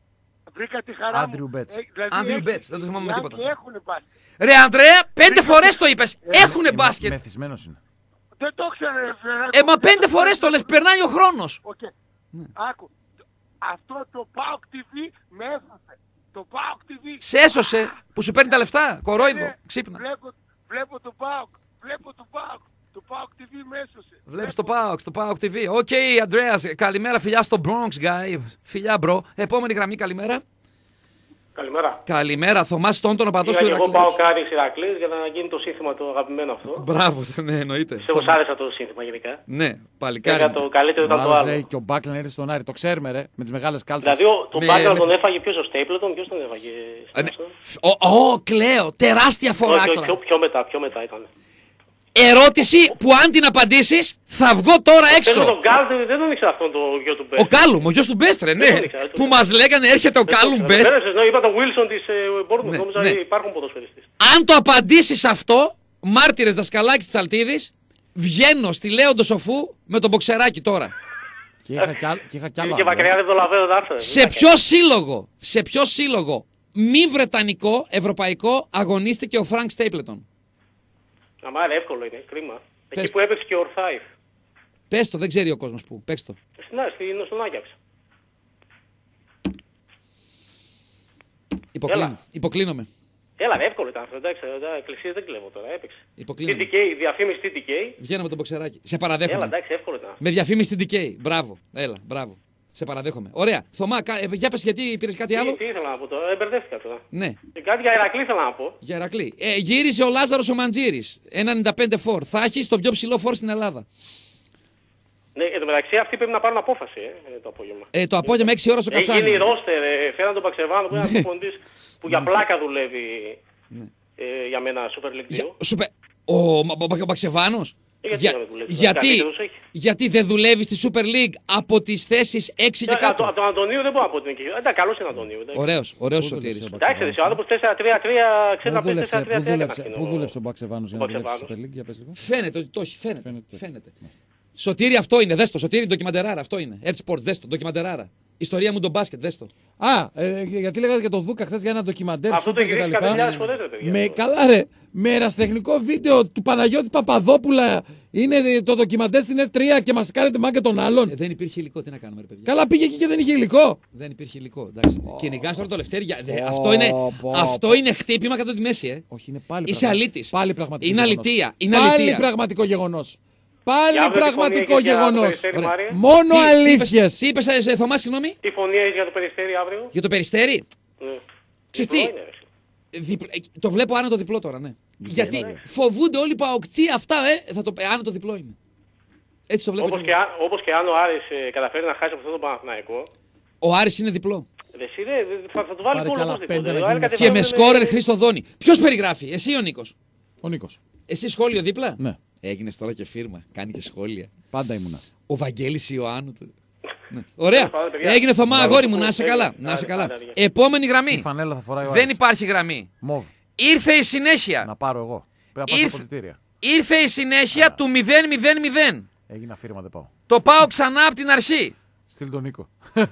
Speaker 3: Βρήκα τη χαρά
Speaker 2: Andrew
Speaker 3: μου.
Speaker 2: Betts.
Speaker 3: Ε, δηλαδή
Speaker 1: Andrew
Speaker 3: έχει-
Speaker 1: Betts, δεν το θυμάμαι με
Speaker 3: οι
Speaker 1: τίποτα.
Speaker 3: Άγγλοι έχουνε μπάσκετ.
Speaker 1: Ρε Ανδρέα, πέντε φορές το είπες. Έχουνε μπάσκετ.
Speaker 2: Μεθυσμένος είναι.
Speaker 3: Δεν το ήξερα, ρε φίλε.
Speaker 1: Ε, μα πέντε φορές το λες, περνάει ο χρόνος.
Speaker 3: Οκ. Άκου. Αυτό το ΠΑΟΚ τι βι με έσωσε. Το ΠΑΟΚ τι βι.
Speaker 1: Σε έσωσε που σου παίρνει τα λεφτά. Κορόιδο,
Speaker 3: Ναι,
Speaker 1: ξύπνα.
Speaker 3: Βλέπω, βλέπω το ΠΑΟΚ. Βλέπω το ΠΑΟΚ. Το ΠΑΟΚ τι βι με έσωσε.
Speaker 1: Βλέπεις το ΠΑΟΚ, στο ΠΑΟΚ τι βι. Οκ, Ανδρέας, καλημέρα φιλιά στο Bronx, guy. Φιλιά, μπρο. Επόμενη γραμμή, καλημέρα.
Speaker 5: Καλημέρα.
Speaker 1: Καλημέρα, Θωμάς Στόντον, ο παδός
Speaker 5: Πήγα
Speaker 1: του
Speaker 5: και εγώ πάω
Speaker 1: Ηρακλή.
Speaker 5: Κάρις Ηρακλής για να γίνει το σύνθημα το αγαπημένο αυτό.
Speaker 1: Μπράβο, ναι, εννοείται.
Speaker 5: Σε όπως άρεσε το σύνθημα γενικά.
Speaker 1: Ναι,
Speaker 5: Και
Speaker 1: παλικάρι.
Speaker 5: για το καλύτερο ήταν το
Speaker 2: Μάλλον
Speaker 5: άλλο.
Speaker 2: λέει και ο Μπάκλεν έρθει στον Άρη. Το ξέρουμε, ρε, με τις μεγάλες κάλτσες.
Speaker 5: Δηλαδή ο- τον
Speaker 1: Με-
Speaker 5: Μπάγκαλ
Speaker 1: με-
Speaker 5: τον έφαγε ποιος, ο Στέιπλετον, ποιος τον έφαγε.
Speaker 1: Ε, ναι. Ω, ω, Κλέο, τεράστια φορά
Speaker 5: Όχι, όχι,
Speaker 1: τώρα.
Speaker 5: πιο, πιο μετά, πιο μετά ήταν.
Speaker 1: Ερώτηση που αν την απαντήσεις θα βγω τώρα
Speaker 5: Πες με
Speaker 1: έξω.
Speaker 5: τον Γκάλ δεν τον ήξερα αυτόν το γιο του
Speaker 1: Ο
Speaker 5: Μπέστ.
Speaker 1: Κάλουμ, ο γιος του Μπέστρε, ναι.
Speaker 5: τον ήξερα, δεν
Speaker 1: Που
Speaker 5: τον
Speaker 1: μας λέγανε έρχεται ο Κάλουμ Μπέστ.
Speaker 5: Ναι, είπα τον Wilson της Μπόρντμουθ,
Speaker 1: Ναι,
Speaker 5: νόμιζα
Speaker 1: ναι.
Speaker 5: υπάρχουν ποδοσφαιριστές.
Speaker 1: Αν το απαντήσεις αυτό, μάρτυρες Δασκαλάκης της Αλτίδης, βγαίνω στη Λέοντο Σοφού με τον μποξεράκι τώρα.
Speaker 2: Και είχα κι άλλα. Και είχα κι
Speaker 5: Είναι
Speaker 2: άλλα,
Speaker 5: και
Speaker 2: ρε.
Speaker 5: μακριά δεν προλαβαίνω να έρθω.
Speaker 1: Σε ποιο σύλλογο, σε ποιο σύλλογο μη βρετανικό, ευρωπαϊκό, αγωνίστηκε ο Φρανκ Στέιπλετον.
Speaker 5: Αμά, είναι εύκολο είναι, κρίμα.
Speaker 1: Πες.
Speaker 5: Εκεί που έπαιξε και ο Ορθάιφ.
Speaker 1: Πες το, δεν ξέρει ο κόσμος που. Πες το.
Speaker 5: Στην στην- στον Άγιαξ.
Speaker 1: Υποκλίνω.
Speaker 5: Έλα.
Speaker 1: Υποκλίνομαι.
Speaker 5: Έλα, ρε, εύκολο ήταν αυτό, εντάξει, ε, εκκλησίες δεν κλέβω τώρα, έπαιξε.
Speaker 1: Υποκλίνομαι.
Speaker 5: τι τι κέι, διαφήμιση τι τι κέι.
Speaker 1: Βγαίνω με τον μποξεράκι. Σε
Speaker 5: Έλα,
Speaker 1: παραδέχομαι.
Speaker 5: εντάξει, εύκολο ήταν.
Speaker 1: Με διαφήμιση τι τι κέι. Μπράβο. Έλα, μπράβο. Σε παραδέχομαι. Ωραία. Θωμά, κα- ε, για πες γιατί πήρες κάτι
Speaker 5: Τι,
Speaker 1: άλλο.
Speaker 5: τι ήθελα να πω τώρα, ε, μπερδεύτηκα τώρα.
Speaker 1: Ναι.
Speaker 5: Και κάτι για Ηρακλή ήθελα να πω.
Speaker 1: Για Ηρακλή. Ε, γύρισε ο Λάζαρος ο Μαντζήρης. ένα ενενήντα πέντε φορ. Θα έχει το πιο ψηλό φορ στην Ελλάδα.
Speaker 5: Ναι, εν τω μεταξύ αυτοί πρέπει να πάρουν απόφαση ε, το απόγευμα.
Speaker 1: Ε, το απόγευμα έξι ώρα στο
Speaker 5: Έχει γίνει
Speaker 1: Κατσάνι.
Speaker 5: ρόστερ, ε, φέραν τον Παξεβάνο που είναι ένας προπονητής που για πλάκα δουλεύει ε, για μένα Super League
Speaker 1: Για,
Speaker 5: δύο.
Speaker 1: σου πε- ο, Μα- Μα- ο Μπαξεβάνος.
Speaker 5: Ε, γιατί
Speaker 1: Για-
Speaker 5: να μην δουλεύει,
Speaker 1: γιατί,
Speaker 5: καλύτερος έχει.
Speaker 1: Γιατί δεν δουλεύει στη Super League από τις θέσεις έξι και κάτω.
Speaker 5: Από τον Αντωνίου δεν μπορώ να πω ότι είναι εκεί. Εντάξει, καλός είναι ο Αντωνίου.
Speaker 1: Ωραίος, ωραίος ο Σωτήρης.
Speaker 5: Εντάξει, ο άνθρωπος τέσσερα τρία τρία, ξέρει να παίζει τέσσερα τρία τρία.
Speaker 2: Πού δούλεψε ο Μπαξεβάνος για να δουλέψει στη Super League, για πες λίγο.
Speaker 1: Φαίνεται ότι το έχει, φαίνεται.
Speaker 2: Φαίνεται.
Speaker 1: φαίνεται. Σωτήρη, αυτό είναι, δες το. Σωτήρη, ντοκιμαντεράρα, αυτό είναι. Edge Sports, δες το, ντοκιμαντεράρα. Ιστορία μου τον μπάσκετ, δες το.
Speaker 2: Α, ε, γιατί λέγατε για τον Δούκα χθες για ένα ντοκιμαντέρ.
Speaker 5: Αυτό το
Speaker 2: Super
Speaker 5: γυρίσει
Speaker 2: κτλ.
Speaker 5: κάτι χιλιάδες φορές, ρε παιδιά.
Speaker 2: Με, καλά ρε, με ερασιτεχνικό βίντεο του Παναγιώτη Παπαδόπουλα είναι το ντοκιμαντέρ στην F τρία και μας κάνετε μάγκα των άλλων.
Speaker 1: Ε, δεν υπήρχε υλικό, τι να κάνουμε, ρε παιδιά.
Speaker 2: Καλά πήγε εκεί και δεν είχε υλικό.
Speaker 1: Δεν υπήρχε υλικό, εντάξει. Oh. Κυνηγάς τώρα το Λευτέρια.
Speaker 2: Oh.
Speaker 1: αυτό, είναι,
Speaker 2: Oh.
Speaker 1: αυτό είναι χτύπημα κατά τη μέση, ε.
Speaker 2: Όχι, είναι πάλι
Speaker 1: Είσαι
Speaker 2: πραγμα-
Speaker 1: αλήτης.
Speaker 2: Πάλι πραγματικό
Speaker 1: Είναι
Speaker 2: γεγονός.
Speaker 1: αλητεία. Είναι
Speaker 2: Πάλι
Speaker 1: αλητεία.
Speaker 2: πραγματικό γεγονός. Πάλι
Speaker 5: Για αύριο τι
Speaker 2: πραγματικό
Speaker 5: φωνή έχεις για το
Speaker 2: γεγονός.
Speaker 5: Περιστέρι, Μάρια?
Speaker 2: Μόνο
Speaker 1: Τι- τι
Speaker 2: αλήθειες.
Speaker 1: είπες- Τι είπες, ε, Θωμά, συγγνώμη,
Speaker 5: Τι φωνή έχεις για το Περιστέρι αύριο?
Speaker 1: για το Περιστέρι.
Speaker 5: Ναι.
Speaker 1: Ξέρεις
Speaker 5: Διπλό
Speaker 1: τι,
Speaker 5: είναι, ρε.
Speaker 1: διπλ- ε, το βλέπω άνετο διπλό τώρα, ναι. Γιατί φοβούνται όλοι οι παοκτσοί αυτά, ε, θα το ε, άνετο διπλό είναι. Έτσι το βλέπω.
Speaker 5: Όπως
Speaker 1: και
Speaker 5: και,
Speaker 1: εγώ.
Speaker 5: αν- όπως και αν ο Άρης ε, καταφέρει να χάσει από αυτό το Παναθηναϊκό,
Speaker 1: Ο Άρης είναι διπλό.
Speaker 5: δε εσύ, ρε, θα, θα του βάλει
Speaker 2: Πάρε
Speaker 5: γκολ
Speaker 2: καλά
Speaker 5: οπωσδήποτε.
Speaker 2: πέντε να
Speaker 5: Ο
Speaker 2: γίνουν
Speaker 5: Άρης
Speaker 2: αυτά.
Speaker 1: Και με
Speaker 5: κατευθείαν
Speaker 1: σκόρερ
Speaker 5: είναι-
Speaker 1: Χρήστο Δόνη. Ποιος περιγράφει, εσύ ο Νίκος?
Speaker 2: Ο Νίκος.
Speaker 1: Εσύ σχόλιο δίπλα.
Speaker 2: Ναι,
Speaker 1: Έγινε τώρα και φίρμα. Κάνει και σχόλια.
Speaker 2: πάντα ήμουνα.
Speaker 1: Ο Βαγγέλης Ιωάννου. του. Ναι. Ωραία.
Speaker 5: Πάμε, παιδιά.
Speaker 1: Έγινε Θωμά,
Speaker 5: Μπράβο.
Speaker 1: αγόρι μου, να είσαι
Speaker 5: Έγινε.
Speaker 1: καλά. Να είσαι
Speaker 5: Άντε,
Speaker 1: καλά.
Speaker 5: άντε, άντε.
Speaker 1: Επόμενη
Speaker 2: Τι
Speaker 1: γραμμή.
Speaker 2: φανέλα θα φοράει ο
Speaker 1: Δεν
Speaker 2: Άρης.
Speaker 1: υπάρχει γραμμή.
Speaker 2: Μοβ.
Speaker 1: Ήρθε η συνέχεια.
Speaker 2: Να πάρω εγώ. Πρέπει να πάω στα ποδητήρια.
Speaker 1: Ήρθε η συνέχεια του μηδέν μηδέν μηδέν.
Speaker 2: Έγινα φίρμα, δεν πάω.
Speaker 1: Το πάω ξανά από την αρχή.
Speaker 2: Στείλ τον Νίκο.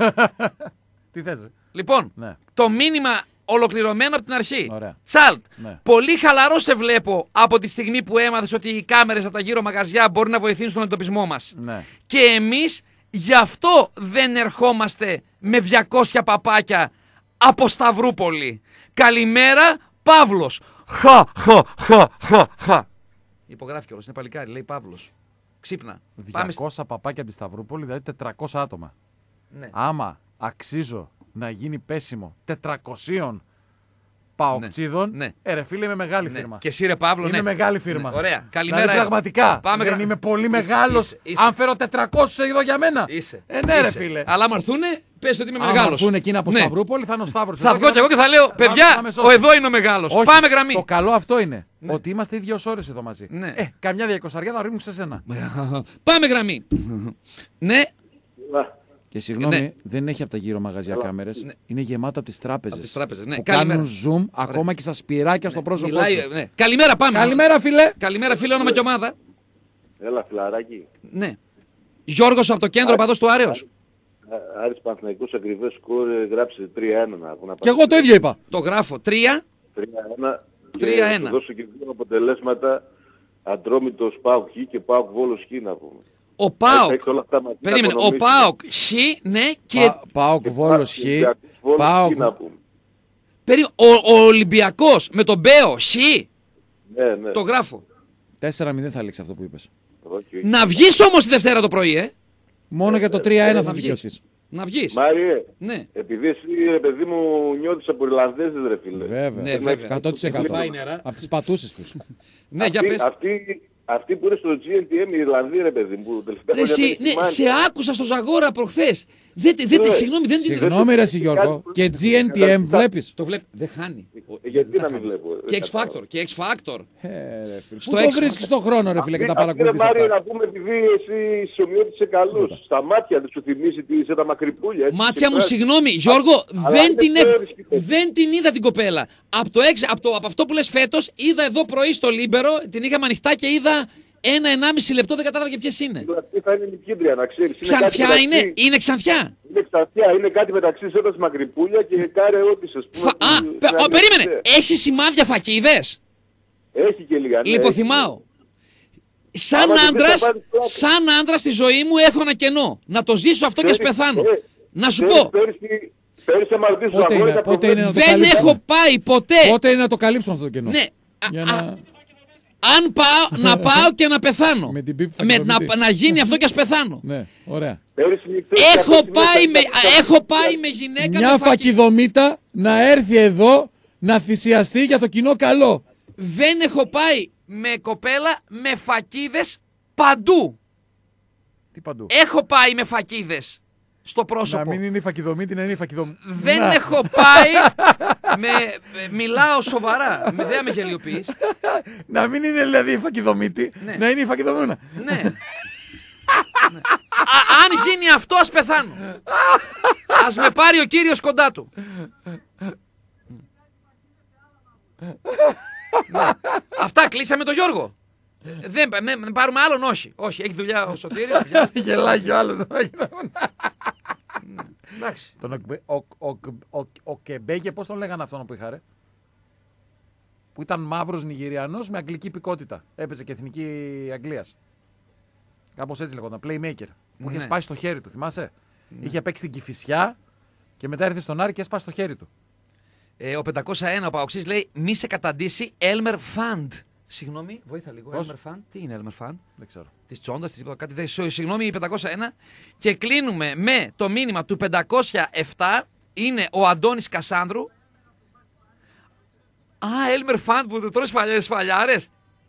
Speaker 2: Τι θες, ρε?
Speaker 1: Λοιπόν,
Speaker 2: Ναι.
Speaker 1: το μήνυμα ολοκληρωμένο από την αρχή.
Speaker 2: Ωραία.
Speaker 1: Τσάλτ,
Speaker 2: Ναι.
Speaker 1: πολύ χαλαρό σε βλέπω από τη στιγμή που έμαθες ότι οι κάμερες από τα γύρω μαγαζιά μπορούν να βοηθήσουν στον εντοπισμό μας.
Speaker 2: Ναι.
Speaker 1: Και εμείς γι' αυτό δεν ερχόμαστε με διακόσια παπάκια από Σταυρούπολη. Καλημέρα, Παύλος. Χα, χα, χα, χα, χα. Υπογράφει κιόλας, είναι παλικάρι, λέει Παύλος. Ξύπνα. Πάμε στη-
Speaker 2: διακόσια παπάκια από τη Σταυρούπολη, δηλαδή τετρακόσια άτομα.
Speaker 1: Ναι.
Speaker 2: Άμα αξίζω να γίνει πέσιμο τετρακοσίων παοκτσίδων,
Speaker 1: Ναι.
Speaker 2: ε, ρε φίλε, είμαι μεγάλη
Speaker 1: Ναι.
Speaker 2: φίρμα.
Speaker 1: Και εσύ ρε Παύλο,
Speaker 2: Είμαι
Speaker 1: ναι.
Speaker 2: μεγάλη φίρμα.
Speaker 1: Ναι, ωραία.
Speaker 2: Δηλαδή,
Speaker 1: Καλημέρα.
Speaker 2: πραγματικά.
Speaker 1: Πάμε
Speaker 2: δεν
Speaker 1: γρα-
Speaker 2: είμαι πολύ
Speaker 1: Είσαι,
Speaker 2: μεγάλος.
Speaker 1: είσαι, είσαι.
Speaker 2: Αν φέρω τετρακόσιους εδώ για μένα.
Speaker 1: Είσαι.
Speaker 2: Ε, ναι, ρε
Speaker 1: Είσαι.
Speaker 2: φίλε.
Speaker 1: Αλλά άμα έρθουνε, πες ότι είμαι
Speaker 2: Αν
Speaker 1: μεγάλος.
Speaker 2: έρθουν εκείνα από
Speaker 1: Ναι.
Speaker 2: Σταυρούπολη, θα είναι ο Σταύρος.
Speaker 1: Θα
Speaker 2: εδώ
Speaker 1: βγω κι εγώ και θα λέω,
Speaker 2: θα- θα
Speaker 1: παιδιά,
Speaker 2: με
Speaker 1: ο
Speaker 2: σώσει.
Speaker 1: εδώ είναι ο μεγάλος.
Speaker 2: Όχι,
Speaker 1: Πάμε γραμμή.
Speaker 2: Το καλό αυτό είναι ότι είμαστε ίδιες ώρες εδώ μαζί.
Speaker 1: Ναι.
Speaker 2: Ε, καμιά διακοσαριά θα ρίχνουν σε σένα.
Speaker 1: Πάμε γραμμή. Ναι,
Speaker 2: Και συγγνώμη,
Speaker 1: Ναι.
Speaker 2: δεν έχει από τα γύρω μαγαζιά κάμερες.
Speaker 1: Ναι.
Speaker 2: Είναι γεμάτο από τις τράπεζες.
Speaker 1: Από τις τράπεζες, ναι.
Speaker 2: Που
Speaker 1: Καλημέρα.
Speaker 2: κάνουν zoom ακόμα και στα σπυράκια στο πρόσωπό
Speaker 1: μιλάει,
Speaker 2: σου.
Speaker 1: ναι. Καλημέρα, πάμε.
Speaker 2: Καλημέρα, φίλε.
Speaker 1: Καλημέρα, φίλε, όνομα και ομάδα.
Speaker 6: Έλα, φιλαράκι.
Speaker 1: Ναι. Γιώργος από το κέντρο παδός του Άρεος.
Speaker 6: Α- Άρης Παναθηναϊκός ακριβές σκορ, ε, γράψε τρία ένα να που να
Speaker 2: Και εγώ το ίδιο είπα.
Speaker 1: Το γράφω. Τρία.
Speaker 6: τρία ένα.
Speaker 1: τρία ένα.
Speaker 6: Και θα δώσω και δύο αποτελέσματα. Ατρόμητος ΠΑΟΚ Χ και ΠΑΟΚ Βόλος Χ να πούμε.
Speaker 1: Ο
Speaker 6: Θα
Speaker 1: ΠΑΟΚ.
Speaker 6: έχεις όλα αυτά μαζί να
Speaker 1: Περίμενε. Ο
Speaker 6: οικονομήσεις.
Speaker 1: ΠΑΟΚ Χ, ναι, και.
Speaker 2: Πα- Πάοκ
Speaker 6: Και
Speaker 2: Βόλος Χ.
Speaker 6: Ολυμπιακός Βόλος
Speaker 2: Πάοκ.
Speaker 6: Χ να πούμε.
Speaker 1: Περί... Ο, ο Ολυμπιακός με τον Μπέο Χ.
Speaker 6: Ναι, ναι.
Speaker 1: Το γράφω.
Speaker 2: τέσσερα μηδέν θα λήξει αυτό που είπες.
Speaker 6: Όχι, όχι.
Speaker 1: Να βγεις όμως τη Δευτέρα το πρωί, ε.
Speaker 2: Μόνο για το τρία ένα
Speaker 1: να
Speaker 2: θα
Speaker 1: βγεις.
Speaker 2: δικαιωθείς.
Speaker 1: Να βγεις.
Speaker 6: Μάριε,
Speaker 1: Ναι.
Speaker 6: επειδή εσύ ρε παιδί μου νιώθεις από Ιρλανδέζες ρε φίλε.
Speaker 2: Βέβαια.
Speaker 1: Ναι, βέβαια.
Speaker 2: εκατό τοις εκατό.
Speaker 1: Φάει νερά.
Speaker 2: Από τις πατούσες τους.
Speaker 1: Ναι, για
Speaker 6: Αυτοί-
Speaker 1: πες.
Speaker 6: Αυτοί, αυτοί που είναι στο τζι εν τι εμ οι Ιρλανδοί ρε παιδί μου. που τελευταία
Speaker 1: Ρε,
Speaker 6: χρόνια
Speaker 1: εσύ,
Speaker 6: δεν έχει
Speaker 1: ναι,
Speaker 6: μάνει.
Speaker 1: σε άκουσα στο Ζαγόρα προχθές. Δεν, δεν,
Speaker 6: Ναι.
Speaker 1: συγγνώμη, δεν την...
Speaker 2: Συγγνώμη ρε εσύ Γιώργο. Και τζι εν τι εμ βλέπεις.
Speaker 1: Το βλέπω. Δεν χάνει.
Speaker 6: Ε, γιατί
Speaker 1: Δεν
Speaker 6: να
Speaker 1: θα
Speaker 6: μην
Speaker 1: χάνει.
Speaker 6: βλέπω, ε,
Speaker 1: Και
Speaker 6: δεν
Speaker 1: X Factor. Και X Factor.
Speaker 2: Ε, ρε φίλε.
Speaker 1: Στο
Speaker 2: Πού το
Speaker 1: έξω.
Speaker 2: βρίσκεις τον χρόνο ρε φίλε και τα
Speaker 6: Αυτή,
Speaker 2: παρακολουθείς
Speaker 6: ρε, Μάριο,
Speaker 2: αυτά.
Speaker 6: να πούμε επειδή εσύ ισομοιώτης σε καλούς. Στα μάτια δεν σου θυμίζει τι είσαι τα μακρυπούλια. έτσι,
Speaker 1: Μάτια
Speaker 6: και
Speaker 1: μου,
Speaker 6: πράσι.
Speaker 1: συγγνώμη, Γιώργο,
Speaker 6: αλλά
Speaker 1: δεν
Speaker 6: είναι
Speaker 1: την, έχω-
Speaker 6: φέρεις,
Speaker 1: δεν την είδα την κοπέλα. Από, το έξι, από, το, από αυτό που λες φέτος, είδα εδώ πρωί στο Λίμπερο, την είχαμε ανοιχτά και είδα ένα ενάμιση λεπτό, δεν κατάλαβα και ποιες είναι.
Speaker 6: Αυτή θα είναι νικήτρια, να ξέρεις. Είναι
Speaker 1: Ξανθιά
Speaker 6: κάτι
Speaker 1: είναι,
Speaker 6: μεταξύ-
Speaker 1: είναι ξανθιά.
Speaker 6: Είναι ξανθιά, είναι κάτι μεταξύ σέντας μακρυπούλια και κάρε ό,τι σας πούμε.
Speaker 1: Φα- Α,
Speaker 6: που-
Speaker 1: πε-
Speaker 6: που-
Speaker 1: ο, περίμενε, έχει σημάδια φακίδες.
Speaker 6: Έχει και λίγα. ναι, έχει.
Speaker 1: Λιποθυμάω. Σαν
Speaker 6: Άμα δεν
Speaker 1: άντρας,
Speaker 6: θες να πάρεις πλάτη.
Speaker 1: σαν άντρας στη ζωή μου έχω ένα κενό. Να το ζήσω αυτό και ας
Speaker 6: Ξέρεις,
Speaker 1: πεθάνω.
Speaker 6: ε,
Speaker 1: Να σου
Speaker 6: ξέρεις,
Speaker 1: πω,
Speaker 6: Πέρσι, πέρσι αμαρτήσου
Speaker 2: Πότε
Speaker 6: αγώνα,
Speaker 2: είναι,
Speaker 6: τα
Speaker 2: πότε είναι να το
Speaker 1: δεν
Speaker 2: καλύψουμε.
Speaker 1: έχω πάει ποτέ.
Speaker 2: Πότε είναι να το καλύψουμε αυτό το κενό.
Speaker 1: Ναι, α-
Speaker 2: Για
Speaker 1: α-
Speaker 2: να...
Speaker 1: αν πάω, να πάω και να πεθάνω.
Speaker 2: Με την πίπ θα
Speaker 1: Με,
Speaker 2: κυβερνηθεί.
Speaker 1: να, να γίνει αυτό και ας πεθάνω.
Speaker 2: Ναι, ωραία.
Speaker 6: Πέρσι νυχτές,
Speaker 1: Έχω
Speaker 6: κάποια
Speaker 1: πάει,
Speaker 6: στιγμή
Speaker 1: με,
Speaker 6: θα- θα-
Speaker 1: έχω πάει με γυναίκα
Speaker 2: Μια
Speaker 1: με φακι-
Speaker 2: φακιδομήτα να έρθει εδώ να θυσιαστεί για το κοινό καλό.
Speaker 1: Δεν έχω πάει με κοπέλα με φακίδες παντού.
Speaker 2: Τι παντού.
Speaker 1: Έχω πάει με φακίδες στο
Speaker 2: Να
Speaker 1: πρόσωπο.
Speaker 2: μην είναι η φακιδομήτη, να είναι η φακιδομήτη.
Speaker 1: Δεν έχω πάει με, με- μιλάω σοβαρά. Με δεν με γελιοποιείς.
Speaker 2: Να μην είναι δηλαδή η φακιδομήτη,
Speaker 1: Ναι.
Speaker 2: να είναι η φακιδομούνα.
Speaker 1: Ναι. αν γίνει αυτό, ας πεθάνω. Ας με πάρει ο Κύριος κοντά του. Αυτά, κλείσαμε τον Γιώργο. Δεν με, με πάρουμε άλλον, όχι. Όχι, έχει δουλειά ο Σωτήρης.
Speaker 2: Γελάει ο άλλος.
Speaker 1: Εντάξει.
Speaker 2: Τον ο, ο, ο, ο, ο Κεμπέγε, πώς τον λέγανε αυτόν που είχα, ρε. Που ήταν μαύρος Νιγηριανός με αγγλική υπηκότητα. Έπαιζε και εθνική Αγγλίας. Κάπως έτσι λέγονταν. Playmaker. Που είχε
Speaker 1: Ναι.
Speaker 2: σπάσει το χέρι του, θυμάσαι. Είχε παίξει στην Κηφισιά και μετά ήρθε στον Άρη και έσπασε το χέρι του.
Speaker 1: Ε, ο πεντακόσια ένα ο Παοξής λέει μη σε καταντήσει Elmer Fund. Συγγνώμη, βοήθα λίγο.
Speaker 2: Πώς?
Speaker 1: Elmer Fund. Τι είναι Elmer Fund?
Speaker 2: Δεν ξέρω.
Speaker 1: Τη τσόντα, τη κάτι δεν. Συγγνώμη, πεντακόσια ένα. Και κλείνουμε με το μήνυμα του πεντακόσια επτά. Είναι ο Αντώνης Κασάνδρου. Α, Elmer Fund που του τρως σφαλιάρες.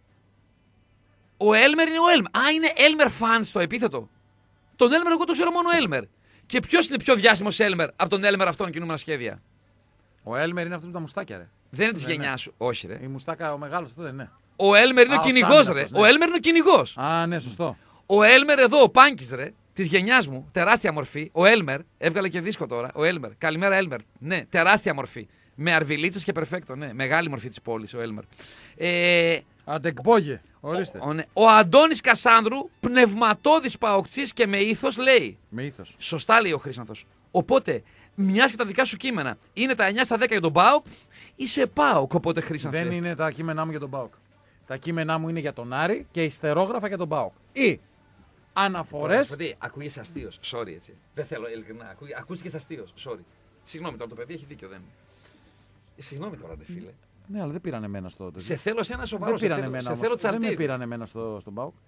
Speaker 1: Ο Elmer είναι ο Elmer. Α, είναι Elmer Fund στο επίθετο. Τον Elmer εγώ το ξέρω μόνο Elmer. Και ποιος είναι πιο διάσημος Elmer από τον Elmer αυτόν κινούμενα σχέδια?
Speaker 2: Ο Έλμερ είναι αυτός με τα μουστάκια, ρε.
Speaker 1: Δεν είναι τη
Speaker 2: Ναι,
Speaker 1: γενιά
Speaker 2: ναι.
Speaker 1: σου. Όχι, ρε.
Speaker 2: Η μουστάκα, ο μεγάλος αυτό δεν είναι.
Speaker 1: Ο Έλμερ είναι
Speaker 2: Α,
Speaker 1: ο
Speaker 2: ο
Speaker 1: κυνηγός,
Speaker 2: Σάμι
Speaker 1: ρε.
Speaker 2: αυτός, ναι.
Speaker 1: Ο Έλμερ είναι ο κυνηγός.
Speaker 2: Α, ναι, σωστό.
Speaker 1: Ο Έλμερ εδώ, ο Πάνκης, ρε. Τη γενιά μου. Τεράστια μορφή. Ο Έλμερ. Έβγαλε και δίσκο τώρα. Ο Έλμερ. Καλημέρα, Έλμερ. Ναι, τεράστια μορφή. Με αρβιλίτσες και περφέκτο. Ναι, μεγάλη μορφή της πόλης ο Έλμερ. Ε,
Speaker 2: Αντεκμπόγε, ορίστε.
Speaker 1: ο, ναι. ο Αντώνης Κασάνδρου, πνευματώδης παοξής και με ήθος, λέει.
Speaker 2: Με ήθος.
Speaker 1: Σωστά λέει ο Χρήσανθος. Οπότε, μιας και τα δικά σου κείμενα είναι τα εννιά στα δέκα για τον ΠΑΟΚ, είσαι ΠΑΟΚ, οπότε Χρήσανθε.
Speaker 2: Δεν είναι τα κείμενά μου για τον ΠΑΟΚ. Τα κείμενά μου είναι για τον Άρη και ιστερόγραφα για τον ΠΑΟΚ. Ή αναφορές.
Speaker 1: Δηλαδή, ακούγεσαι αστείος. Sorry, έτσι. Δεν θέλω ειλικρινά. Ακού, ακούστηκες αστείος. Sorry. Συγγνώμη τώρα, το παιδί έχει δίκιο. Δεν. Συγγνώμη τώρα, ρε φίλε.
Speaker 2: Ναι, αλλά δεν πήραν εμένα στο.
Speaker 1: Σε θέλω σε ένα σοβαρό.
Speaker 2: Δεν πήραν
Speaker 1: σε θέλω,
Speaker 2: εμένα.
Speaker 1: σε
Speaker 2: όμως.
Speaker 1: θέλω
Speaker 2: Δεν με
Speaker 1: τσαρτίδι.
Speaker 2: πήραν εμένα στο, στον ΠΑΟΚ.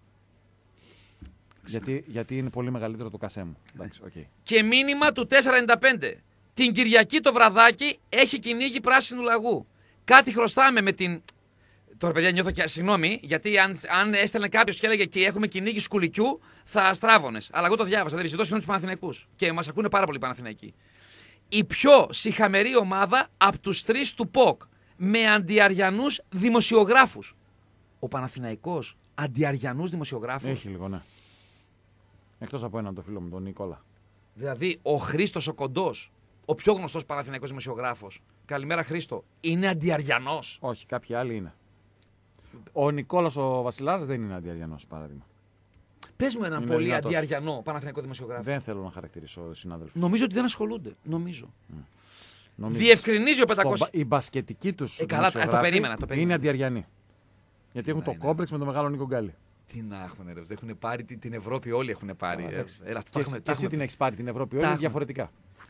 Speaker 2: Γιατί, γιατί είναι πολύ μεγαλύτερο το κασέ μου. Εντάξει, οκ.
Speaker 1: Και μήνυμα του τετρακόσια ενενήντα πέντε. Την Κυριακή το βραδάκι έχει κυνήγι πράσινου λαγού. Κάτι χρωστάμε με την. Τώρα, παιδιά, νιώθω και συγγνώμη, γιατί αν, αν έστελνε κάποιο και έλεγε και έχουμε κυνήγι σκουλικιού, θα στράβωνες. Αλλά εγώ το διάβασα. Δεν ζητώ συγγνώμη του Παναθηναϊκούς. Και μας ακούνε πάρα πολύ Παναθηναϊκοί. Η πιο σιχαμερή ομάδα από τους τρεις του ΠΟΚ. Με αντιαριανούς δημοσιογράφους. Ο Παναθηναϊκός αντιαριανούς δημοσιογράφους.
Speaker 2: Έχει λίγο, ναι. Εκτός από έναν το φίλο μου, τον Νικόλα.
Speaker 1: Δηλαδή, ο Χρήστος ο Κοντός, ο πιο γνωστός Παναθηναϊκός δημοσιογράφος. Καλημέρα, Χρήστο. Είναι αντιαριανός.
Speaker 2: Όχι, κάποιοι άλλοι είναι. Ο Νικόλας ο Βασιλάρας δεν είναι αντιαριανός, παράδειγμα.
Speaker 1: Πες μου έναν
Speaker 2: Είναι
Speaker 1: πολύ
Speaker 2: δυνατός.
Speaker 1: αντιαριανό Παναθηναϊκό δημοσιογράφο.
Speaker 2: Δεν θέλω να χαρακτηρίσω συνάδελφους.
Speaker 1: Νομίζω ότι δεν ασχολούνται. Νομίζω.
Speaker 2: Νομίζω.
Speaker 1: Διευκρινίζει ο
Speaker 2: Στο
Speaker 1: πεντακόσια.
Speaker 2: μπα- η μπασκετική τους
Speaker 1: Ε, καλά,
Speaker 2: δημοσιογράφοι
Speaker 1: το περίμενα, το περίμενα.
Speaker 2: είναι αντιαριανοί. Γιατί έχουν
Speaker 1: να
Speaker 2: το
Speaker 1: είναι.
Speaker 2: κόμπλεξ με τον μεγάλο Νίκο Γκάλι.
Speaker 1: Τι να έχουμε, ρε. Δεν έχουν πάρει την, την Ευρώπη, όλοι έχουν πάρει.
Speaker 2: Α,
Speaker 1: ε.
Speaker 2: εντάξει.
Speaker 1: Έλα, αυτό
Speaker 2: Και
Speaker 1: τα
Speaker 2: εσύ-
Speaker 1: έχουμε-
Speaker 2: και
Speaker 1: τα
Speaker 2: εσύ
Speaker 1: έχουμε
Speaker 2: την
Speaker 1: πει.
Speaker 2: έχεις πάρει την Ευρώπη,
Speaker 1: Τα
Speaker 2: όλοι
Speaker 1: έχουμε.
Speaker 2: διαφορετικά.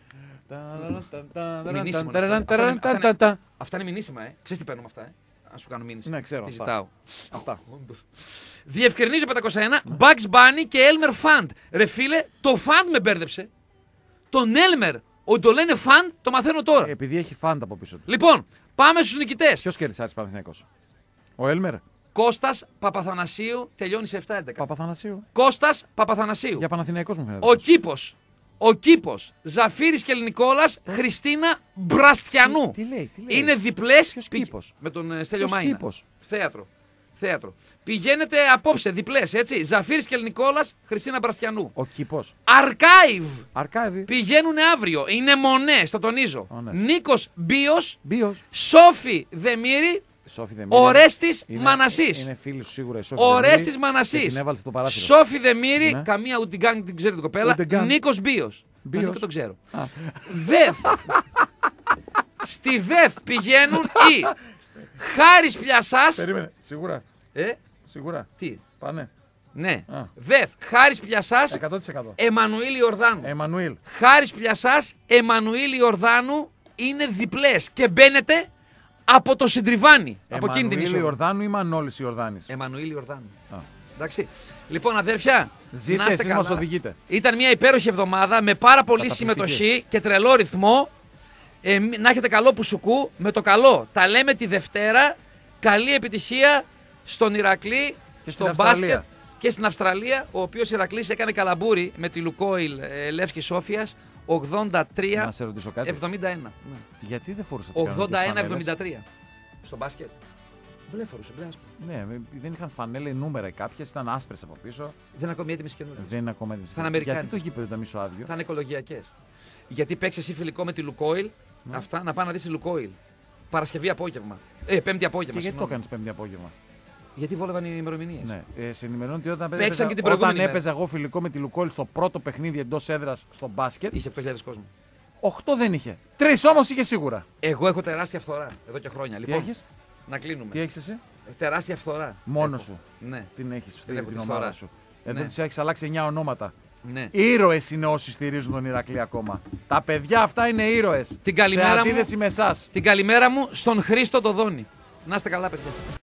Speaker 1: Μηνύσιμο είναι αυτό. Αυτά είναι- αυτά είναι- Αυτά είναι μηνύσιμα, ε. Ξέρεις τι παίρνουμε αυτά, ε. Αν σου κάνω μήνυση.
Speaker 2: Ναι, ξέρω
Speaker 1: Τι
Speaker 2: αυτά.
Speaker 1: ζητάω.
Speaker 2: Αυτά.
Speaker 1: Διευκρινίζει ο πεντακόσια ένα, Bugs Bunny και Elmer Fund. Ρε φίλε, το Fund με μπέρδεψε. Τον Elmer, ότι το λένε Fund, το μαθαίνω τώρα.
Speaker 2: Επειδή έχει φάντα από πίσω του.
Speaker 1: Λοιπόν, πάμε στους νικητές.
Speaker 2: Ποιος κέρδισε Άρης Παναθηναϊκός? Ο Έλμερ.
Speaker 1: Κώστας Παπαθανασίου, τελειώνει σε επτά έντεκα.
Speaker 2: Παπαθανασίου.
Speaker 1: Κώστας Παπαθανασίου.
Speaker 2: Για Παναθηναϊκός μου φαίνεται.
Speaker 1: Ο Κήπος. Ο Κήπος. Ζαφύρης και Ελληνικόλας. Χριστίνα Μπραστιανού.
Speaker 2: Τι λέει, τι λέει.
Speaker 1: Είναι διπλές.
Speaker 2: Ποιος
Speaker 1: πη-
Speaker 2: Κήπος?
Speaker 1: Με τον ε, Στέλιο
Speaker 2: Ποιος
Speaker 1: Μάινα.
Speaker 2: Κήπος?
Speaker 1: Θέατρο. Θέατρο. Πηγαίνετε απόψε, διπλές, έτσι. Ζαφύρης και Ελληνικόλας. Χριστίνα Μπραστιανού.
Speaker 2: Ο Κήπος.
Speaker 1: Archive.
Speaker 2: Αρκάδη.
Speaker 1: Πηγαίνουν αύριο. Είναι μονές, το τονίζω.
Speaker 2: Ω, ναι.
Speaker 1: Νίκος Μπίος.
Speaker 2: Μπίος.
Speaker 1: Σόφη Δεμήρη.
Speaker 2: Σόφη Δεμήρη.
Speaker 1: Ορέστης
Speaker 2: Είναι-
Speaker 1: Μανασής.
Speaker 2: Είναι φίλη σου σίγουρα η Σόφη
Speaker 1: Ορέστης
Speaker 2: Δεμήρη.
Speaker 1: Μανασής.
Speaker 2: Και την έβαλε στο παράθυρο.
Speaker 1: Σόφη Δεμήρη.
Speaker 2: Ναι.
Speaker 1: Καμία ούτε γκάνγκ την ξέρει την κοπέλα.
Speaker 2: Ούτε γκάνγκ.
Speaker 1: Νίκος Μπίος.
Speaker 2: Μπίος.
Speaker 1: Τον Νίκο τον ξέρω.
Speaker 2: Α.
Speaker 1: ΔΕΘ. Στη ΔΕΘ πηγαίνουν οι Χάρης Πιασάς.
Speaker 2: Περίμενε. Σίγουρα.
Speaker 1: Ε,
Speaker 2: Σίγουρα.
Speaker 1: τι.
Speaker 2: Πάνε.
Speaker 1: Ναι.
Speaker 2: Α.
Speaker 1: ΔΕΘ. Χάρης Πιασάς.
Speaker 2: εκατό τοις εκατό.
Speaker 1: Εμμανουήλ Ιορδάνου.
Speaker 2: Εμμανουήλ.
Speaker 1: Χάρης Πιασάς. Εμμανουήλ Ιορδάνου είναι διπλές. Και μπαίνετε από το Συντριβάνι. Από εκείνη την
Speaker 2: Εμμανουήλ
Speaker 1: είσοδο.
Speaker 2: Ιορδάνου ή Μανώλης Ιορδάνης?
Speaker 1: Εμμανουήλ Ιορδάνου.
Speaker 2: Α.
Speaker 1: Εντάξει. Λοιπόν, αδέρφια,
Speaker 2: Ζείτε,
Speaker 1: να είστε
Speaker 2: εσείς
Speaker 1: καλά.
Speaker 2: μας οδηγείτε.
Speaker 1: Ήταν μια υπέροχη εβδομάδα με πάρα πολλή
Speaker 2: Καταπληκτική.
Speaker 1: συμμετοχή και τρελό ρυθμό. Ε, μη- να έχετε καλό πουσουκού με το καλό. Τα λέμε τη Δευτέρα. Καλή επιτυχία στον Ηρακλή,
Speaker 2: Και
Speaker 1: στο
Speaker 2: στην
Speaker 1: μπάσκετ
Speaker 2: Αυστραλία.
Speaker 1: και στην Αυστραλία. Ο οποίος Ηρακλής έκανε καλαμπούρι με τη Λουκόιλ ε, Λεύσκης Σόφιας ογδόντα τρία
Speaker 2: Να σε ρωτήσω κάτι.
Speaker 1: εβδομήντα ένα.
Speaker 2: Γιατί δεν φορούσατε κανονικές
Speaker 1: ογδόντα ένα
Speaker 2: φανέλες?
Speaker 1: εβδομήντα τρία. Στο μπάσκετ. Μπλε φορούσε, μπλε άσπρο.
Speaker 2: Ναι, δεν είχαν φανέλα, νούμερα κάποιες, ήταν άσπρες από πίσω.
Speaker 1: Δεν είναι ακόμη έτοιμες καινούριες.
Speaker 2: Δεν είναι ακόμα έτοιμες.
Speaker 1: Θα είναι Αμερικάνοι.
Speaker 2: Γιατί το γήπεδο ήταν μισοάδιο.
Speaker 1: Θα είναι οικολογιακές. Γιατί παίξει εσύ φιλικό με τη Λουκόιλ,
Speaker 2: Ναι.
Speaker 1: αυτά να πάει να δει τη Λουκόιλ. Παρασκευή απόγευμα. Ε, Πέμπτη απόγευμα.
Speaker 2: Και γιατί το
Speaker 1: συγγνώμη.
Speaker 2: έκανε πέμπτη απόγευμα.
Speaker 1: Γιατί βόλευαν οι ημερομηνίες.
Speaker 2: Ναι. Ε, σε ενημερώνω ότι όταν,
Speaker 1: Παίξαν
Speaker 2: έπαιζα,
Speaker 1: και την
Speaker 2: όταν
Speaker 1: προηγούμενη
Speaker 2: έπαιζα εγώ φιλικό με τη Λουκόιλ στο πρώτο παιχνίδι εντός έδρας στο μπάσκετ,
Speaker 1: Είχε οκτώ χιλιάδες κόσμο.
Speaker 2: οκτώ δεν είχε. Τρεις όμως είχε σίγουρα.
Speaker 1: Εγώ έχω τεράστια φθορά εδώ και χρόνια.
Speaker 2: Τι
Speaker 1: Λοιπόν,
Speaker 2: έχεις,
Speaker 1: να κλείνουμε.
Speaker 2: τι έχεις εσύ,
Speaker 1: Τεράστια φθορά.
Speaker 2: μόνος
Speaker 1: Έχω.
Speaker 2: σου.
Speaker 1: Ναι.
Speaker 2: Την έχεις
Speaker 1: Την
Speaker 2: στείλει
Speaker 1: έχω,
Speaker 2: την
Speaker 1: τη
Speaker 2: ομάδα
Speaker 1: φορά.
Speaker 2: σου. Εδώ
Speaker 1: Ναι.
Speaker 2: τις έχεις αλλάξει εννιά ονόματα.
Speaker 1: Ναι.
Speaker 2: Ήρωες είναι όσοι στηρίζουν τον Ηρακλή ακόμα. Τα παιδιά αυτά είναι ήρωες.
Speaker 1: Την καλημέρα
Speaker 2: σε
Speaker 1: μου.
Speaker 2: αντίθεση με εσάς.
Speaker 1: Την καλημέρα μου στον Χρήστο το Δόνη. Να είστε καλά, παιδιά.